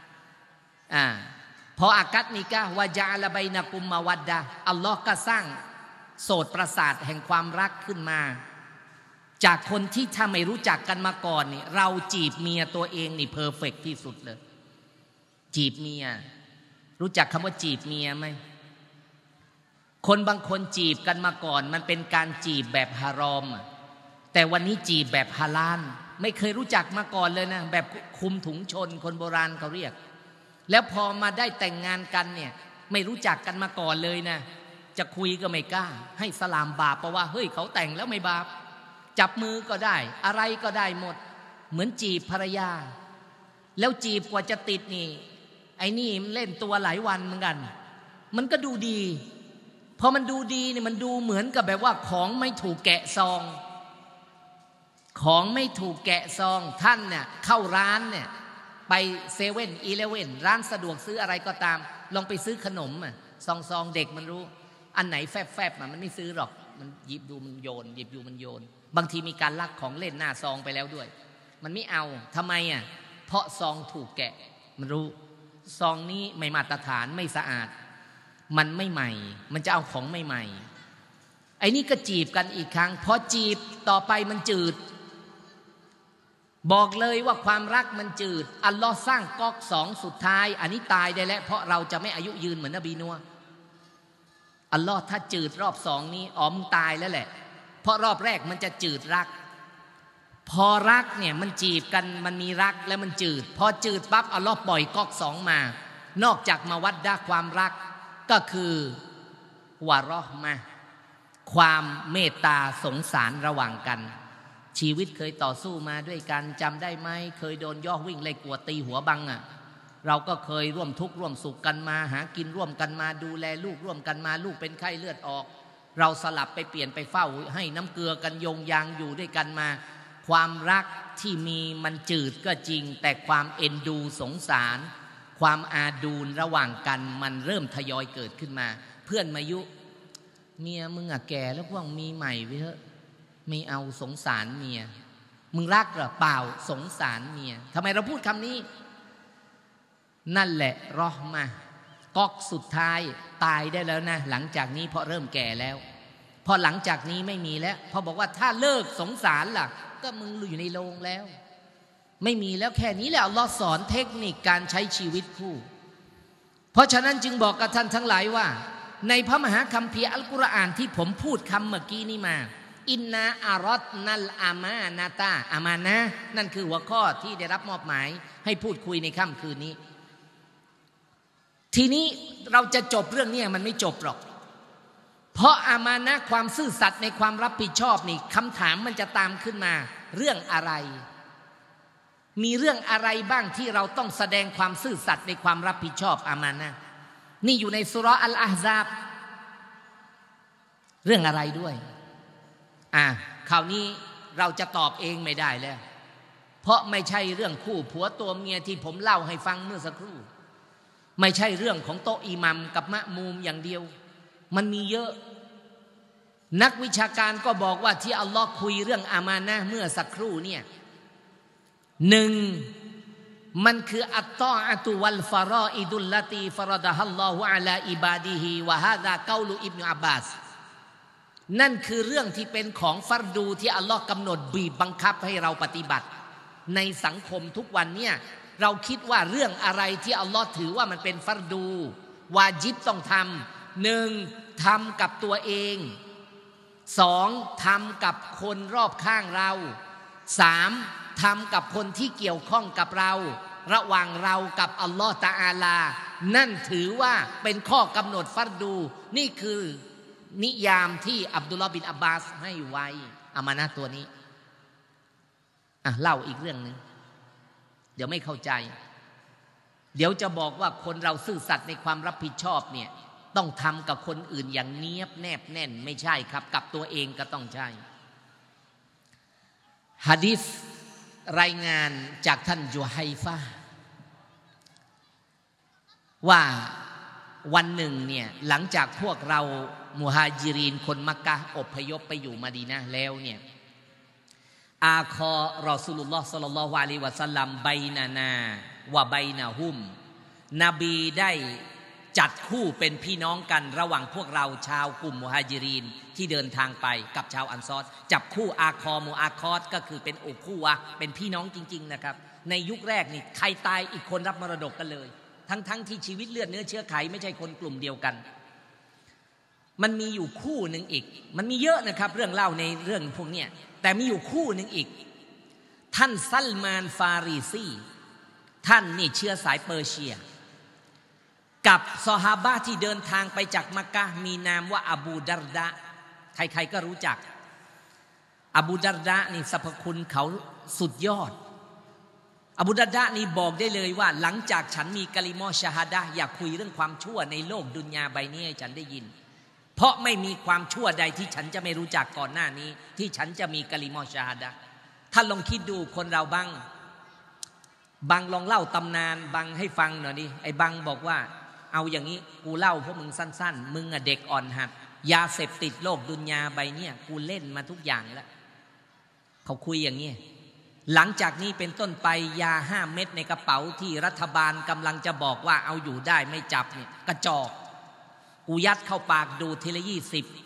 พออากัดนิกะวะจาอะลาบัยนะกุมมาวัดดะอัลลอฮ์ก็สร้างโสตประสาทแห่งความรักขึ้นมาจากคนที่ถ้าไม่รู้จักกันมาก่อนนี่เราจีบเมียตัวเองนี่เพอร์เฟกต์ที่สุดเลยจีบเมียรู้จักคำว่าจีบเมียไหมคนบางคนจีบกันมาก่อนมันเป็นการจีบแบบฮารอมแต่วันนี้จีบแบบฮาลาลไม่เคยรู้จักมาก่อนเลยนะแบบคุมถุงชนคนโบราณเขาเรียกแล้วพอมาได้แต่งงานกันเนี่ยไม่รู้จักกันมาก่อนเลยนะจะคุยก็ไม่กล้าให้สลามบาปเพราะว่าเฮ้ยเขาแต่งแล้วไม่บาปจับมือก็ได้อะไรก็ได้หมดเหมือนจีบภรรยาแล้วจีบกว่าจะติดนี่ไอ้นี่มันเล่นตัวหลายวันเหมือนกันมันก็ดูดีพอมันดูดีเนี่ยมันดูเหมือนกับแบบว่าของไม่ถูกแกะซองของไม่ถูกแกะซองท่านเนี่ยเข้าร้านเนี่ยไปเซเว่นอีเลฟเว่นร้านสะดวกซื้ออะไรก็ตามลองไปซื้อขนมซองเด็กมันรู้อันไหนแฟบมันไม่ซื้อหรอกมันหยิบดูมันโยนหยิบดูมันโยนบางทีมีการลักของเล่นหน้าซองไปแล้วด้วยมันไม่เอาทำไมเพราะซองถูกแกะมันรู้ซองนี้ไม่มาตรฐานไม่สะอาดมันไม่ใหม่มันจะเอาของไม่ใหม่ไอ้นี่ก็จีบกันอีกครั้งพอจีบต่อไปมันจืดบอกเลยว่าความรักมันจืดอัลลอฮ์สร้างก๊อกสองสุดท้ายอันนี้ตายได้แล้วเพราะเราจะไม่อายุยืนเหมือนนบีนัวอัลลอฮ์ถ้าจืดรอบสองนี้มึงตายแล้วแหละเพราะรอบแรกมันจะจืดรักพอรักเนี่ยมันจีบกันมันมีรักแล้วมันจืดพอจืดปั๊บอัลลอฮ์ปล่อยก๊อกสองมานอกจากมาวัดดาความรักก็คือวะเราะห์มะห์ความเมตตาสงสารระหว่างกันชีวิตเคยต่อสู้มาด้วยกันจำได้ไหมเคยโดนย่อวิ่งไล่กวดตีหัวบังเราก็เคยร่วมทุกข์ร่วมสุขกันมาหากินร่วมกันมาดูแลลูกร่วมกันมาลูกเป็นไข้เลือดออกเราสลับไปเปลี่ยนไปเฝ้าให้น้ำเกลือกันยงยางอยู่ด้วยกันมาความรักที่มีมันจืดก็จริงแต่ความเอ็นดูสงสารความอาดูลระหว่างกันมันเริ่มทยอยเกิดขึ้นมาเพื่อนมายุเมียมึงแก่แล้วพวกมีใหม่ไปเถอะไม่เอาสงสารเมียมึงรักหรือเปล่าสงสารเมียทำไมเราพูดคำนี้นั่นแหละเราะห์มะห์ก๊อกสุดท้ายตายได้แล้วนะหลังจากนี้เพราะเริ่มแก่แล้วพอหลังจากนี้ไม่มีแล้วพอบอกว่าถ้าเลิกสงสารล่ะก็มึงอยู่ในโรงแล้วไม่มีแล้วแค่นี้แหละอัลเลาะห์สอนเทคนิคการใช้ชีวิตคู่เพราะฉะนั้นจึงบอกกับท่านทั้งหลายว่าในพระมหาคัมภีร์อัลกุรอานที่ผมพูดคำเมื่อกี้นี้มาอินนาอารอดนัลอามานาตาอามานะนั่นคือหัวข้อที่ได้รับมอบหมายให้พูดคุยในค่ำคืนนี้ทีนี้เราจะจบเรื่องนี้มันไม่จบหรอกเพราะอามานะความซื่อสัตย์ในความรับผิดชอบนี่คำถามมันจะตามขึ้นมาเรื่องอะไรมีเรื่องอะไรบ้างที่เราต้องแสดงความซื่อสัตย์ในความรับผิดชอบอามานะนี่อยู่ในซูเราะห์อัลอะห์ซาบเรื่องอะไรด้วยคราวนี้เราจะตอบเองไม่ได้แล้วเพราะไม่ใช่เรื่องคู่ผัวตัวเมียที่ผมเล่าให้ฟังเมื่อสักครู่ไม่ใช่เรื่องของโต๊ะอิหมัมกับมะมูมอย่างเดียวมันมีเยอะนักวิชาการก็บอกว่าที่อัลลอฮ์คุยเรื่องอามานะห์เมื่อสักครู่เนี่ยหนึ่งมันคืออัตตออะตุวัลฟารออิดุลลตีฟารดะฮัลลอฮุอะลาอิบาดิฮิวะฮาซาเกาลุอิบนุอับบาสนั่นคือเรื่องที่เป็นของฟัรดูที่อัลลอฮ์กำหนดบีบบังคับให้เราปฏิบัติในสังคมทุกวันเนี่ยเราคิดว่าเรื่องอะไรที่อัลลอฮ์ถือว่ามันเป็นฟัรดูวาญิบต้องทำหนึ่งทำกับตัวเองสองทำกับคนรอบข้างเราสามทำกับคนที่เกี่ยวข้องกับเราระหว่างเรากับอัลลอฮ์ตะอาลานั่นถือว่าเป็นข้อกำหนดฟัรดูนี่คือนิยามที่อับดุลลอฮ์บินอับบาสให้ไว้อามานะห์ตัวนี้เล่าอีกเรื่องนึงเดี๋ยวไม่เข้าใจเดี๋ยวจะบอกว่าคนเราซื่อสัตย์ในความรับผิดชอบเนี่ยต้องทำกับคนอื่นอย่างเนียบแนบแน่นไม่ใช่ครับกับตัวเองก็ต้องใช่หะดีษรายงานจากท่านจุฮัยฟะห์ว่าวันหนึ่งเนี่ยหลังจากพวกเรามุฮาญิรินคนมักกะฮ์อพยพไปอยู่มะดีนะห์แล้วเนี่ยอาคอรอซูลุลลอฮ์ศ็อลลัลลอฮุอะลัยฮิวะซัลลัมไบนานาวะไบนะฮุมนบีได้จัดคู่เป็นพี่น้องกันระหว่างพวกเราชาวกลุ่มมุฮาญิรินที่เดินทางไปกับชาวอันซอรจับคู่อาคอมูอาคอสก็คือเป็นอุคู่วะเป็นพี่น้องจริงๆนะครับในยุคแรกนี่ใครตายอีกคนรับมรดกกันเลยทั้งที่ชีวิตเลือดเนื้อเชื้อไขไม่ใช่คนกลุ่มเดียวกันมันมีอยู่คู่หนึ่งอีกมันมีเยอะนะครับเรื่องเล่าในเรื่องพวกเนี้ยแต่มีอยู่คู่หนึ่งอีกท่านซัลมานฟาริซีท่านนี่เชื้อสายเปอร์เซียกับซอฮาบะห์ที่เดินทางไปจากมักกะฮ์มีนามว่าอบูดัรดะใครๆก็รู้จักอบูดัรดะนี่สรรพคุณเขาสุดยอดอบูดัรดะนี่บอกได้เลยว่าหลังจากฉันมีกะลิมอชะฮาดะห์อยากคุยเรื่องความชั่วในโลกดุนยาใบนี้ให้ฉันได้ยินเพราะไม่มีความชั่วใดที่ฉันจะไม่รู้จักก่อนหน้านี้ที่ฉันจะมีกะลิมอชะฮาดะห์ท่านลองคิดดูคนเราบังลองเล่าตำนานบังให้ฟังหน่อยดิไอ้บังบอกว่าเอาอย่างนี้กูเล่าเพราะมึงสั้นๆมึงเด็กอ่อนหัดยาเสพติดโลกดุนยาใบนี้กูเล่นมาทุกอย่างแล้วเขาคุยอย่างนี้หลังจากนี้เป็นต้นไปยา5 เม็ดในกระเป๋าที่รัฐบาลกำลังจะบอกว่าเอาอยู่ได้ไม่จับเนี่ยกระจอกกูยัดเข้าปากดูทีละ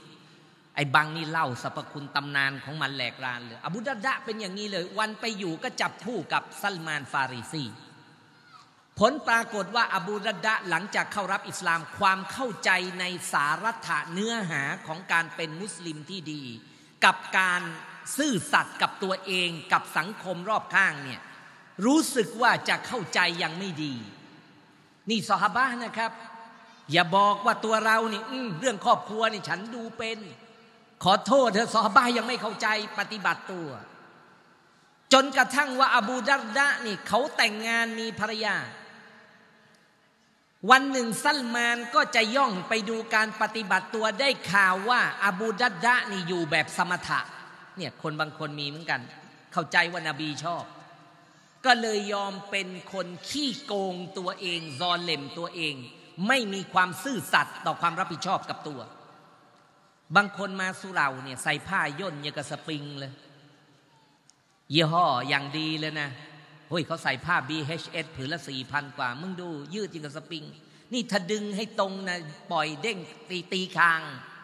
20ไอ้บังนี่เล่าสรรพคุณตำนานของมันแหลกลานเลยอบูดัรดะเป็นอย่างนี้เลยวันไปอยู่ก็จับคู่กับซัลมานฟาริซีผลปรากฏว่าอบูดัรดะหลังจากเข้ารับอิสลามความเข้าใจในสาระเนื้อหาของการเป็นมุสลิมที่ดีกับการซื่อสัตย์กับตัวเองกับสังคมรอบข้างเนี่ยรู้สึกว่าจะเข้าใจยังไม่ดีนี่ซอฮาบะห์นะครับอย่าบอกว่าตัวเรานี่เรื่องครอบครัวนี่ฉันดูเป็นขอโทษเธอซอฮาบะห์ยังไม่เข้าใจปฏิบัติตัวจนกระทั่งว่าอบูดัรดะนี่เขาแต่งงานมีภรรยาวันหนึ่งซัลมานก็จะย่องไปดูการปฏิบัติตัวได้ข่าวว่าอบูดัรดะนี่อยู่แบบสมถะเนี่ยคนบางคนมีเหมือนกันเข้าใจว่านบีชอบก็เลยยอมเป็นคนขี้โกงตัวเองซอเลมตัวเองไม่มีความซื่อสัตย์ต่อความรับผิดชอบกับตัวบางคนมาสุเหร่าเนี่ยใส่ผ้าย่นอย่างกับสปริงเลยยี่ห้ออย่างดีเลยนะเฮ้ยเขาใส่ผ้า BHS ผืนละ 4,000 กว่ามึงดูยืดจริงกับสปริงนี่ถ้าดึงให้ตรงนะปล่อยเด้งตีคาง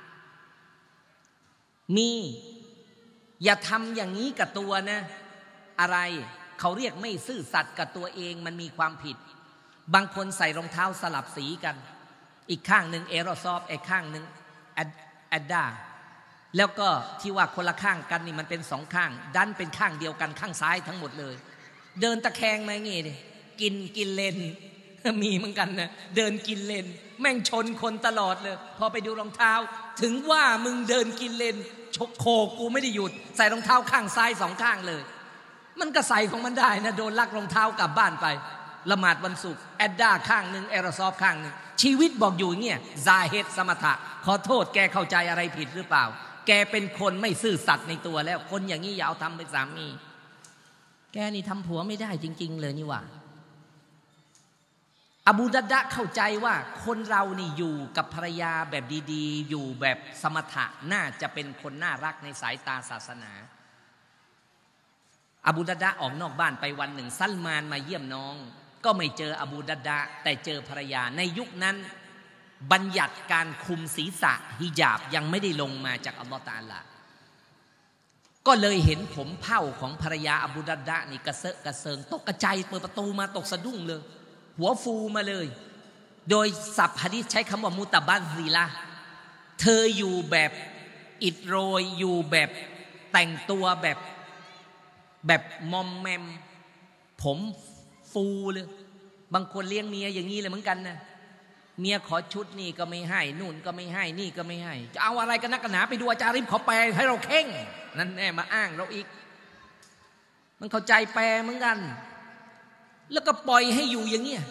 มีอย่าทำอย่างนี้กับตัวนะอะไรเขาเรียกไม่ซื่อสัตย์กับตัวเองมันมีความผิดบางคนใส่รองเท้าสลับสีกันอีกข้างหนึ่งเอโรซอฟอีกข้างหนึ่งแอดดาแล้วก็ที่ว่าคนละข้างกันนี่มันเป็น2 ข้างดันเป็นข้างเดียวกันข้างซ้ายทั้งหมดเลยเดินตะแคงมางี้ดิกินเลนมีเหมือนกันนะเดินกินเลนแม่งชนคนตลอดเลยพอไปดูรองเท้าถึงว่ามึงเดินกินเลนชกโคกูไม่ได้หยุดใส่รองเท้าข้างซ้าย2 ข้างเลยมันก็ใส่ของมันได้นะโดนลักรองเท้ากลับบ้านไปละหมาดวันศุกร์แอดด้าข้างหนึ่งเอโรซอฟข้างหนึ่งชีวิตบอกอยู่เงี้ยซาเฮดสมถะขอโทษแกเข้าใจอะไรผิดหรือเปล่าแกเป็นคนไม่ซื่อสัตย์ในตัวแล้วคนอย่างนี้อย่าเอาทำเป็นสามีแกนี่ทำผัวไม่ได้จริงๆเลยนี่หว่าอบูดัดดะเข้าใจว่าคนเรานี่อยู่กับภรรยาแบบดีๆอยู่แบบสมถะน่าจะเป็นคนน่ารักในสายตาศาสนาอบูดัดดะออกนอกบ้านไปวันหนึ่งซัลมานมาเยี่ยมน้องก็ไม่เจออบูดัดดะแต่เจอภรรยาในยุคนั้นบัญญัติการคุมศีรษะฮิญาบยังไม่ได้ลงมาจากอัลลอฮฺตะอาลาก็เลยเห็นผมเผ้าของภรรยาอบูดัดดะนี่กระเซาะกระเซิงตกกระจายเปิดประตูมาตกสะดุ้งเลยหัวฟูมาเลยโดยศัพท์หะดีษใช้คำว่ามุตะบัซซิละเธออยู่แบบอิดโรยอยู่แบบแต่งตัวแบบมอมแมมผมฟูเลยบางคนเลี้ยงเมียอย่างนี้เลยเหมือนกันนะเมียขอชุดนี่ก็ไม่ให้นู่นก็ไม่ให้นี่ก็ไม่ให้จะเอาอะไรกันนักหนาไปดูอาจารย์ริมขอแปลให้เราเข่งนั่นแน่มาอ้างเราอีกมันเข้าใจแปลเหมือนกันแล้วก็ปล่อยให้อยู่อย่างเงี้ย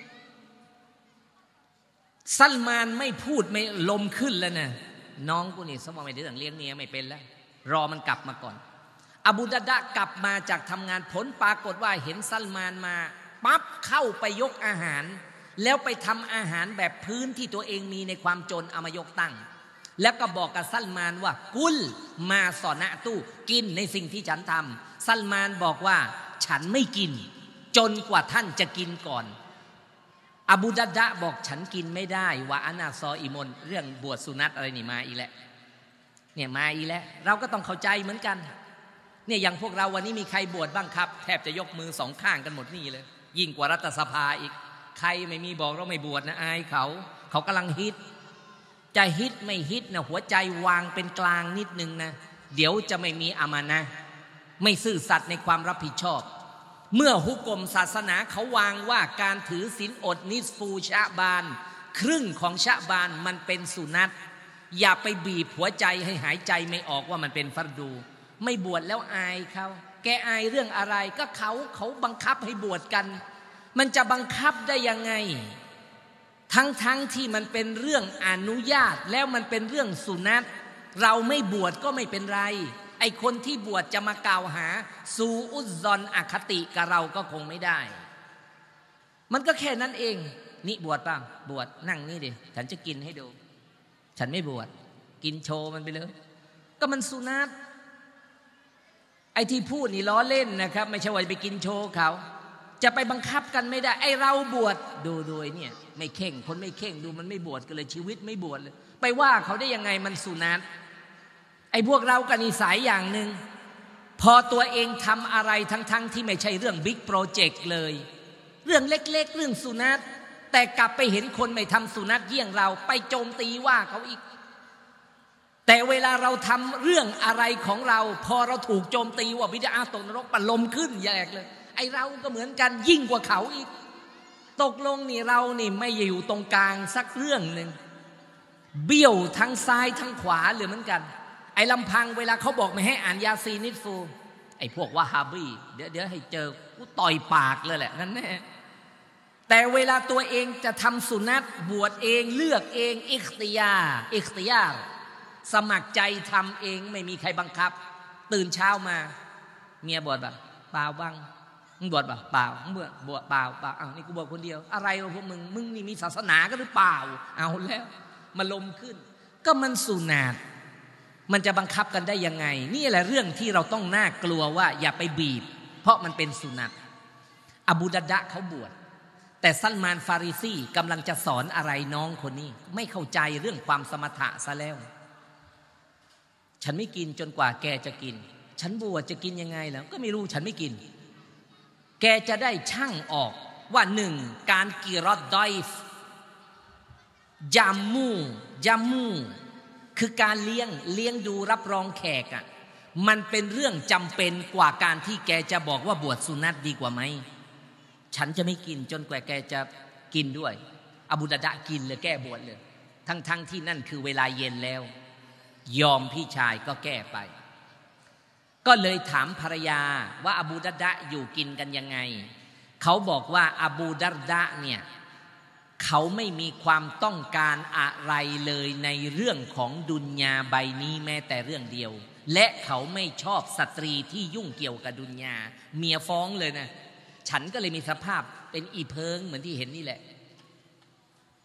ซัลมานไม่พูดไม่ลมขึ้นแล้วนะน้องกูนี่สมองไม่ได้เลี้ยงเมียไม่เป็นแล้วรอมันกลับมาก่อนอบูดัดดะกลับมาจากทำงานผลปรากฏว่าเห็นซัลมานมาปั๊บเข้าไปยกอาหารแล้วไปทำอาหารแบบพื้นที่ตัวเองมีในความจนเอามายกตั้งแล้วก็บอกกับซัลมานว่ากุลมาสอนะตู้กินในสิ่งที่ฉันทำซัลมานบอกว่าฉันไม่กินจนกว่าท่านจะกินก่อนอบูดัดดะบอกฉันกินไม่ได้ว่าอานาซออิมนเรื่องบวชสุนัตอะไรนี่มาอีกแล้วเนี่ยมาอีกแล้วเราก็ต้องเข้าใจเหมือนกันเนี่ยอย่างพวกเราวันนี้มีใครบวชบ้างครับแทบจะยกมือสองข้างกันหมดนี่เลยยิ่งกว่ารัฐสภาอีกใครไม่มีบอกเราไม่บวชนะอายเขากำลังฮิตจะฮิตไม่ฮิตนะหัวใจวางเป็นกลางนิดนึงนะเดี๋ยวจะไม่มีอามานะห์ไม่ซื่อสัตย์ในความรับผิดชอบเมื่อฮุกมศาสนาเขาวางว่าการถือศีลอดนิสฟูชะบานครึ่งของชะบานมันเป็นสุนัตอย่าไปบีบหัวใจให้หายใจไม่ออกว่ามันเป็นฟัรดูไม่บวชแล้วอายเขาแกอายเรื่องอะไรก็เขาบังคับให้บวชกันมันจะบังคับได้ยังไงทั้งที่มันเป็นเรื่องอนุญาตแล้วมันเป็นเรื่องสุนัตเราไม่บวชก็ไม่เป็นไรไอคนที่บวชจะมากล่าวหาซูอุซซอนอคติกับเราก็คงไม่ได้มันก็แค่นั้นเองนี่บวชป่ะบวชนั่งนี่ดิฉันจะกินให้ดูฉันไม่บวชกินโชว์มันไปเลยก็มันสุนัตไอ้ที่พูดนี่ล้อเล่นนะครับไม่ใช่ว่าไปกินโชว์เขาจะไปบังคับกันไม่ได้ไอ้เราบวชดูเนี่ยไม่เข่งคนไม่เข่งดูมันไม่บวชกันเลยชีวิตไม่บวชเลยไปว่าเขาได้ยังไงมันสุนัตไอ้พวกเรากันนิสัยอย่างหนึ่งพอตัวเองทำอะไรทั้งที่ไม่ใช่เรื่องบิ๊กโปรเจกต์เลยเรื่องเล็กๆเรื่องสุนัตแต่กลับไปเห็นคนไม่ทำสุนัตเยี่ยงเราไปโจมตีว่าเขาอีกแต่เวลาเราทำเรื่องอะไรของเราพอเราถูกโจมตีว่าบิดาตกนรกปะลมขึ้นแยกเลยไอเราก็เหมือนกันยิ่งกว่าเขาอีกตกลงนี่เรานี่ไม่อยู่ตรงกลางสักเรื่องหนึ่งเบี้ยวทั้งซ้ายทั้งขวาเลยเหมือนกันไอลำพังเวลาเขาบอกไม่ให้อ่านยาซีนิดฟูไอพวกวะฮาบีเดี๋ยวให้เจอกูต่อยปากเลยแหละนั่นแน่แต่เวลาตัวเองจะทำสุนัตบวชเองเลือกเองอิคติยาสมัครใจทำเองไม่มีใครบังคับตื่นเช้ามาเมียบวชแบบเปล่าบ้างมึงบวชแบบเปล่ามึงบวชเปล่าอ้าวนี่กูบวชคนเดียวอะไรวะพวกมึงนี่มีศาสนากันหรือเปล่าเอาแล้วมาลมขึ้นก็มันสุนัตมันจะบังคับกันได้ยังไงนี่แหละเรื่องที่เราต้องน่ากลัวว่าอย่าไปบีบเพราะมันเป็นสุนัตอบูดัดดะเขาบวชแต่ซัลมานฟาริซีกำลังจะสอนอะไรน้องคนนี้ไม่เข้าใจเรื่องความสมถะซะแล้วฉันไม่กินจนกว่าแกจะกินฉันบวชจะกินยังไงแล้วก็ไม่รู้ฉันไม่กินแกจะได้ช่างออกว่าหนึ่งการกิรอดดอยฟยามูคือการเลี้ยงดูรับรองแขกอ่ะมันเป็นเรื่องจำเป็นกว่าการที่แกจะบอกว่าบวชสุนัตดีกว่าไหมฉันจะไม่กินจนกว่าแกจะกินด้วยอบูดัดดะกินเลยแก้บวชเลยทั้งที่นั่นคือเวลาเย็นแล้วยอมพี่ชายก็แก้ไปก็เลยถามภรรยาว่าอบูดัดดะอยู่กินกันยังไงเขาบอกว่าอบูดัดดะเนี่ยเขาไม่มีความต้องการอะไรเลยในเรื่องของดุนยาใบนี้แม้แต่เรื่องเดียวและเขาไม่ชอบสตรีที่ยุ่งเกี่ยวกับดุนยาเมียฟ้องเลยนะฉันก็เลยมีสภาพเป็นอีเพิงเหมือนที่เห็นนี่แหละ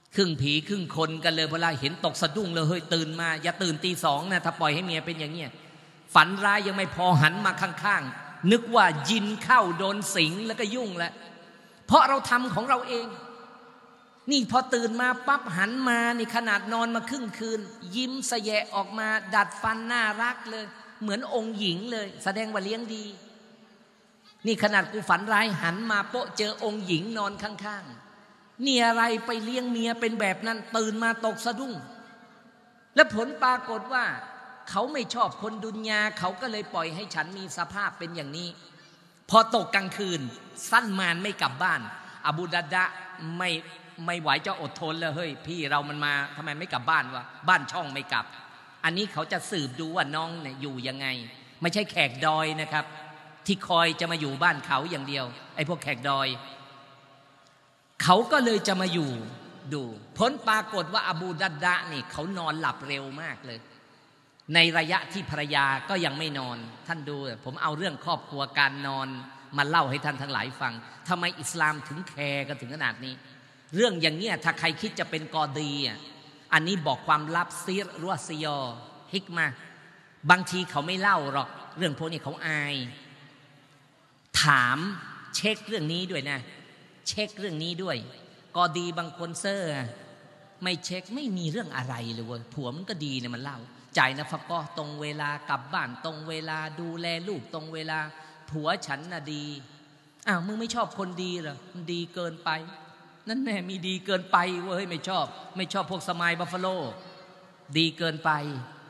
ครึ่งผีครึ่งคนกันเลยเวลาเห็นตกสะดุ้งเลยเฮ้ยตื่นมาอย่าตื่นตี 2นะถ้าปล่อยให้เมียเป็นอย่างเงี้ยฝันร้ายยังไม่พอหันมาข้างๆนึกว่ายินเข้าโดนสิงแล้วก็ยุ่งแล้วเพราะเราทำของเราเองนี่พอตื่นมาปั๊บหันมานี่ขนาดนอนมาครึ่งคืนยิ้มสะแยะออกมาดัดฟันน่ารักเลยเหมือนองค์หญิงเลยแสดงว่าเลี้ยงดีนี่ขนาดกูฝันร้ายหันมาโป๊ะเจอองค์หญิงนอนข้างๆนี่อะไรไปเลี้ยงเมียเป็นแบบนั้นตื่นมาตกสะดุ้งและผลปรากฏว่าเขาไม่ชอบคนดุนยาเขาก็เลยปล่อยให้ฉันมีสภาพเป็นอย่างนี้พอตกกลางคืนสั้นมานไม่กลับบ้านอบูดัดดะไม่ไหวจะอดทนเลยเฮ้ยพี่เรามันมาทำไมไม่กลับบ้านวะบ้านช่องไม่กลับอันนี้เขาจะสืบดูว่าน้องเนี่ยอยู่ยังไงไม่ใช่แขกดอยนะครับที่คอยจะมาอยู่บ้านเขาอย่างเดียวไอ้พวกแขกดอยเขาก็เลยจะมาอยู่ดูผลปรากฏว่าอบูดัดดะนี่เขานอนหลับเร็วมากเลยในระยะที่ภรรยาก็ยังไม่นอนท่านดูผมเอาเรื่องครอบครัวการนอนมาเล่าให้ท่านทั้งหลายฟังทำไมอิสลามถึงแคร์กันถึงขนาดนี้เรื่องอย่างเนี้ยถ้าใครคิดจะเป็นกอดีอันนี้บอกความลับซีรรัวซิยอฮิกมาบางทีเขาไม่เล่าหรอกเรื่องพวกนี้เขาอายถามเช็คเรื่องนี้ด้วยนะเช็คเรื่องนี้ด้วยกอดีบางคนเซอร์ไม่เช็คไม่มีเรื่องอะไรเลยเว้ยผัวมันก็ดีเนี่ยมันเล่าจ่ายนะฟักก็ตรงเวลากลับบ้านตรงเวลาดูแลลูกตรงเวลาผัวฉันน่ะดีอ้าวมึงไม่ชอบคนดีเหรอมันดีเกินไปนั่นแน่มีดีเกินไปเว้ยไม่ชอบพวกสมายบัฟฟาโลดีเกินไป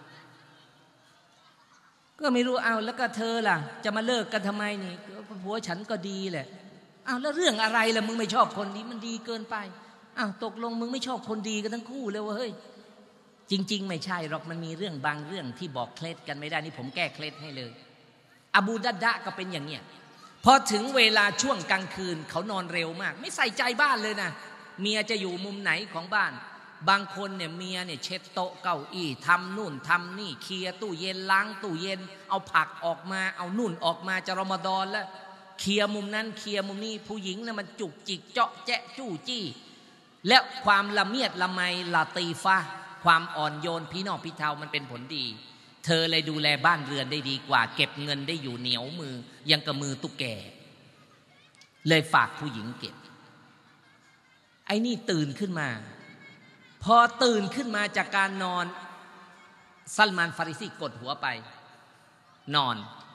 ก็ไม่รู้เอาแล้วก็เธอล่ะจะมาเลิกกันทำไมนี่ผัวฉันก็ดีแหละอ้าวแล้วเรื่องอะไรล่ะมึงไม่ชอบคนดีมันดีเกินไปอ้าวตกลงมึงไม่ชอบคนดีกันทั้งคู่เลยเว้ยจริงๆไม่ใช่หรอกมันมีเรื่องบางเรื่องที่บอกเคล็ดกันไม่ได้นี่ผมแก้เคล็ดให้เลยอบูดัดดะก็เป็นอย่างเนี้ยพอถึงเวลาช่วงกลางคืนเขานอนเร็วมากไม่ใส่ใจบ้านเลยนะเมียจะอยู่มุมไหนของบ้านบางคนเนี่ยเมียเนี่ยเช็ดโต๊ะเก้าอี้ทำนู่นทำนี่เคลียร์ตู้เย็นล้างตู้เย็นเอาผักออกมาเอานู่นออกมาจะรอมฎอนแล้วเคลียร์มุมนั้นเคลียร์มุมนี้ผู้หญิงเนี่ยมันจุกจิกเจาะแจ๊ะจู้จี้และความละเมียดละไมละตีฟะความอ่อนโยนพี่น้องพี่เทามันเป็นผลดีเธอเลยดูแลบ้านเรือนได้ดีกว่าเก็บเงินได้อยู่เหนียวมือยังกับมือตุ๊กแกเลยฝากผู้หญิงเก็บไอ้นี่ตื่นขึ้นมาพอตื่นขึ้นมาจากการนอนซัลมานฟาริซีกดหัวไปนอน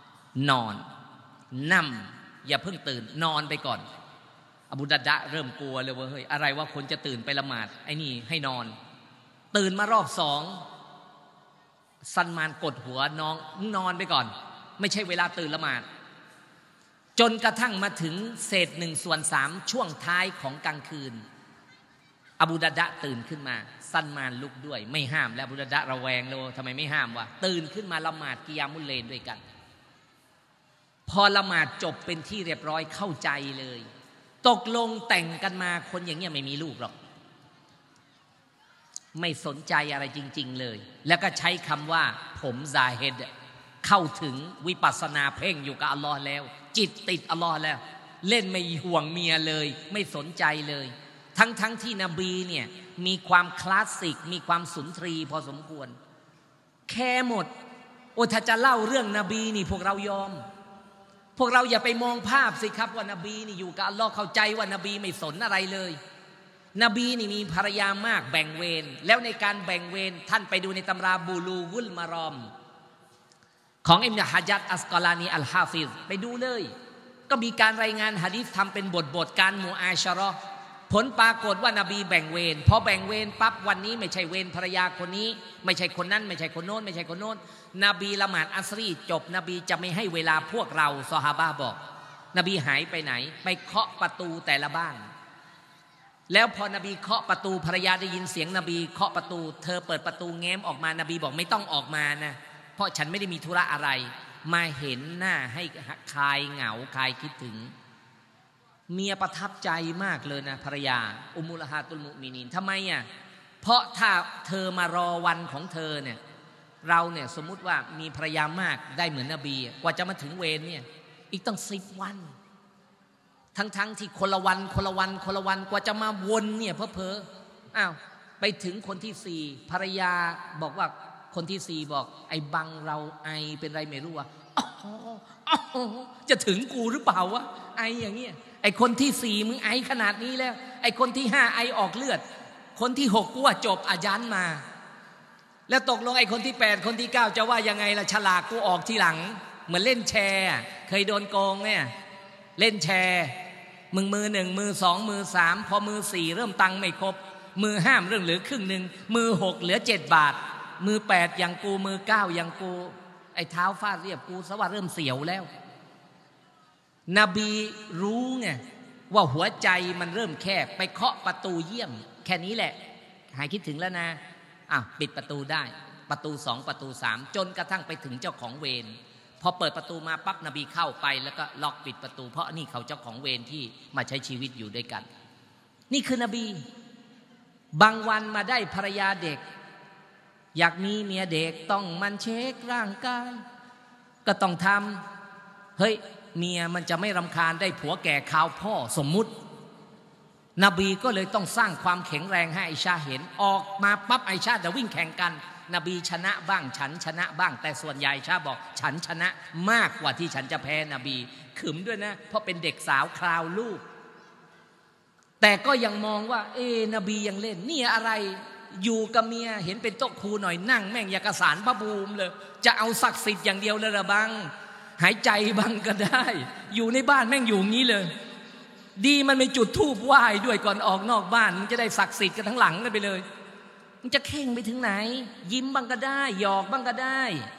นั่มอย่าเพิ่งตื่นนอนไปก่อนอบูดัดดะเริ่มกลัวเลยว่าเฮ้ยอะไรว่าคนจะตื่นไปละหมาดไอ้นี่ให้นอนตื่นมารอบสองซัลมานกดหัวน้องนอนไปก่อนไม่ใช่เวลาตื่นละหมาดจนกระทั่งมาถึงเศษ1/3ช่วงท้ายของกลางคืนอบูดัดดะตื่นขึ้นมาซัลมานลุกด้วยไม่ห้ามแล้วอบูดัดดะระแวงเลยทำไมไม่ห้ามวะตื่นขึ้นมาละหมาดกิยามุลเลลด้วยกันพอละหมาดจบเป็นที่เรียบร้อยเข้าใจเลยตกลงแต่งกันมาคนอย่างเงี้ยไม่มีลูกหรอกไม่สนใจอะไรจริงๆเลยแล้วก็ใช้คำว่าผมซาเฮดเข้าถึงวิปัสสนาเพ่งอยู่กับอัลลอฮ์แล้วจิตติดอัลลอฮ์แล้วเล่นไม่ห่วงเมียเลยไม่สนใจเลยทั้งที่นบีเนี่ยมีความคลาสสิกมีความสุนทรีพอสมควรแค่หมดโอ้ถ้าจะเล่าเรื่องนบีนี่พวกเรายอมพวกเราอย่าไปมองภาพสิครับว่านบีนี่อยู่กับอัลลอฮ์เข้าใจว่านบีไม่สนอะไรเลยนบีนี่มีภรรยามากแบ่งเวรแล้วในการแบ่งเวรท่านไปดูในตำราบูลูกุลมารอมของอิบนุฮะญัรอัสกอลานีอัลฮาฟิซไปดูเลยก็มีการรายงานหะดีษทำเป็นบทการมูอาชะเราะห์ผลปรากฏว่านบีแบ่งเวรพอแบ่งเวรปั๊บวันนี้ไม่ใช่เวรภรรยาคนนี้ไม่ใช่คนนั้นไม่ใช่คนโน้นไม่ใช่คนโน้นนบีละหมาดอัสรีจบนบีจะไม่ให้เวลาพวกเราซอฮาบะห์บอกนบีหายไปไหนไปเคาะประตูแต่ละบ้านแล้วพอนบีเคาะประตูภรรยาได้ยินเสียงนบีเคาะประตูเธอเปิดประตูแง้มออกมานบีบอกไม่ต้องออกมานะเพราะฉันไม่ได้มีธุระอะไรมาเห็นหน้าให้คลายเหงาคลายคิดถึงเมียประทับใจมากเลยนะภรรยาอุมุลฮาตุลมุมินีนทำไมอ่ะเพราะถ้าเธอมารอวันของเธอเนี่ยเราเนี่ยสมมุติว่ามีภรรยามากได้เหมือนนบีกว่าจะมาถึงเวรเนี่ยอีกต้อง10 วันทั้งที่คนละวันกว่าจะมาวนเนี่ยเพออ้าวไปถึงคนที่สี่ภรรยาบอกว่าคนที่สี่บอกไอ้บังเราไอเป็นไรไม่รู้อ่ะจะถึงกูหรือเปล่าวะไออย่างเงี้ยไอ้คนที่สี่มึงไอขนาดนี้แล้วไอ้คนที่ห้าไอออกเลือดคนที่หกกูว่าจบอายันมาแล้วตกลงไอ้คนที่8คนที่9จะว่ายังไงล่ะฉลากกูออกทีหลังเหมือนเล่นแชร์เคยโดนโกงเนี่ยเล่นแชร์มึงมือ1มือ2มือ3พอมือ4เริ่มตังค์ไม่ครบมือ5เริ่มเหลือครึ่งนึงมือ6เหลือ7 บาทมือ8อย่างกูมือ9อย่างกูไอ้เท้าฟาดเรียบกูซะว่าเริ่มเสียวแล้วนบีรู้ไงว่าหัวใจมันเริ่มแคบไปเคาะประตูเยี่ยมแค่นี้แหละหายคิดถึงแล้วนะปิดประตูได้ประตู2ประตู3จนกระทั่งไปถึงเจ้าของเวรพอเปิดประตูมาปั๊บนบีเข้าไปแล้วก็ล็อกปิดประตูเพราะนี่เขาเจ้าของเวรที่มาใช้ชีวิตอยู่ด้วยกันนี่คือนบีบางวันมาได้ภรรยาเด็กอยากมีเมียเด็กต้องมันเช็คร่างกายก็ต้องทำเฮ้ยเมียมันจะไม่รำคาญได้ผัวแก่ข่าวพ่อสมมุตินบีก็เลยต้องสร้างความแข็งแรงให้ไอชาเห็นออกมาปั๊บไอชาจะวิ่งแข่งกันนบีชนะบ้างฉันชนะบ้างแต่ส่วนใหญ่ชาบอกฉันชนะมากกว่าที่ฉันจะแพ้นบีขึมด้วยนะเพราะเป็นเด็กสาวคราวลูกแต่ก็ยังมองว่านบียังเล่นนี่อะไรอยู่กับเมียเห็นเป็นโต๊ะครูหน่อยนั่งแม่งอยากสารพระภูมิเลยจะเอาศักดิ์สิทธิ์อย่างเดียวเลยหรือบังหายใจบังก็ได้อยู่ในบ้านแม่งอยู่งี้เลยดีมันไม่จุดธูปไหว้ด้วยก่อนออกนอกบ้านมันจะได้ศักดิ์สิทธิ์กันทั้งหลังกันไปเลยมันจะเข่งไปถึงไหนยิ้มบ้างก็ได้หยอกบ้างก็ได้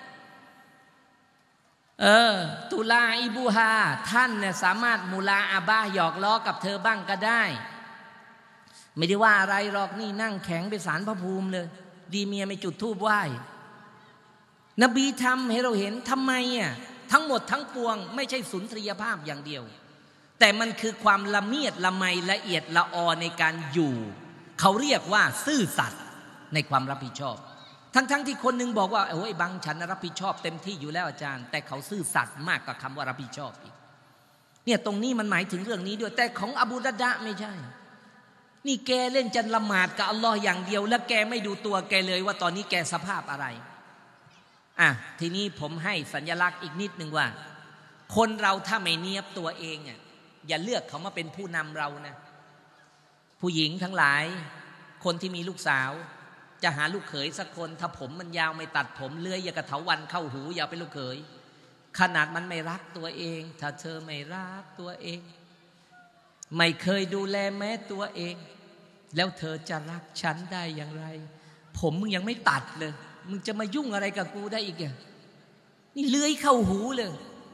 ตุลาอิบูฮาท่านเนี่ยสามารถมูลาอาบาหยอกล้อกับเธอบ้างก็ได้ไม่ได้ว่าอะไรหรอกนี่นั่งแข็งไปศาลพระภูมิเลยดีเมียไม่จุดธูปไหว้นบีทำให้เราเห็นทำไมทั้งหมดทั้งปวงไม่ใช่สุนทรียภาพอย่างเดียวแต่มันคือความละเมียดละไมละเอียดละออในการอยู่เขาเรียกว่าซื่อสัตย์ในความรับผิดชอบทั้งที่คนนึงบอกว่าโอ้ยบางฉันรับผิดชอบเต็มที่อยู่แล้วอาจารย์แต่เขาซื่อสัตย์มากกว่าคำว่ารับผิดชอบอีกเนี่ยตรงนี้มันหมายถึงเรื่องนี้ด้วยแต่ของอบูดัดดะไม่ใช่นี่แกเล่นจันละหมาดกับอัลลอฮ์อย่างเดียวแล้วแกไม่ดูตัวแกเลยว่าตอนนี้แกสภาพอะไรทีนี้ผมให้สัญลักษณ์อีกนิดนึงว่าคนเราถ้าไม่เนียบตัวเองอย่าเลือกเขามาเป็นผู้นำเรานะผู้หญิงทั้งหลายคนที่มีลูกสาวจะหาลูกเขยสักคนถ้าผมมันยาวไม่ตัดผมเลื้อยอย่างกระเถาวัลย์เข้าหูอย่าเป็นลูกเขยขนาดมันไม่รักตัวเองถ้าเธอไม่รักตัวเองไม่เคยดูแลแม้ตัวเองแล้วเธอจะรักฉันได้อย่างไรผมมึงยังไม่ตัดเลยมึงจะมายุ่งอะไรกับกูได้อีกนี่เลื้อยเข้าหูเลย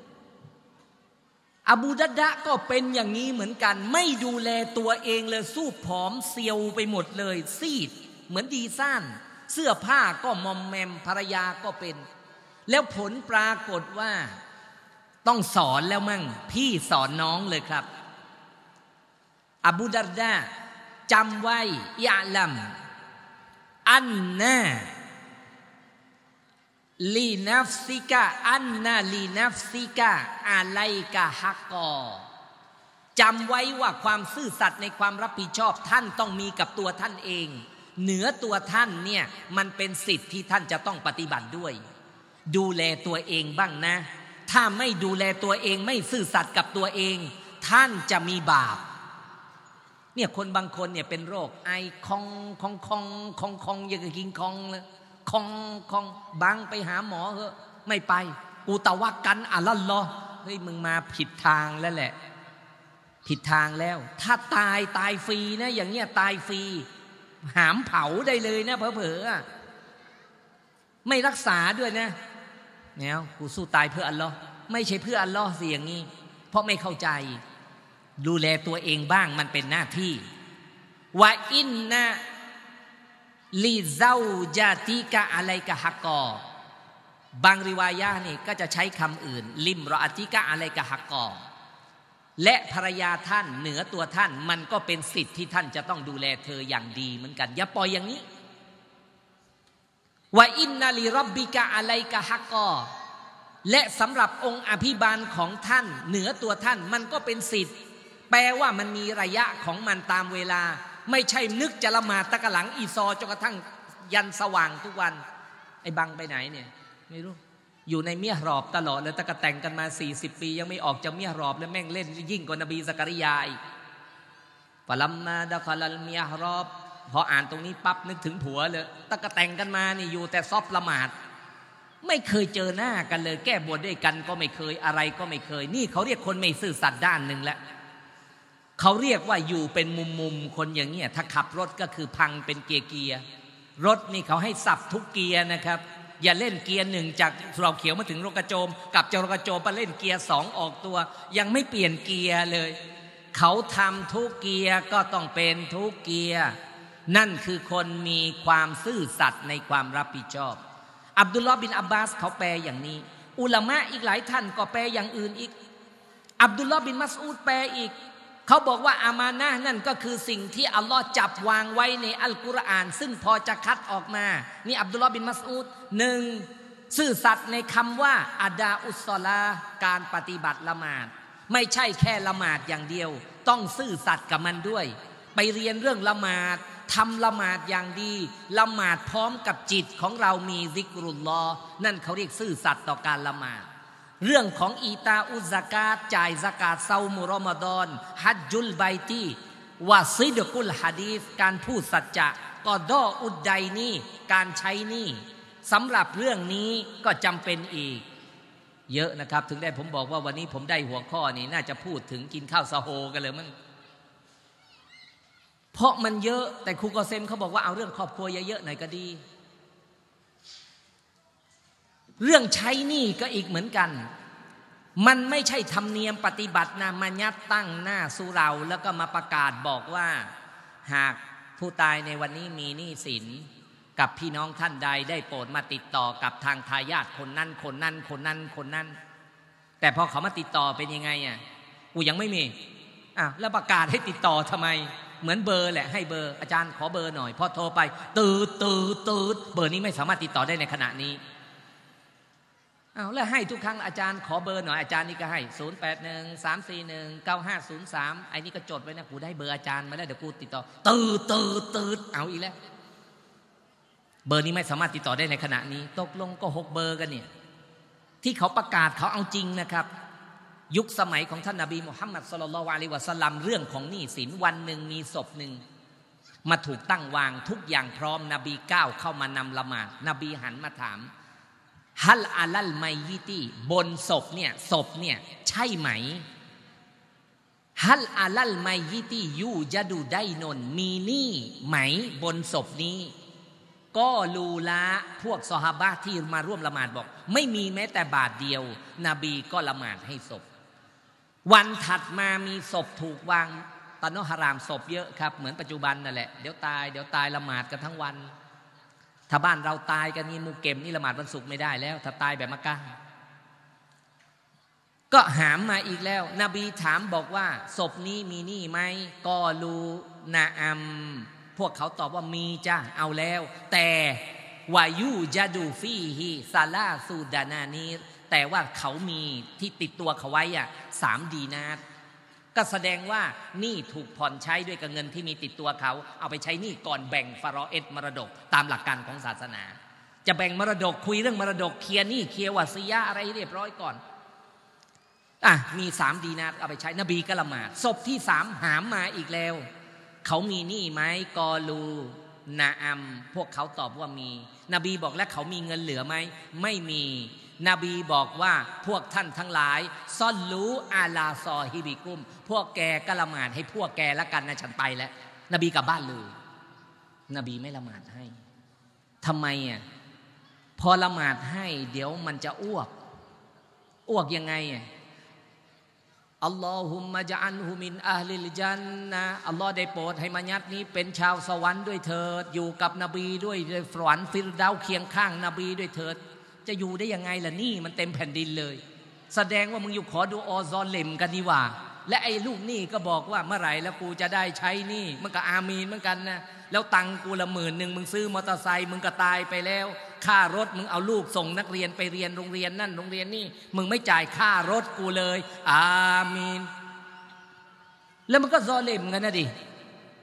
อบูดัดดะก็เป็นอย่างนี้เหมือนกันไม่ดูแลตัวเองเลยสู้ผอมเซียวไปหมดเลยซีดเหมือนดีซ่านเสื้อผ้าก็มอมแมมภรรยาก็เป็นแล้วผลปรากฏว่าต้องสอนแล้วมั่งพี่สอนน้องเลยครับอบูดัดดะจำไว้ยะลัมอันนะลีนัฟซิกะอันนะลีนัฟซิกะอะไลกะฮักกอจำไว้ว่าความซื่อสัตย์ในความรับผิดชอบท่านต้องมีกับตัวท่านเองเหนือตัวท่านเนี่ยมันเป็นสิทธิ์ที่ท่านจะต้องปฏิบัติด้วยดูแลตัวเองบ้างนะถ้าไม่ดูแลตัวเองไม่ซื่อสัตย์กับตัวเองท่านจะมีบาปเนี่ยคนบางคนเนี่ยเป็นโรคไอคองอย่างกับกินคองเลยคองบังไปหาหมอเหอะไม่ไปกูตะวักกันอัลลอฮ์เฮ้ยมึงมาผิดทางแล้วแหละผิดทางแล้วถ้าตายฟรีนะอย่างเงี้ยตายฟรีหามเผาได้เลยนะเผลอๆไม่รักษาด้วยนะเนี่ยกูสู้ตายเพื่ออัลลอฮ์ไม่ใช่เพื่ออัลลอฮ์สิอย่างงี้เพราะไม่เข้าใจดูแลตัวเองบ้างมันเป็นหน้าที่วะอินนะลีเจ้าญาติกะอะไรกะฮักกอบางริวายะห์นี่ก็จะใช้คำอื่นลิมรออติกะอะไรกะฮักกอและภรรยาท่านเหนือตัวท่านมันก็เป็นสิทธิ์ที่ท่านจะต้องดูแลเธออย่างดีเหมือนกันอย่าปล่อยอย่างนี้วะอินนาลิร็อบบิกะอะไรกะฮักกอและสำหรับองค์อภิบาลของท่านเหนือตัวท่านมันก็เป็นสิทธิ์แปลว่ามันมีระยะของมันตามเวลาไม่ใช่นึกจะละหมาดตะกะหลังอีซอจนกระทั่งยันสว่างทุกวันไอ้บังไปไหนเนี่ยไม่รู้อยู่ในเมียรอบตลอดเลยตะกะแต่งกันมา40 ปียังไม่ออกจากเมียรอบแล้วแม่งเล่นยิ่งกว่านบีซักริยาอีกฟะลัมมาดะคอลัลเมียรอบพออ่านตรงนี้ปั๊บนึกถึงผัวเลยตะกะแต่งกันมานี่อยู่แต่ซอบละหมาดไม่เคยเจอหน้ากันเลยแก้บวชด้วยกันก็ไม่เคยอะไรก็ไม่เคยนี่เขาเรียกคนไม่ซื่อสัตย์ด้านหนึ่งแล้วเขาเรียกว่าอยู่เป็นมุมคนอย่างเงี้ยถ้าขับรถก็คือพังเป็นเกียร์รถนี่เขาให้สับทุกเกียร์นะครับอย่าเล่นเกียร์1จากเราเขียวมาถึงโรกระโจมกับจรกระโจมไปเล่นเกียร์2ออกตัวยังไม่เปลี่ยนเกียร์เลยเขาทำทุกเกียร์ก็ต้องเป็นทุกเกียร์นั่นคือคนมีความซื่อสัตย์ในความรับผิดชอบอับดุลลอฮ์บินอับบาสเขาแปลอย่างนี้อุลามะอีกหลายท่านก็แปลอย่างอื่นอีกอับดุลลอฮ์บินมัสอูดแปลอีกเขาบอกว่าอามานะห์นั่นก็คือสิ่งที่อัลลอฮ์จับวางไว้ในอัลกุรอานซึ่งพอจะคัดออกมานี่อับดุลลอฮ์บินมัสอูด1ซื่อสัตย์ในคำว่าอาดาอุสซอลาการปฏิบัติละหมาดไม่ใช่แค่ละหมาดอย่างเดียวต้องซื่อสัตย์กับมันด้วยไปเรียนเรื่องละหมาดทำละหมาดอย่างดีละหมาดพร้อมกับจิตของเรามีซิกรุลลอฮ์นั่นเขาเรียกซื่อสัตย์ต่อการละหมาดเรื่องของอีตาอุซากาตจ่ายซะกาตเซามุรอมฎอนฮัจจุลไบตีวะซิดกุลฮะดีษการพูดสัจจะกอดออุดไดนี่การใช้หนี้สำหรับเรื่องนี้ก็จำเป็นอีกเยอะนะครับถึงได้ผมบอกว่าวันนี้ผมได้หัวข้อนี้น่าจะพูดถึงกินข้าวซะโฮกันเลยมั้งเพราะมันเยอะแต่ครูกอเซมเขาบอกว่าเอาเรื่องครอบครัวเยอะๆหน่อยก็ดีเรื่องใช้หนี้ก็อีกเหมือนกันมันไม่ใช่ธรรมเนียมปฏิบัตินะมายัดตั้งหน้าสุเราแล้วก็มาประกาศบอกว่าหากผู้ตายในวันนี้มีหนี้สินกับพี่น้องท่านใดได้โปรดมาติดต่อกับทางทายาทคนนั้นคนนั้นคนนั้นคนนั้นแต่พอเขามาติดต่อเป็นยังไงอ่ะกูยังไม่มีแล้วประกาศให้ติดต่อทำไมเหมือนเบอร์แหละให้เบอร์อาจารย์ขอเบอร์หน่อยพอโทรไปตืดเบอร์นี้ไม่สามารถติดต่อได้ในขณะนี้แล้วให้ทุกครั้งอาจารย์ขอเบอร์หน่อยอาจารย์นี่ก็ให้0813419503ไอ้นี่ก็จดไว้นะกูได้เบอร์อาจารย์มาแล้วเดี๋ยวกูติดต่อตืดเอาอีกแล้วเบอร์นี้ไม่สามารถติดต่อได้ในขณะนี้ตกลงก็6เบอร์กันเนี่ยที่เขาประกาศเขาเอาจริงนะครับยุคสมัยของท่านนบีมุฮัมมัดศ็อลลัลลอฮุอะลัยฮิวะซัลลัมเรื่องของหนี้สินวันหนึ่งมีศพหนึ่งมาถูกตั้งวางทุกอย่างพร้อมนบีก้าวเข้ามานำละหมาดนบีหันมาถามฮัลอาลัลไมยิตีบนศพเนี่ยใช่ไหมฮัลอาลัลไมยิตียูจะดูได้นนมีหนี้ไหมบนศพนี้ก็ลูละพวกซอฮาบะห์ที่มาร่วมละหมาดบอกไม่มีแม้แต่บาทเดียวนบีก็ละหมาดให้ศพวันถัดมามีศพถูกวางตะโนฮารามศพเยอะครับเหมือนปัจจุบันนั่นแหละเดี๋ยวตายละหมาดกันทั้งวันถ้าบ้านเราตายกันนี่มุกเก็มนี่ละหมาดวันศุกร์ไม่ได้แล้วถ้าตายแบบมักกะฮ์ก็หามมาอีกแล้วนบีถามบอกว่าศพนี้มีหนี้ไหมกอลูนาอัมพวกเขาตอบว่ามีจ้าเอาแล้วแต่วายูจะดูฟีฮีซาลาซูดานานีแต่ว่าเขามีที่ติดตัวเขาไว้3 ดีนาร์ก็แสดงว่านี่ถูกผ่อนใช้ด้วยกับเงินที่มีติดตัวเขาเอาไปใช้นี่ก่อนแบ่งฟารอเอตมรดกตามหลักการของศาสนาจะแบ่งมรดกคุยเรื่องมรดกเคลียร์นี่เคลียร์วาซียะอะไรเรียบร้อยก่อนมี3 ดีนาร์เอาไปใช้นบีก็ละหมาดศพที่3หามมาอีกแล้วเขามีหนี้ไหมกอลูนาอัมพวกเขาตอบว่ามีนบีบอกแล้วเขามีเงินเหลือไหมไม่มีนบีบอกว่าพวกท่านทั้งหลายซอลลูอาลาซอฮิบิกุมพวกแกก็ละหมาดให้พวกแกละกันนะฉันไปแล้วนบีกลับบ้านเลยนบีไม่ละหมาดให้ทำไมพอละหมาดให้เดี๋ยวมันจะอ้วกยังไงอัลลอฮุมมะญะอัลฮุมินอะห์ลิลญันนะห์อัลลอฮ์ได้โปรดให้มนุษย์นี้เป็นชาวสวรรค์ด้วยเถิดอยู่กับนบีด้วยสวรรค์ฟิรเดาเคียงข้างนบีด้วยเถิดจะอยู่ได้ยังไงล่ะนี่มันเต็มแผ่นดินเลยแสดงว่ามึงอยู่ขอดูออซอนเลมกันดีว่าและไอ้ลูกหนี้ก็บอกว่าเมื่อไหร่แล้วกูจะได้ใช้หนี้มันก็อามีนเหมือนกันนะแล้วตังกูละ10,000มึงซื้อมอเตอร์ไซค์มึงก็ตายไปแล้วค่ารถมึงเอาลูกส่งนักเรียนไปเรียนโรงเรียนนั่นโรงเรียนนี่มึงไม่จ่ายค่ารถกูเลยอามีนแล้วมันก็ซอเลมกันนะดิ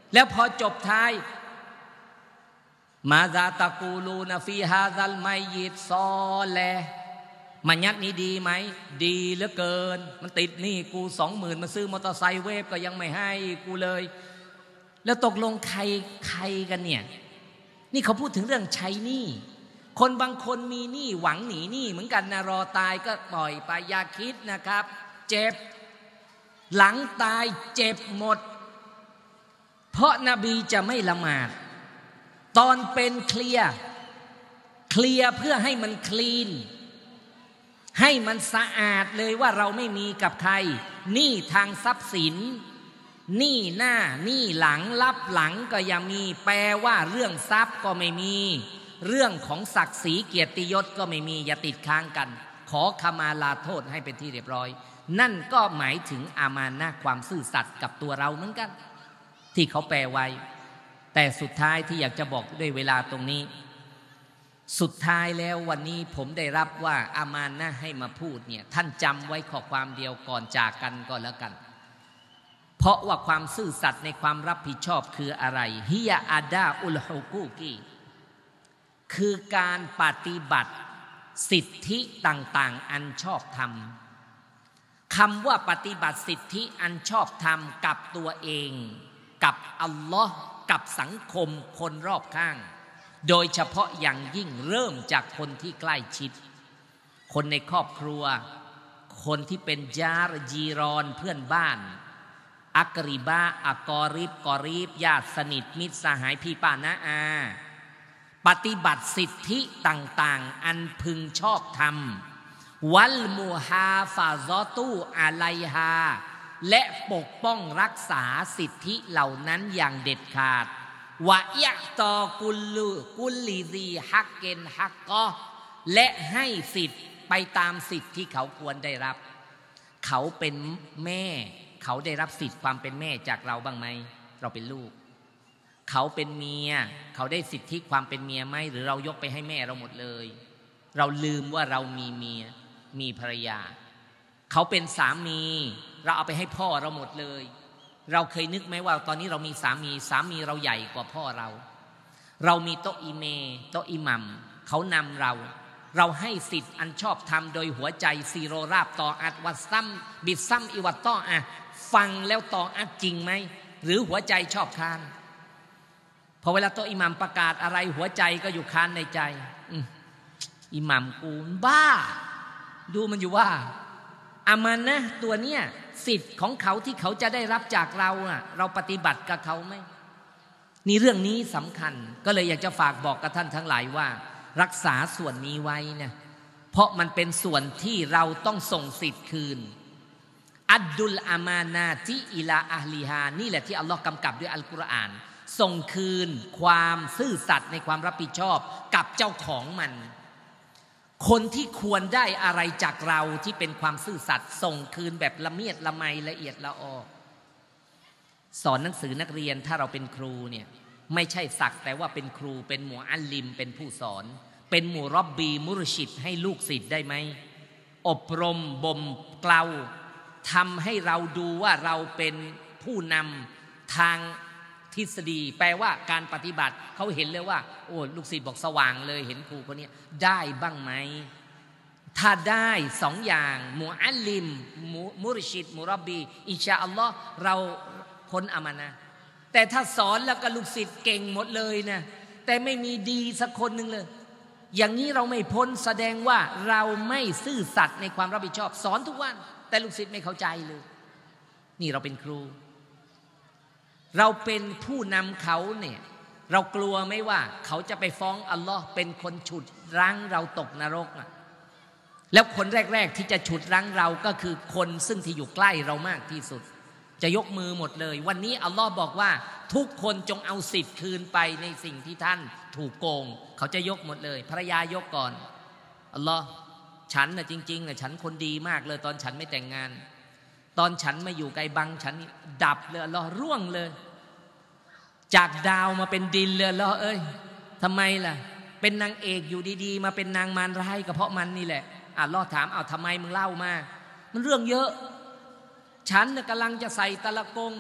แล้วพอจบท้ายมาซาตะกูลูนฟีฮาซัลไมยิดซอแลมัญญัตินี้ดีไหมดีเหลือเกินมันติดหนี้กู20,000มาซื้อมอเตอร์ไซค์เวฟก็ยังไม่ให้กูเลยแล้วตกลงใครกันเนี่ยนี่เขาพูดถึงเรื่องใช้หนี้คนบางคนมีหนี้หวังหนีหนี้เหมือนกันนะรอตายก็ปล่อยไปอย่าคิดนะครับเจ็บหลังตายเจ็บหมดเพราะนบีจะไม่ละหมาดตอนเป็นเคลียร์เพื่อให้มันคลีนให้มันสะอาดเลยว่าเราไม่มีกับใครหนี้ทางทรัพย์สินหนี้หน้าหนี้หลังลับหลังก็อย่ามีแปลว่าเรื่องทรัพย์ก็ไม่มีเรื่องของศักดิ์ศรีเกียรติยศก็ไม่มีอย่าติดค้างกันขอขมาลาโทษให้เป็นที่เรียบร้อยนั่นก็หมายถึงอามานะห์ความซื่อสัตย์กับตัวเราเหมือนกันที่เขาแปลไว้แต่สุดท้ายที่อยากจะบอกด้วยเวลาตรงนี้สุดท้ายแล้ววันนี้ผมได้รับว่าอามานะห์ให้มาพูดเนี่ยท่านจำไว้ข้อความเดียวก่อนจากกันก็แล้วกันเพราะว่าความซื่อสัตย์ในความรับผิดชอบคืออะไรฮิยาอาดาอุลฮุกูกีคือการปฏิบัติสิทธิต่างๆอันชอบธรรมคำว่าปฏิบัติสิทธิอันชอบธรรมกับตัวเองกับอัลลอฮ์กับสังคมคนรอบข้างโดยเฉพาะอย่างยิ่งเริ่มจากคนที่ใกล้ชิดคนในครอบครัวคนที่เป็นญาติจีรอนเพื่อนบ้านอักริบะอักอรีบญาติสนิทมิตรสหายพี่ป้าน้าอาปฏิบัติสิทธิต่างๆอันพึงชอบธรรมวัลมูฮาฟาซอตูอะไลฮาและปกป้องรักษาสิทธิเหล่านั้นอย่างเด็ดขาดวะยะตอกุลลิซีฮักเกนฮักก็และให้สิทธิ์ไปตามสิทธิ์ที่เขาควรได้รับเขาเป็นแม่เขาได้รับสิทธิ์ความเป็นแม่จากเราบ้างไหมเราเป็นลูกเขาเป็นเมียเขาได้สิทธิความเป็นเมียไหมหรือเรายกไปให้แม่เราหมดเลยเราลืมว่าเรามีเมียมีภรรยาเขาเป็นสามีเราเอาไปให้พ่อเราหมดเลยเราเคยนึกไหมว่าตอนนี้เรามีสามีเราใหญ่กว่าพ่อเรามีโตอิเมโตอิมัมเขานำเราให้สิทธิ์อันชอบธรรมโดยหัวใจซีโรราบต่ออัดวัดซ้ำบิดซ้ำอิวัตต่ออะฟังแล้วต่ออัดจริงไหมหรือหัวใจชอบค้านพอเวลาโตอิหมัมประกาศอะไรหัวใจก็อยู่ค้านในใจอิหมัมกูบ้าดูมันอยู่ว่าอามานะห์ตัวเนี้ยสิทธิ์ของเขาที่เขาจะได้รับจากเราเราปฏิบัติกับเขาไหมนี่เรื่องนี้สำคัญก็เลยอยากจะฝากบอกกับท่านทั้งหลายว่ารักษาส่วนนี้ไว้เนี่ยเพราะมันเป็นส่วนที่เราต้องส่งสิทธิ์คืนอัดดุลอามานาติอิลาอะลีฮานี่แหละที่อัลลอฮ์กำกับด้วยอัลกุรอานส่งคืนความซื่อสัตย์ในความรับผิดชอบกับเจ้าของมันคนที่ควรได้อะไรจากเราที่เป็นความซื่อสัตย์ส่งคืนแบบละเมียดละไมละเอียดละออสอนหนังสือนักเรียนถ้าเราเป็นครูเนี่ยไม่ใช่สักแต่ว่าเป็นครูเป็นมุอัลลิมเป็นผู้สอนเป็นมุร็อบบีมุรชิดให้ลูกศิษย์ได้ไหมอบรมบ่มเกลาทำให้เราดูว่าเราเป็นผู้นำทางทฤษฎีแปลว่าการปฏิบัติเขาเห็นเลยว่าโอ้ลูกศิษย์บอกสว่างเลยเห็นครูคนนี้ได้บ้างไหมถ้าได้สองอย่างมุอัลลิมมุรชิดมุร็อบบีอินชาอัลลอฮ์เราพ้นอามานะห์แต่ถ้าสอนแล้วก็ลูกศิษย์เก่งหมดเลยนะแต่ไม่มีดีสักคนหนึ่งเลยอย่างนี้เราไม่พ้นแสดงว่าเราไม่ซื่อสัตย์ในความรับผิดชอบสอนทุกวันแต่ลูกศิษย์ไม่เข้าใจเลยนี่เราเป็นครูเราเป็นผู้นำเขาเนี่ยเรากลัวไหมว่าเขาจะไปฟ้องอัลลอฮ์เป็นคนฉุดรั้งเราตกนรกแล้วคนแรกๆที่จะฉุดรั้งเราก็คือคนซึ่งที่อยู่ใกล้เรามากที่สุดจะยกมือหมดเลยวันนี้อัลลอฮ์บอกว่าทุกคนจงเอาสิทธิ์คืนไปในสิ่งที่ท่านถูกโกงเขาจะยกหมดเลยภรรยายกก่อนอัลลอฮ์ฉันน่ะจริงๆน่ะฉันคนดีมากเลยตอนฉันไม่แต่งงานตอนฉันมาอยู่ไกลบังฉันดับเลยอัลลอฮ์ร่วงเลยจากดาวมาเป็นดินเลยอัลลอฮ์เอ้ยทำไมล่ะเป็นนางเอกอยู่ดีๆมาเป็นนางมารร้ายก็เพราะมันนี่แหละอัลลอฮ์ถามเอาทำไมมึงเล่ามามันเรื่องเยอะฉันกำลังจะใส่ตะละกง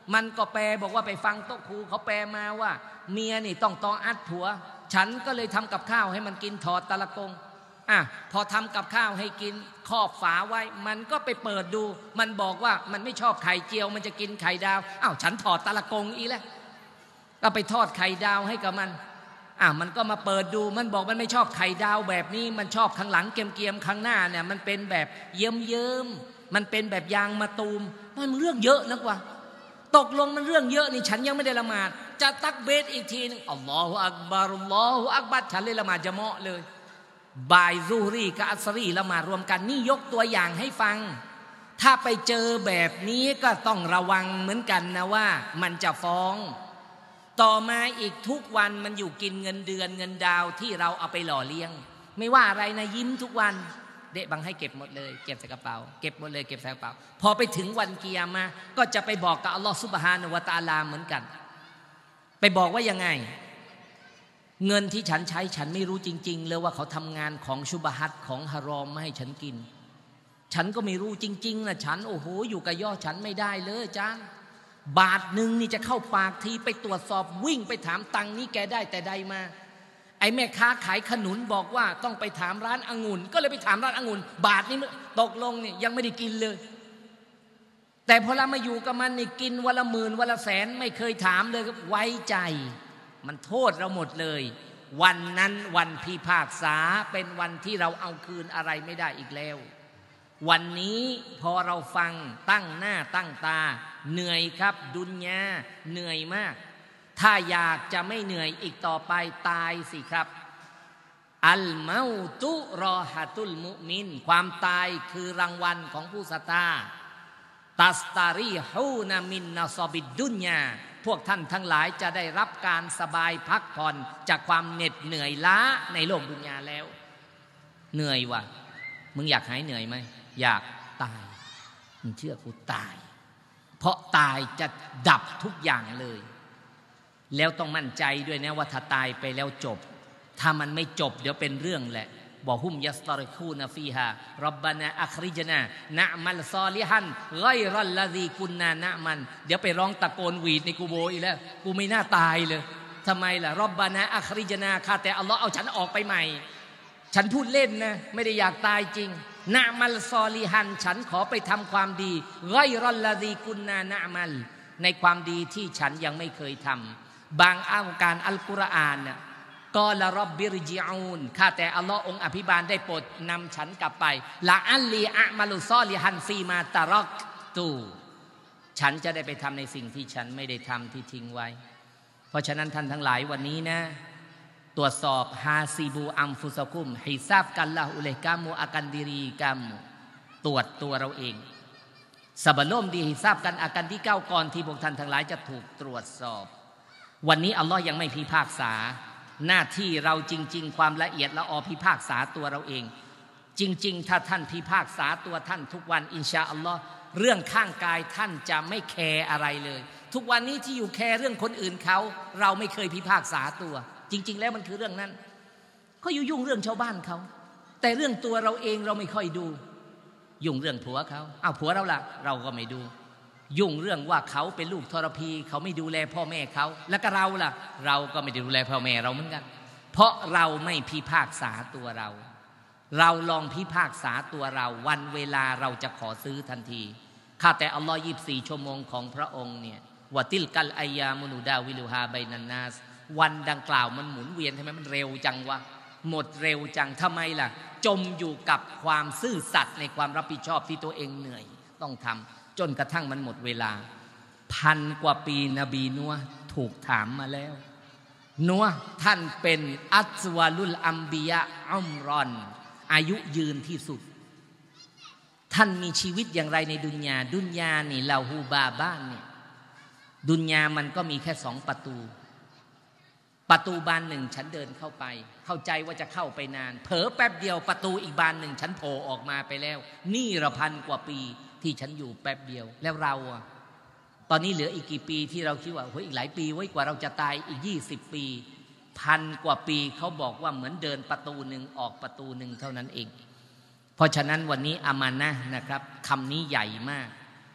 มันก็แปลบอกว่าไปฟังโต๊ะครูเขาแปลมาว่าเมียนี่ต้องตออัดผัวฉันก็เลยทำกับข้าวให้มันกินถอดตะละกงพอทำกับข้าวให้กินครอบฝาไว้มันก็ไปเปิดดูมันบอกว่ามันไม่ชอบไข่เจียวมันจะกินไข่ดาวฉันถอดตะละกงอีแล้วก็ไปทอดไข่ดาวให้กับมันมันก็มาเปิดดูมันบอกมันไม่ชอบไข่ดาวแบบนี้มันชอบข้างหลังเกียมๆข้างหน้าเนี่ยมันเป็นแบบเยิ้มๆมันเป็นแบบยางมะตูมมันเรื่องเยอะนักว่าตกลงมันเรื่องเยอะนี่ฉันยังไม่ได้ละหมาดจะตักเบสอีกทีนึงอัลลอฮฺอักบารุลลอฮฺอักบัรฉันเลยละหมาดจะเหมาะเลยบ่ายซูฮรีกับอัสรีละหมาดรวมกันนี่ยกตัวอย่างให้ฟังถ้าไปเจอแบบนี้ก็ต้องระวังเหมือนกันนะว่ามันจะฟ้องต่อมาอีกทุกวันมันอยู่กินเงินเดือนเงินดาวที่เราเอาไปหล่อเลี้ยงไม่ว่าอะไรนะยิ้มทุกวันเดะบังให้เก็บหมดเลยเก็บใส่กระเป๋าเก็บหมดเลยเก็บใส่กระเป๋าพอไปถึงวันกิยามะห์ก็จะไปบอกกับอัลลอฮฺซุบฮานะฮูวะตะอาลาเหมือนกันไปบอกว่ายังไงเงินที่ฉันใช้ฉันไม่รู้จริงๆเลยว่าเขาทำงานของชุบฮัตของฮารอมมาให้ฉันกินฉันก็ไม่รู้จริงๆนะฉันโอ้โหอยู่กับย่อฉันไม่ได้เลยจ้าบาทหนึ่งนี่จะเข้าปากทีไปตรวจสอบวิ่งไปถามตังนี้แกได้แต่ใดมาไอ้แม่ค้าขายขนุนบอกว่าต้องไปถามร้านองุ่นก็เลยไปถามร้านองุ่นบาทนี้ตกลงเนี่ยยังไม่ได้กินเลยแต่พอเรามาอยู่กับมันนี่กินวันละหมื่นวันละแสนไม่เคยถามเลยไว้ใจมันโทษเราหมดเลยวันนั้นวันพิพากษาเป็นวันที่เราเอาคืนอะไรไม่ได้อีกแล้ววันนี้พอเราฟังตั้งหน้าตั้งตาเหนื่อยครับดุนยาเหนื่อยมากถ้าอยากจะไม่เหนื่อยอีกต่อไปตายสิครับอัลเมาตุรอฮะตุลมุมินความตายคือรางวัลของผู้ศรัทธาตัสตารีฮูนามินนาซอบิดดุนยาพวกท่านทั้งหลายจะได้รับการสบายพักผ่อนจากความเหน็ดเหนื่อยล้าในโลกดุนยาแล้วเหนื่อยว่ะมึงอยากหายเหนื่อยไหมอยากตายมึงเชื่อกูตายเพราะตายจะดับทุกอย่างเลยแล้วต้องมั่นใจด้วยนะว่าถ้าตายไปแล้วจบถ้ามันไม่จบเดี๋ยวเป็นเรื่องแหละบอกฮุมยัสตาริคูนฟีฮารับบานาอัคริจนานะมัลซอลิฮันไกรัลลาซีกุนนานะมันเดี๋ยวไปร้องตะโกนหวีดในกูโบอีกแล้วกูไม่น่าตายเลยทำไมล่ะรับบานาอัคริจนาข้าแต่อัลลอฮ์เอาฉันออกไปใหม่ฉันพูดเล่นนะไม่ได้อยากตายจริงนะมัลซอลิฮันฉันขอไปทำความดีไกรัลลาซีกุนนานะมัลในความดีที่ฉันยังไม่เคยทำบางอ้างการอัลกุรอานน่ะกอละร็อบบิรญิอูนข้าแต่อัลลอฮ์องค์อภิบาลได้โปรดนำฉันกลับไปละอัลลีอะมัลุซอลิฮันฟีมาตะรักตูฉันจะได้ไปทำในสิ่งที่ฉันไม่ได้ทำที่ทิ้งไว้เพราะฉะนั้นท่านทั้งหลายวันนี้นะตรวจสอบฮาซิบูอัมฟุซะกุมฮิซาบกันละอุเลกามูอากันดิรีกัมตรวจตัวเราเองสบะล่มดีฮิซาบกันอากันที่9ก่อนที่พวกท่านทั้งหลายจะถูกตรวจสอบวันนี้อัลลอฮ์ยังไม่พิพากษาหน้าที่เราจริงๆความละเอียดละออพิพากษาตัวเราเองจริงๆถ้าท่านพิพากษาตัวท่านทุกวันอินชาอัลลอฮ์เรื่องข้างกายท่านจะไม่แคร์อะไรเลยทุกวันนี้ที่อยู่แคร์เรื่องคนอื่นเขาเราไม่เคยพิพากษาตัวจริงๆแล้วมันคือเรื่องนั้นเขายุ่งเรื่องชาวบ้านเขาแต่เรื่องตัวเราเองเราไม่ค่อยดูยุ่งเรื่องผัวเขาผัวเราล่ะเราก็ไม่ดูยุ่งเรื่องว่าเขาเป็นลูกทรพีเขาไม่ดูแลพ่อแม่เขาแล้วก็เราล่ะเราก็ไม่ได้ดูแลพ่อแม่เราเหมือนกันเพราะเราไม่พิพากษาตัวเราลองพิพากษาตัวเราวันเวลาเราจะขอซื้อทันทีข้าแต่อัลลอฮ์24 ชั่วโมงของพระองค์เนี่ยวะติลกัลอัยยามุนูดาวิลูฮาบัยนันนาสวันดังกล่าวมันหมุนเวียนทำไมมันเร็วจังวะหมดเร็วจังทำไมล่ะจมอยู่กับความซื่อสัตย์ในความรับผิดชอบที่ตัวเองเหนื่อยต้องทำจนกระทั่งมันหมดเวลา1,000 กว่าปีนบีนัวถูกถามมาแล้วนัวท่านเป็นอัศวาลุลอัมบิยะอุมรอนอายุยืนที่สุดท่านมีชีวิตอย่างไรในดุนยานี่ลาฮูบาบ้านเนี่ยดุนยามันก็มีแค่2 ประตูบานหนึ่งฉันเดินเข้าไปเข้าใจว่าจะเข้าไปนานเผลอแป๊บเดียวประตูอีกบานหนึ่งฉันโผล่ออกมาไปแล้วนี่ละ1,000 กว่าปีที่ฉันอยู่แป๊บเดียวแล้วเราตอนนี้เหลืออีกกี่ปีที่เราคิดว่าอีกหลายปีไว้กว่าเราจะตายอีก20 ปี1,000 กว่าปีเขาบอกว่าเหมือนเดินประตูหนึ่งออกประตูหนึ่งเท่านั้นเองเพราะฉะนั้นวันนี้อามานะห์นะครับคำนี้ใหญ่มาก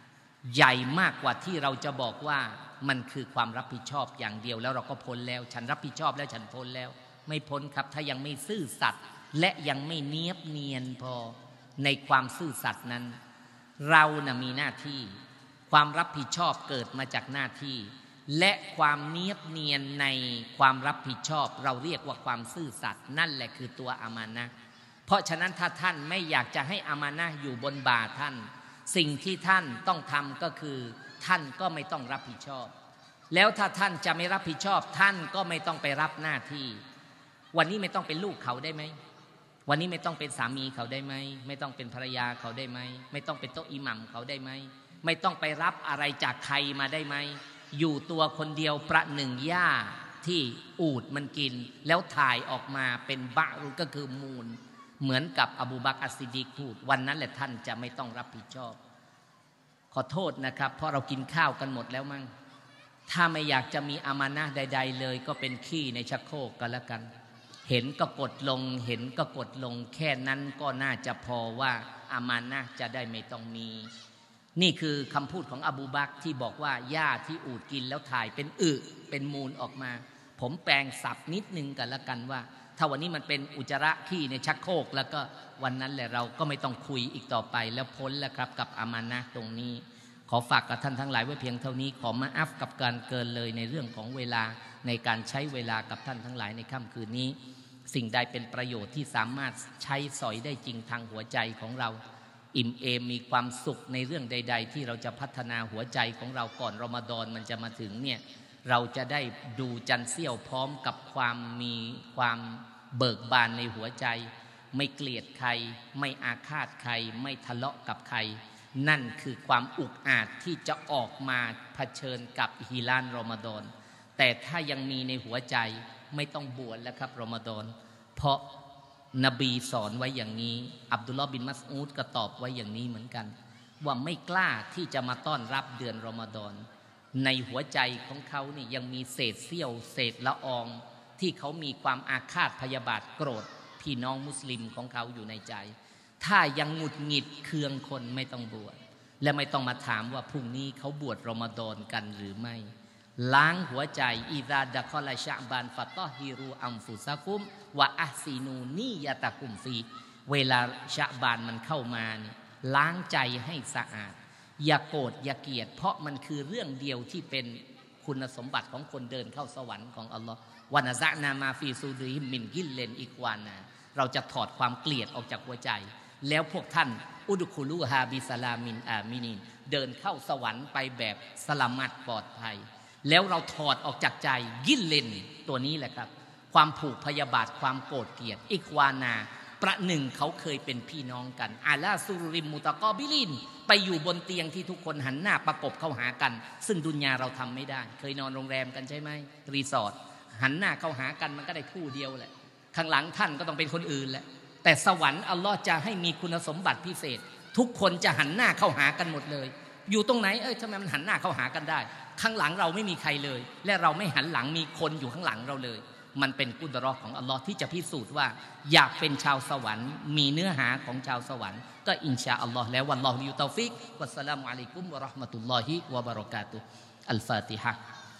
ใหญ่มากกว่าที่เราจะบอกว่ามันคือความรับผิดชอบอย่างเดียวแล้วเราก็พ้นแล้วฉันรับผิดชอบแล้วฉันพ้นแล้วไม่พ้นครับถ้ายังไม่ซื่อสัตย์และยังไม่เนียบเนียนพอในความซื่อสัตย์นั้นเรานะมีหน้าที่ความรับผิดชอบเกิดมาจากหน้าที่และความเนียบเนียนในความรับผิดชอบเราเรียกว่าความซื่อสัตย์นั่นแหละคือตัวอามานะห์เพราะฉะนั้นถ้าท่านไม่อยากจะให้อามานะห์อยู่บนบ่าท่านสิ่งที่ท่านต้องทำก็คือท่านก็ไม่ต้องรับผิดชอบแล้วถ้าท่านจะไม่รับผิดชอบท่านก็ไม่ต้องไปรับหน้าที่วันนี้ไม่ต้องเป็นลูกเขาได้ไหมวันนี้ไม่ต้องเป็นสามีเขาได้ไหมไม่ต้องเป็นภรรยาเขาได้ไหมไม่ต้องเป็นโต๊ะอิหมัมเขาได้ไหมไม่ต้องไปรับอะไรจากใครมาได้ไหมอยู่ตัวคนเดียวประหนึ่งหญ้าที่อูฐมันกินแล้วถ่ายออกมาเป็นบะรุก็คือมูลเหมือนกับอบูบักร อัสซิดดีกพูดวันนั้นแหละท่านจะไม่ต้องรับผิดชอบขอโทษนะครับเพราะเรากินข้าวกันหมดแล้วมั้งถ้าไม่อยากจะมีอามานะห์ใดๆเลยก็เป็นขี้ในชักโครกกันแล้วกันเห็นก็กดลงเห็นก็กดลงแค่นั้นก็น่าจะพอว่าอามานะห์จะได้ไม่ต้องมีนี่คือคำพูดของอบูบักรที่บอกว่าหญ้าที่อูฐกินแล้วถ่ายเป็นเป็นมูลออกมาผมแปลงศัพท์นิดนึงกันแล้วกันว่าถ้าวันนี้มันเป็นอุจจาระขี้ในชักโครกแล้วก็วันนั้นแหละเราก็ไม่ต้องคุยอีกต่อไปแล้วพ้นแล้วครับกับอามานะห์ตรงนี้ขอฝากกับท่านทั้งหลายไว้เพียงเท่านี้ขอมาอัฟกับการเกินเลยในเรื่องของเวลาในการใช้เวลากับท่านทั้งหลายในค่ำคืนนี้สิ่งใดเป็นประโยชน์ที่สามารถใช้สอยได้จริงทางหัวใจของเราอิ่มเอมมีความสุขในเรื่องใดๆที่เราจะพัฒนาหัวใจของเราก่อนรอมฎอนมันจะมาถึงเนี่ยเราจะได้ดูจันทร์เสี้ยวพร้อมกับความเบิกบานในหัวใจไม่เกลียดใครไม่อาฆาตใครไม่ทะเลาะกับใครนั่นคือความอุกอาจที่จะออกมาเผชิญกับฮิลาลรอมฎอนแต่ถ้ายังมีในหัวใจไม่ต้องบวชแล้วครับรอมฎอนเพราะนบีสอนไว้อย่างนี้อับดุลลอฮ์บินมัสอูดก็ตอบไว้อย่างนี้เหมือนกันว่าไม่กล้าที่จะมาต้อนรับเดือนรอมฎอนในหัวใจของเขานี่ยังมีเศษเสี้ยวเศษละอองที่เขามีความอาฆาตพยาบาทโกรธพี่น้องมุสลิมของเขาอยู่ในใจถ้ายังหงุดหงิดเคืองคนไม่ต้องบวชและไม่ต้องมาถามว่าพรุ่งนี้เขาบวชรอมฎอนกันหรือไม่ล้างหัวใจอิซาดะคอลาชะบานฟะตอฮิรูอัมฟุซะกุมวะอัซีนูนียะตะกุมฟีเวลาชะบานมันเข้ามานี่ล้างใจให้สะอาดอย่าโกรธอย่าเกลียดเพราะมันคือเรื่องเดียวที่เป็นคุณสมบัติของคนเดินเข้าสวรรค์ของอัลลอฮ์วะนะซะนามาฟีซูดิฮิมมินกิลเลนอิกวานาเราจะถอดความเกลียดออกจากหัวใจแล้วพวกท่านอุดุคุลูฮาบิสลามินอามินินเดินเข้าสวรรค์ไปแบบสลามัตปลอดภัยแล้วเราถอดออกจากใจกิลเลนตัวนี้แหละครับความผูกพยาบาทความโกรธเกลียดอิกวานาประหนึ่งเขาเคยเป็นพี่น้องกันอาลาซูริมมุตะกอบิลินไปอยู่บนเตียงที่ทุกคนหันหน้าประกบเข้าหากันซึ่งดุนยาเราทำไม่ได้เคยนอนโรงแรมกันใช่ไหมรีสอร์ทหันหน้าเข้าหากันมันก็ได้คู่เดียวแหละข้างหลังท่านก็ต้องเป็นคนอื่นแหละแต่สวรรค์อัลลอฮ์จะให้มีคุณสมบัติพิเศษทุกคนจะหันหน้าเข้าหากันหมดเลยอยู่ตรงไหนทำไมมันหันหน้าเข้าหากันได้ข้างหลังเราไม่มีใครเลยและเราไม่หันหลังมีคนอยู่ข้างหลังเราเลยมันเป็นกุดเราะห์ของอัลลอฮ์ที่จะพิสูจน์ว่าอยากเป็นชาวสวรรค์มีเนื้อหาของชาวสวรรค์ก็อินชาอัลลอฮ์แล้ววัลลอฮุยุตอฟิกวัสสลามุอะลัยกุมวะเราะห์มะตุลลอฮิวะบะเราะกาตุฮ์อัลฟาติฮะ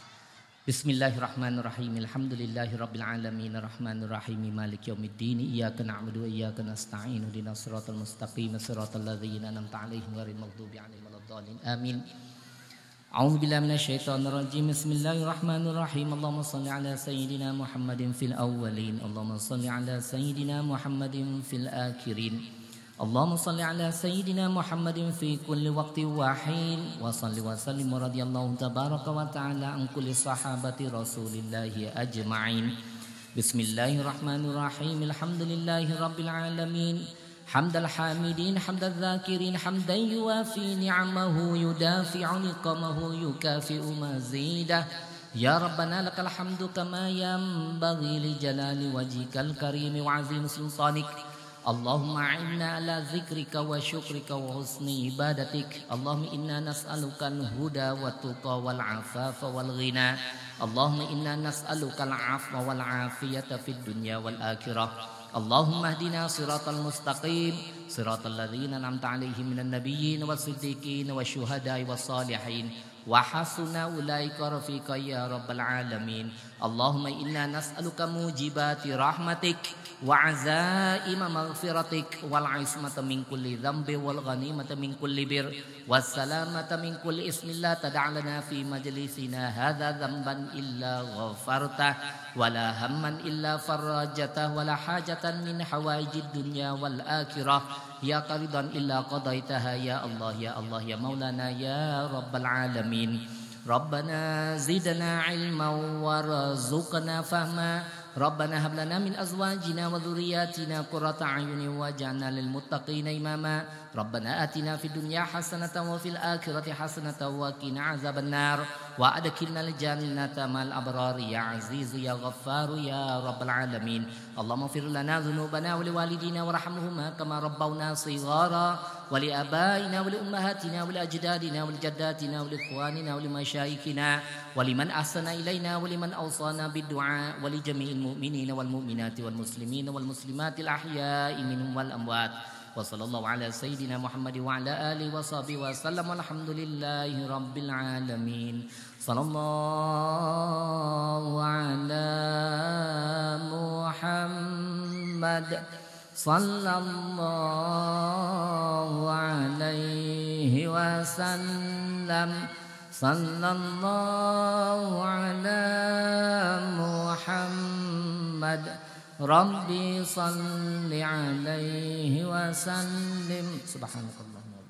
بسم الله الرحمن الرحيم الحمد لله رب العالمين الرحمن الرحيم مالك يوم الدين إياك نعبد وإياك نستعين اهدنا الصراط المستقيم صراط الذين أنعمت عليهم غير المغضوب عليهم ولا الضالين آمين أعوذ بالله من الشيطان الرجيم بسم الله الرحمن الرحيم اللهم صل على سيدنا محمد في الأولين اللهم صل على سيدنا محمد في الآخرين اللهم صل على سيدنا محمد في كل وقت وحين وصل وسلم رضي الله تبارك وتعالى عن كل صحابة رسول الله أجمعين بسم الله الرحمن الرحيم الحمد لله رب العالمين حمد الحامدين حمد الذاكرين حمدا يوافي نعمه يدافع نقمه يكافئ مزيده يا ربنا لك الحمد كما ينبغي لجلال وجهك الكريم وعظيم سلطانك اللهم أعنا على ذكرك وشكرك وحسن عبادتك اللهم إنا نسألك الهدى والتقى والعفاف والغنى اللهم إنا نسألك العفو والعافية في الدنيا والآخرة اللهم اهدنا صراط المستقيم صراط الذين أنعمت عليهم من النبيين والصديقين والشهداء والصالحين وحسن أولئك رفيقا يا رب العالمين اللهم إنا نسألك موجبات رحمتك وعزائم مغفرتك والعصمة من كل ذنب والغنيمة من كل بر والسلامة من كل اسم لا تدع لنا في مجلسنا هذا ذنبا إلا غفرته ولا هما إلا فرجته ولا حاجة من حوائج الدنيا والآخرة يا قرضا إلا قضيتها يا الله يا الله يا مولانا يا رب العالمين ربنا زدنا علما وارزقنا فهما ربنا هب لنا من أزواجنا وذرياتنا قرة أعين واجعلنا للمتقين إماما ربنا آتنا في الدنيا حسنة وفي الآخرة حسنة وقنا عذاب النار وأدخلنا الجنة مع الأبرار يا عزيز يا غفار يا رب العالمين اللهم اغفر لنا ذنوبنا ولوالدينا وارحمهما كما ربونا صغارا ولآبائنا ولأمهاتنا ولأجدادنا ولجداتنا ولإخواننا ولمشايخنا ولمن أحسن إلينا ولمن أوصانا بالدعاء ولجميع المؤمنين والمؤمنات والمسلمين والمسلمات الأحياء منهم والأموات وصلى الله على سيدنا محمد وعلى آله وصحبه وسلم والحمد لله رب العالمين صلى الله على محمد صلى الله عليه وسلم صلى الله على محمد ربي صل عليه وسلم سبحانك اللهم